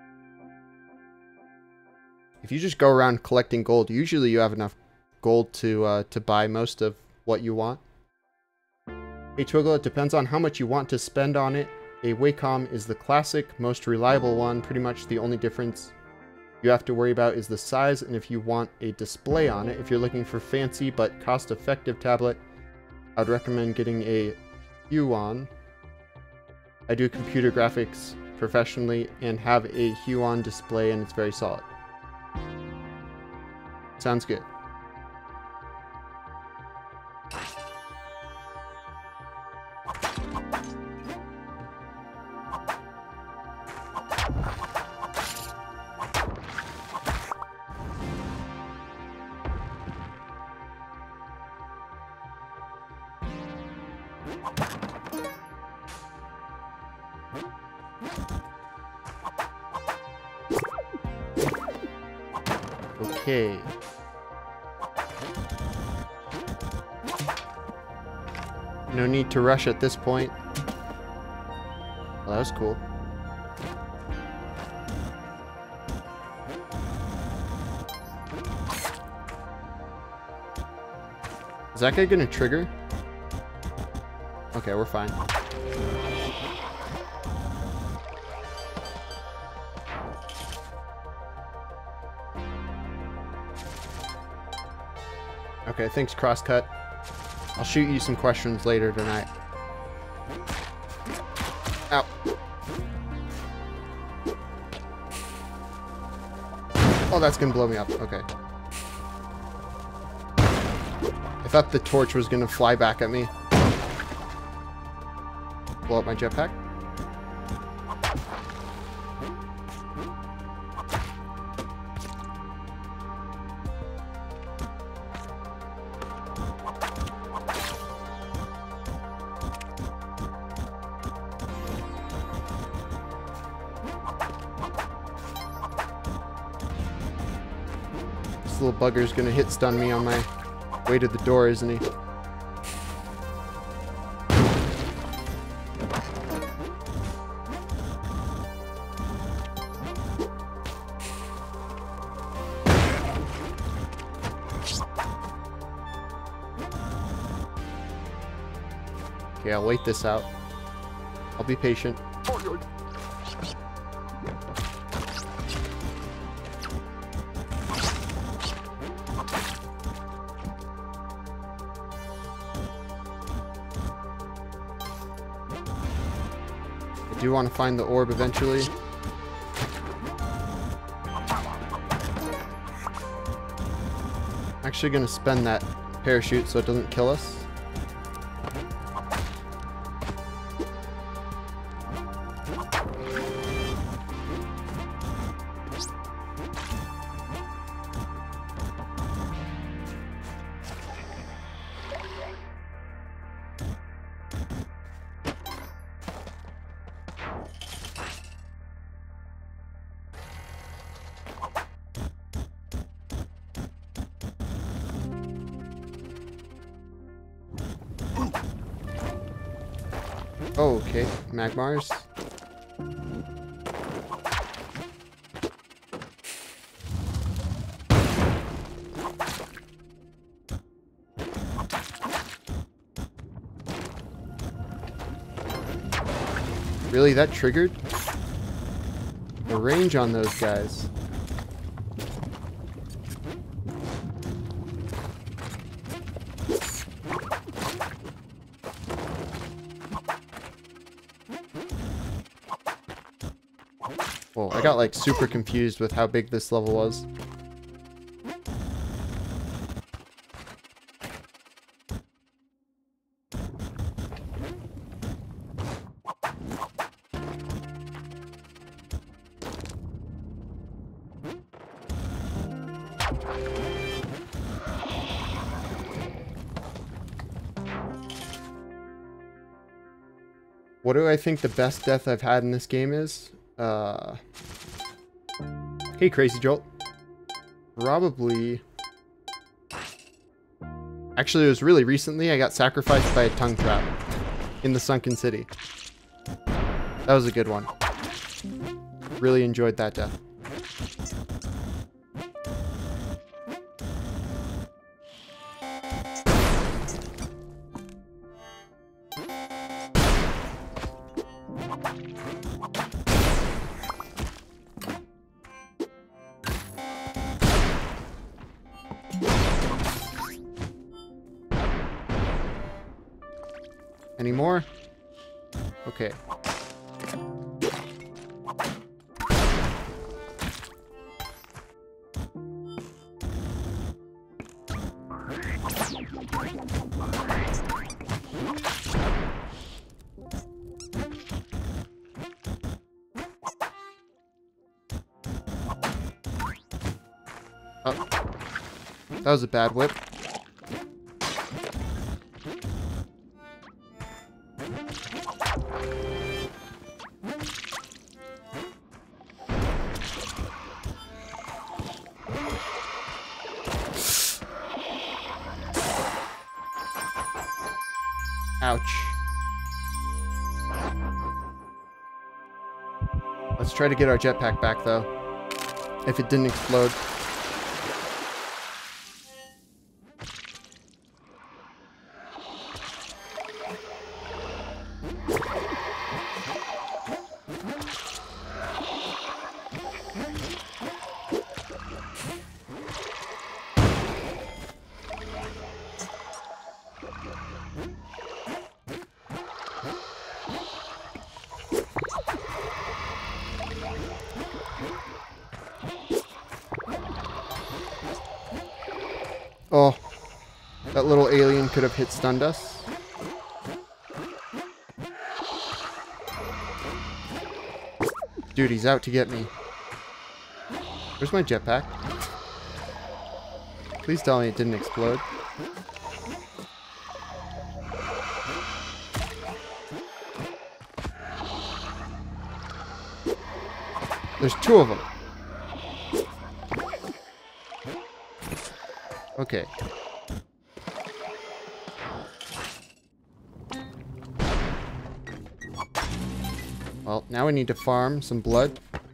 If you just go around collecting gold, usually you have enough gold to uh, to buy most of what you want. Hey Twiggle, it depends on how much you want to spend on it. A Wacom is the classic, most reliable one. Pretty much the only difference you have to worry about is the size and if you want a display on it. If you're looking for fancy but cost-effective tablet, I'd recommend getting a Huon. I do computer graphics professionally and have a Huon display and it's very solid. Sounds good. Okay. No need to rush at this point. Well, that was cool. Is that guy gonna trigger? Okay, we're fine. Okay, thanks, Crosscut. I'll shoot you some questions later tonight. Ow. Oh, that's gonna blow me up. Okay. I thought the torch was gonna fly back at me. Blow up my jetpack. This little bugger's gonna hit stun me on my way to the door, isn't he? Okay, I'll wait this out. I'll be patient. I do want to find the orb eventually. I'm actually going to spend that parachute so it doesn't kill us. Oh, okay. Magmars. Really? That triggered? The range on those guys. Well, I got like super confused with how big this level was. What do I think the best death I've had in this game is? Uh, hey, Crazy Jolt. Probably... Actually, it was really recently I got sacrificed by a tongue trap in the Sunken City. That was a good one. Really enjoyed that death. Any more? Okay. Oh. That was a bad whip. Ouch. Let's try to get our jetpack back, though. If it didn't explode. Oh, that little alien could have hit stunned us. Dude, he's out to get me. Where's my jetpack? Please tell me it didn't explode. There's two of them. Okay. Well, now we need to farm some blood.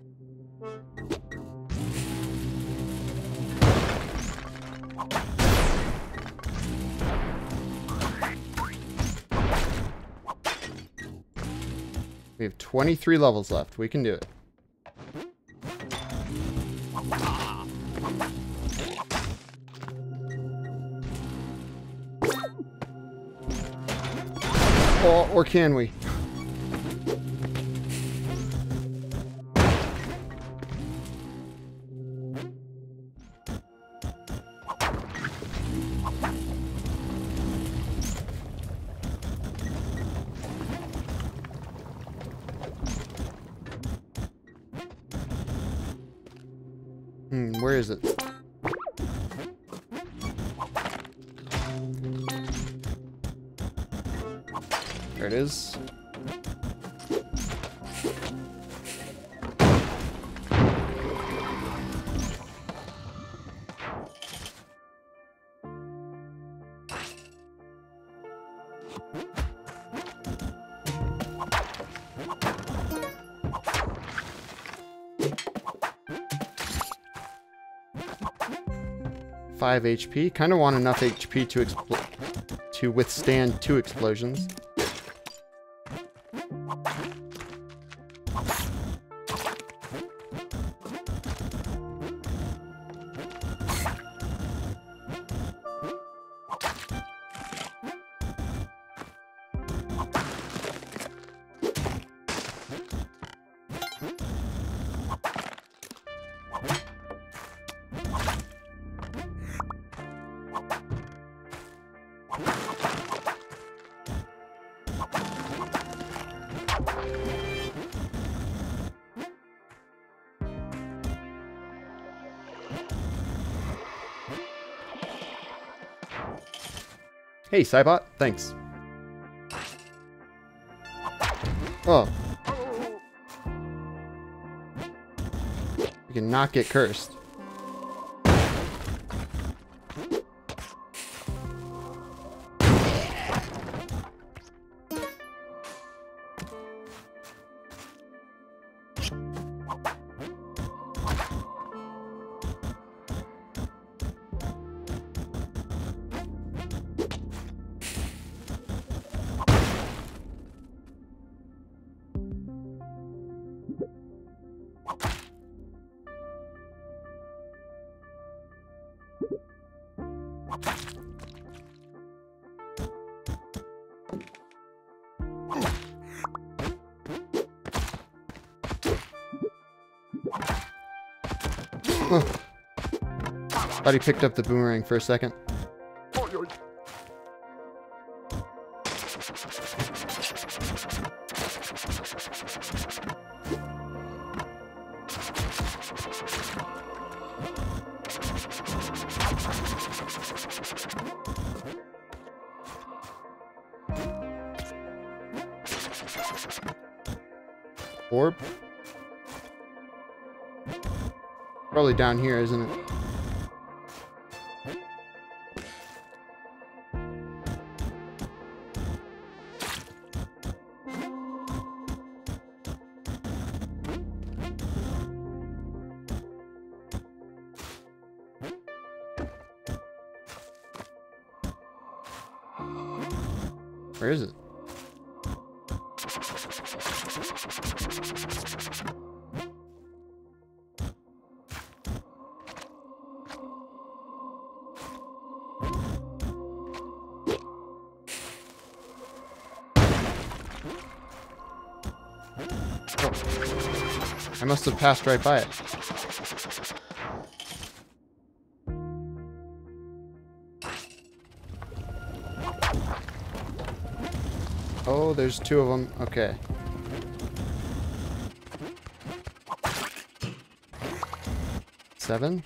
We have twenty-three levels left. We can do it. Or, or can we? Hmm, where is it? There it is. Five H P. Kind of want enough H P to expl to withstand two explosions. Hey, Cybot, thanks. Oh. We can not get cursed. Huh. Thought he picked up the boomerang for a second. Orb? Probably down here, isn't it? Where is it? I must have passed right by it. Oh, there's two of them. Okay. Seven.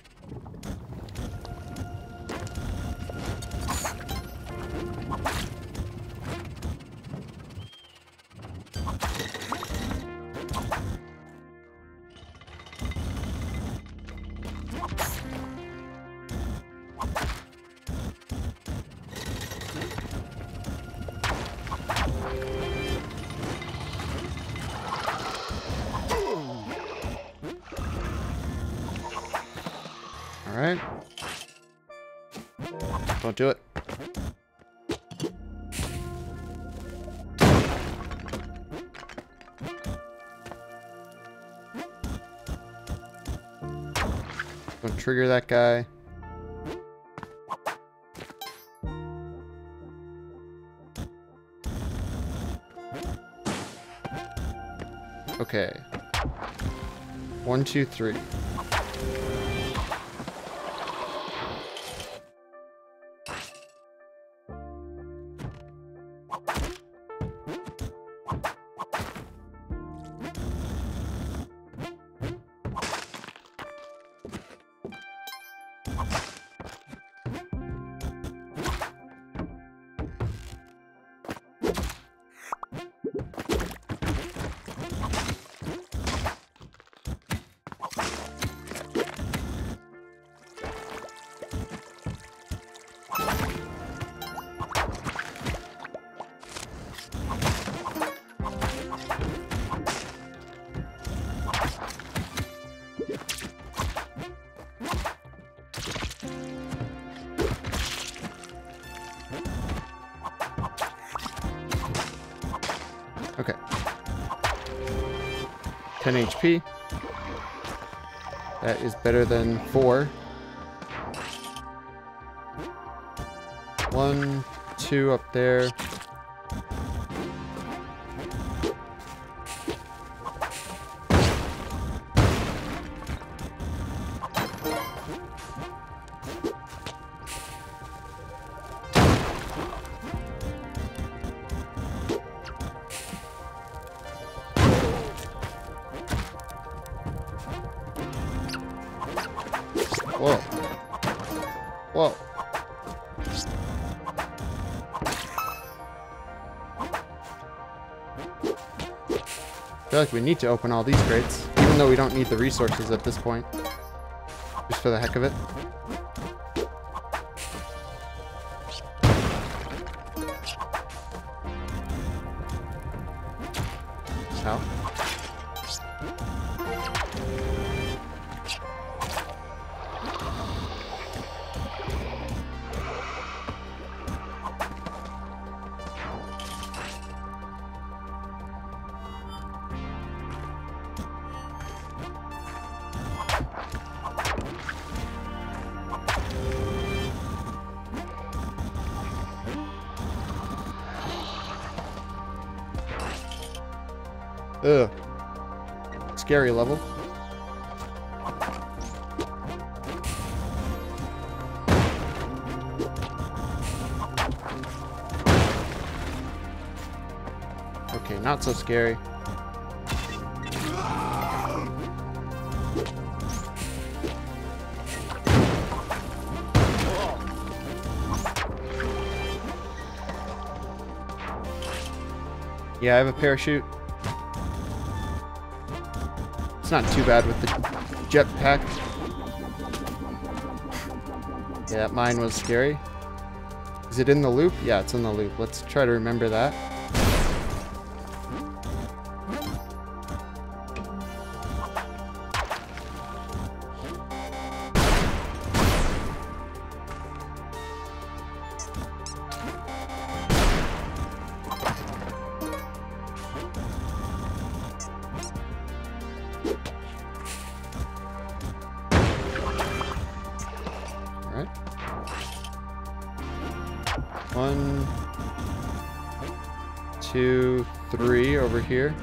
Alright. Don't do it. Don't trigger that guy. Okay. One, two, three. Okay. ten H P. That is better than four. One, two up there. Whoa. Whoa. feel like we need to open all these crates, even though we don't need the resources at this point. Just for the heck of it. How? Ugh. Scary level. Okay, not so scary. Yeah, I have a parachute. It's not too bad with the jetpack. Yeah, that mine was scary. Is it in the loop? Yeah, it's in the loop. Let's try to remember that. One, two, three over here.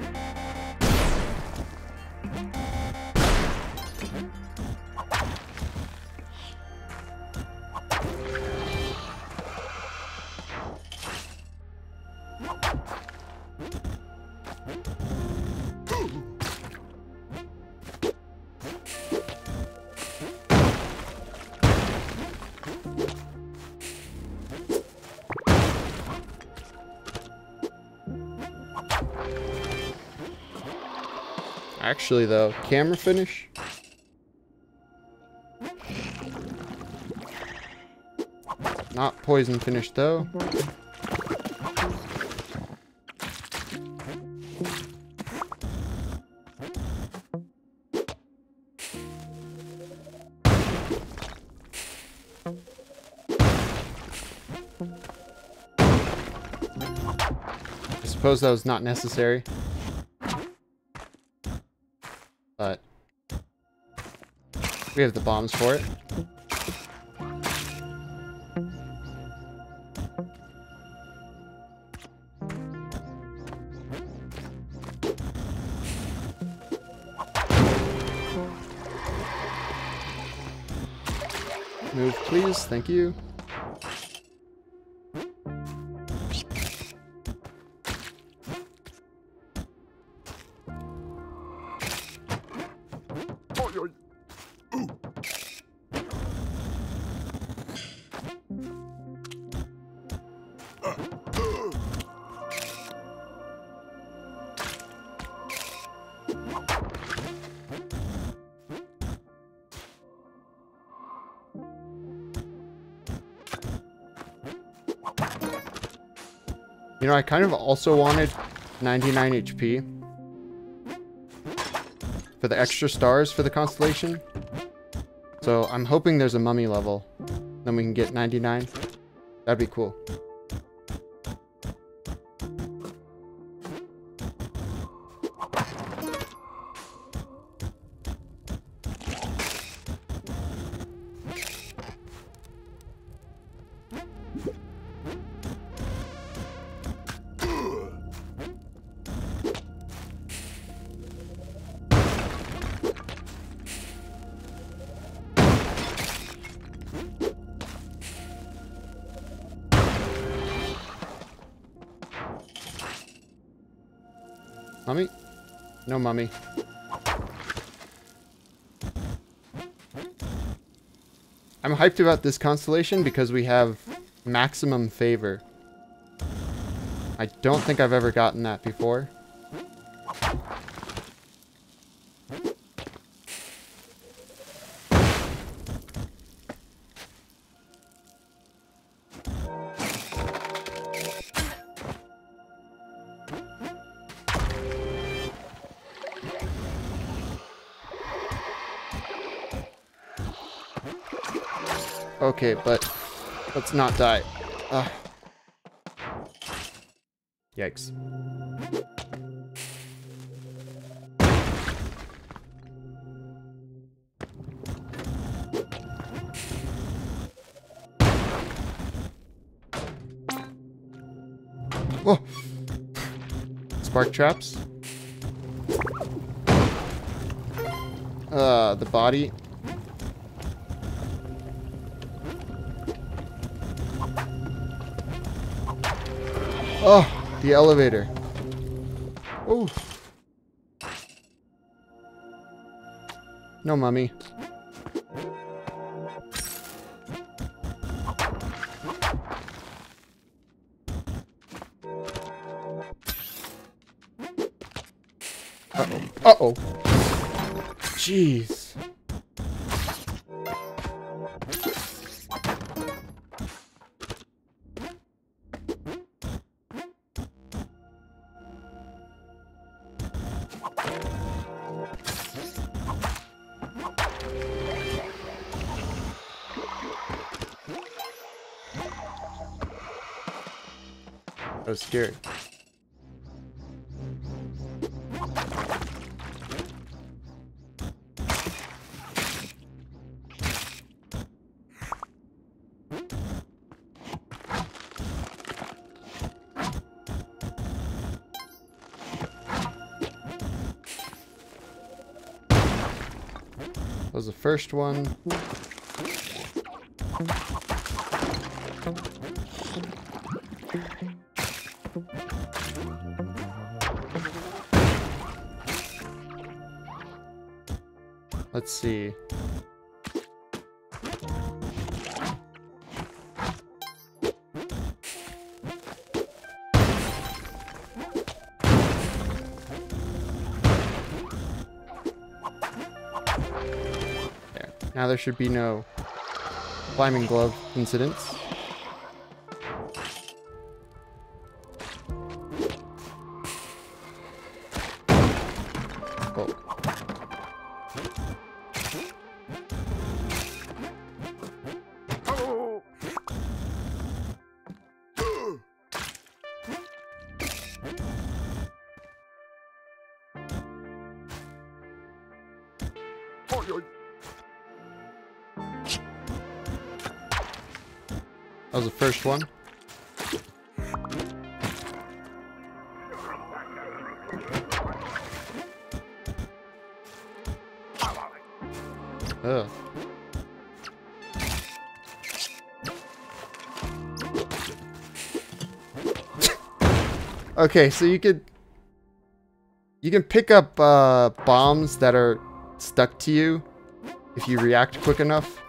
Actually, though, camera finish. Not poison finish, though. I suppose that was not necessary. But we have the bombs for it. Move, please. Thank you. You know, I kind of also wanted ninety-nine H P for the extra stars for the constellation. So I'm hoping there's a mummy level. Then we can get ninety-nine. That'd be cool. Mummy? No mummy. I'm hyped about this constellation because we have maximum favor. I don't think I've ever gotten that before. Okay, but let's not die. Ugh. Yikes. Oh! Spark traps. Uh, the body. Oh, the elevator. Oh. No, mummy. Uh-oh. Uh-oh. Jeez. I was scared. That was the first one. Let's see. There. Now there should be no climbing glove incidents. Oh. That was the first one. Ugh. Okay, so you could you can pick up uh, bombs that are stuck to you if you react quick enough.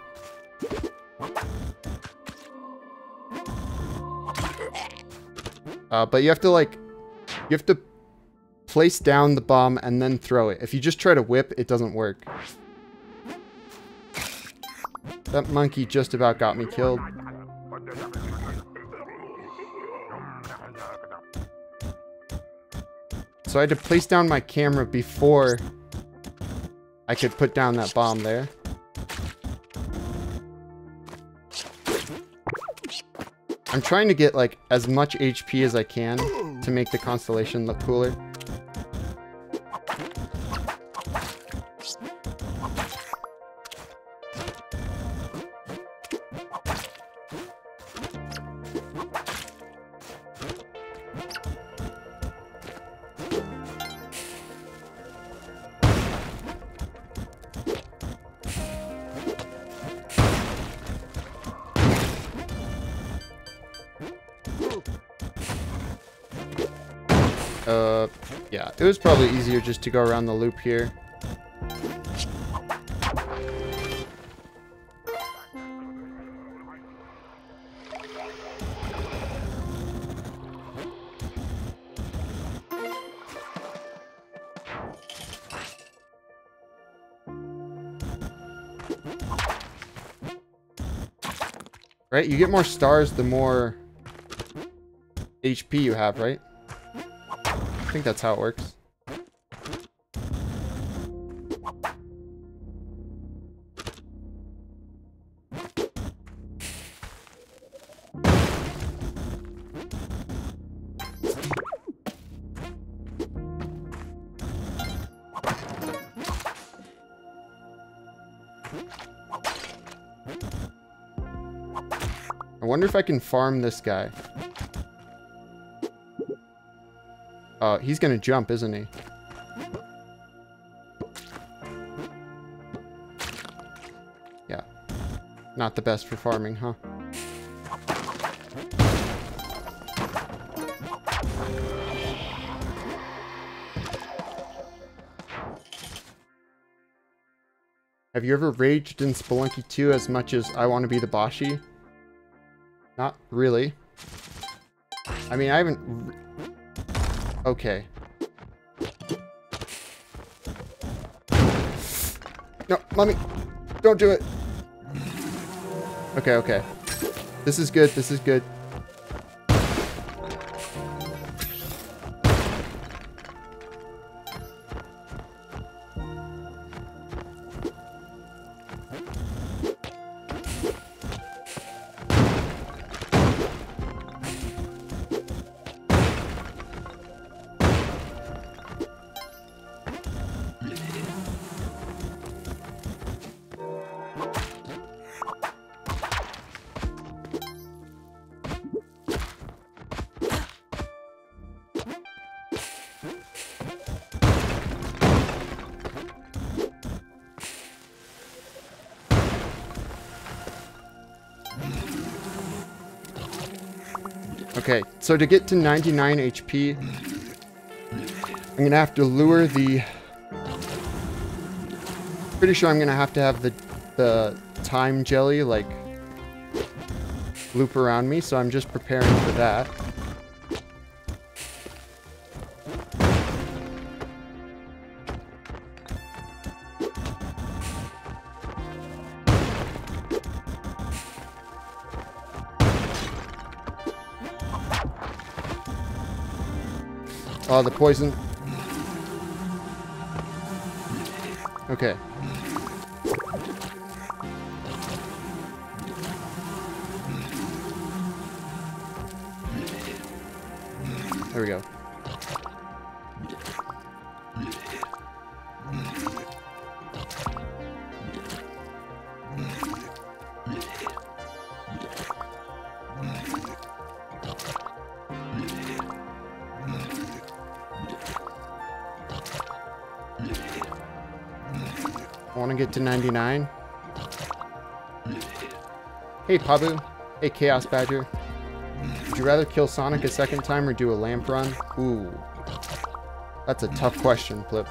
Uh, but you have to like, you have to place down the bomb and then throw it. If you just try to whip, it doesn't work. That monkey just about got me killed. So I had to place down my camera before I could put down that bomb there. I'm trying to get like as much H P as I can to make the constellation look cooler. Uh, yeah, it was probably easier just to go around the loop here. Right? You get more stars the more H P you have, right? I think that's how it works. I wonder if I can farm this guy. Uh, he's gonna jump, isn't he? Yeah. Not the best for farming, huh? Have you ever raged in Spelunky two as much as I want to be the Bashi? Not really. I mean, I haven't... Okay. No, mommy! Don't do it! Okay, okay. This is good, this is good. Okay, so to get to ninety-nine H P, I'm gonna have to lure the... Pretty sure I'm gonna have to have the, the time jelly, like, loop around me, so I'm just preparing for that. Oh, the poison. Okay. There we go. I want to get to ninety-nine. Hey, Pabu. Hey, Chaos Badger. Would you rather kill Sonic a second time or do a lamp run? Ooh. That's a tough question, Flip.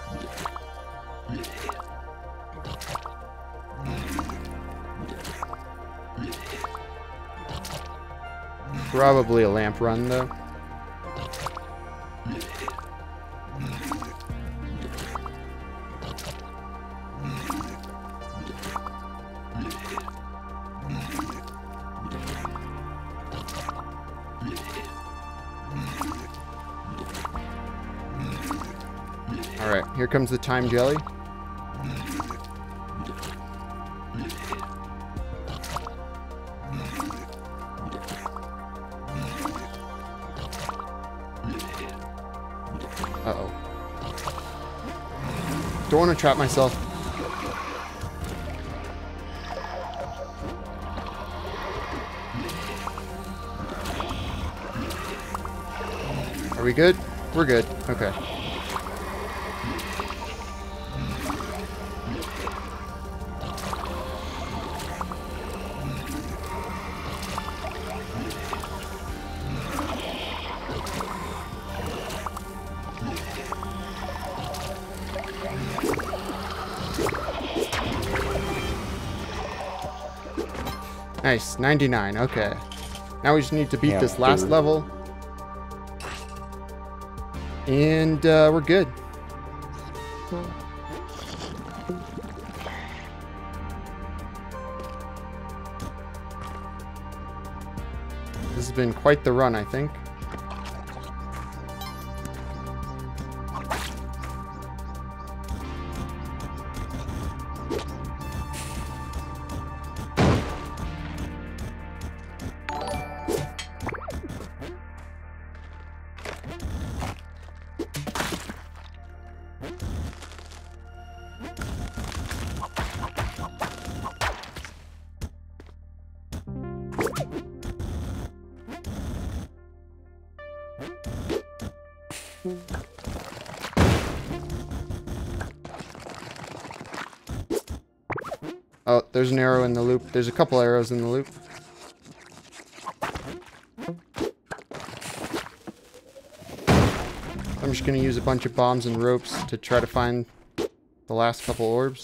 Probably a lamp run, though. Alright, here comes the time jelly. Uh-oh. Don't want to trap myself. Are we good? We're good. Okay. Nice, ninety-nine, okay. Now we just need to beat Yeah, this last dude. level. And uh, we're good. This has been quite the run, I think. Oh, there's an arrow in the loop. There's a couple arrows in the loop. I'm just gonna use a bunch of bombs and ropes to try to find the last couple orbs.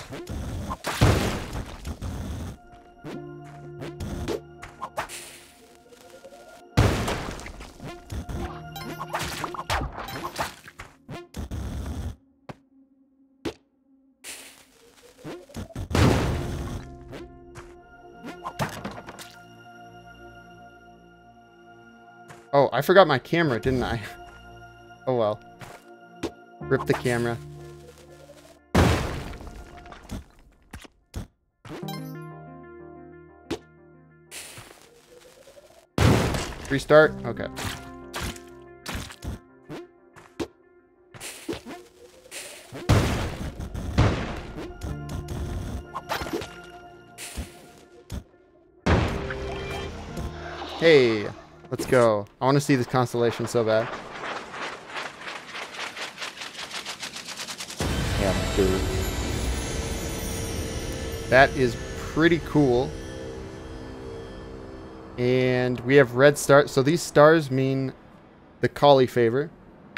Oh, I forgot my camera, didn't I? Oh well. Rip the camera. Restart? Okay. Hey, let's go. I want to see this constellation so bad. Hamster. That is pretty cool. And we have red stars. So these stars mean the collie favor.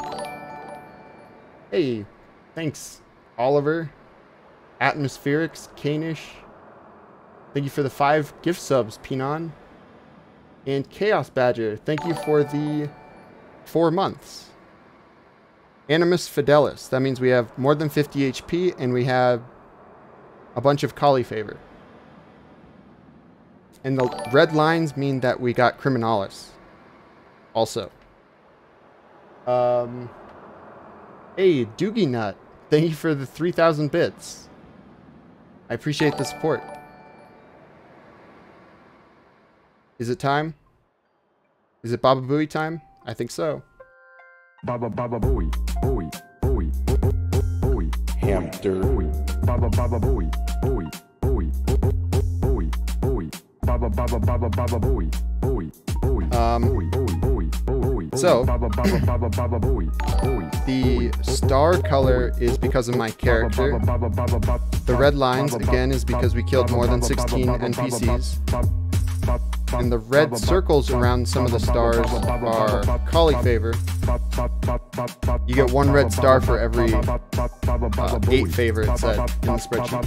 Hey, thanks, Oliver. Atmospherics, Kanish. Thank you for the five gift subs, Pinon. And Chaos Badger, thank you for the four months. Animus Fidelis, that means we have more than fifty H P and we have a bunch of collie favor. And the red lines mean that we got Criminalis. Also. Um, hey, Doogie Nut. Thank you for the three thousand bits. I appreciate the support. Is it time? Is it Baba Booey time? I think so. Baba Baba Booey. Booey. Booey. Booey. Hamster. Booey. Baba Baba Booey. Booey. Booey. Booey. Booey. Baba Baba Baba Baba Booey. Booey. Booey. Um, Booey. Booey. Booey. So, Baba Baba Baba Baba Booey. Booey. the star color is because of my character. The red lines, again, is because we killed more than sixteen N P Cs. And the red circles around some of the stars are collie favor. You get one red star for every uh, eight favor, it said in the spreadsheet.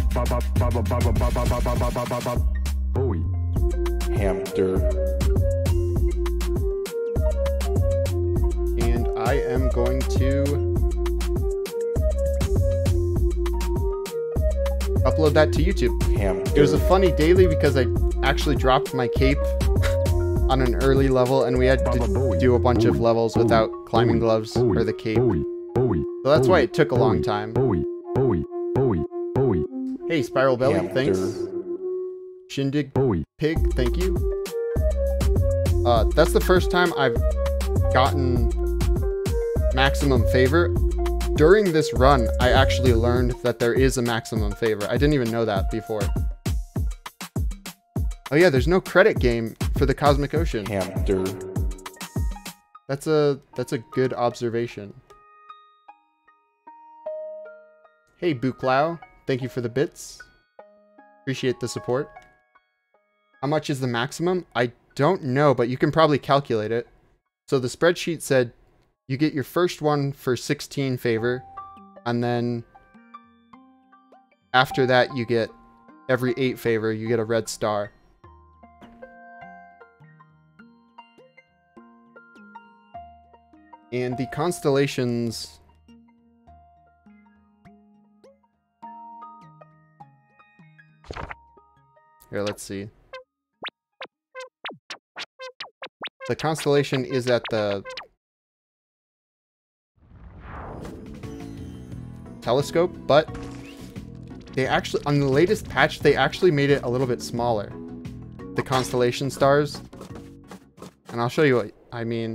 Hamster. And I am going to upload that to YouTube. Hamster. It was a funny daily because I actually dropped my cape on an early level and we had to do a bunch of levels without climbing gloves or the cape. So that's why it took a long time. Hey, Spiral Belly, Hamster. thanks. Shindig Pig, thank you. Uh, that's the first time I've gotten maximum favor. During this run, I actually learned that there is a maximum favor. I didn't even know that before. Oh yeah, there's no credit game for the Cosmic Ocean. Hamster. That's a that's a good observation. Hey Buklau, thank you for the bits. Appreciate the support. How much is the maximum? I don't know, but you can probably calculate it. So the spreadsheet said you get your first one for sixteen favor, and then after that you get every eight favor, you get a red star. And the constellations... Here, let's see. The constellation is at the telescope, but they actually, on the latest patch, they actually made it a little bit smaller. The constellation stars. And I'll show you what I mean.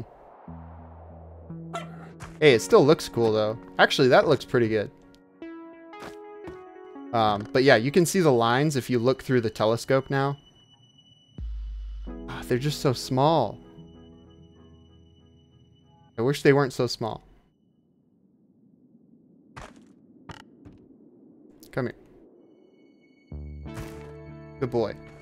Hey, it still looks cool though. Actually, that looks pretty good. Um, but yeah, you can see the lines if you look through the telescope now. Ah, they're just so small. I wish they weren't so small. Good boy.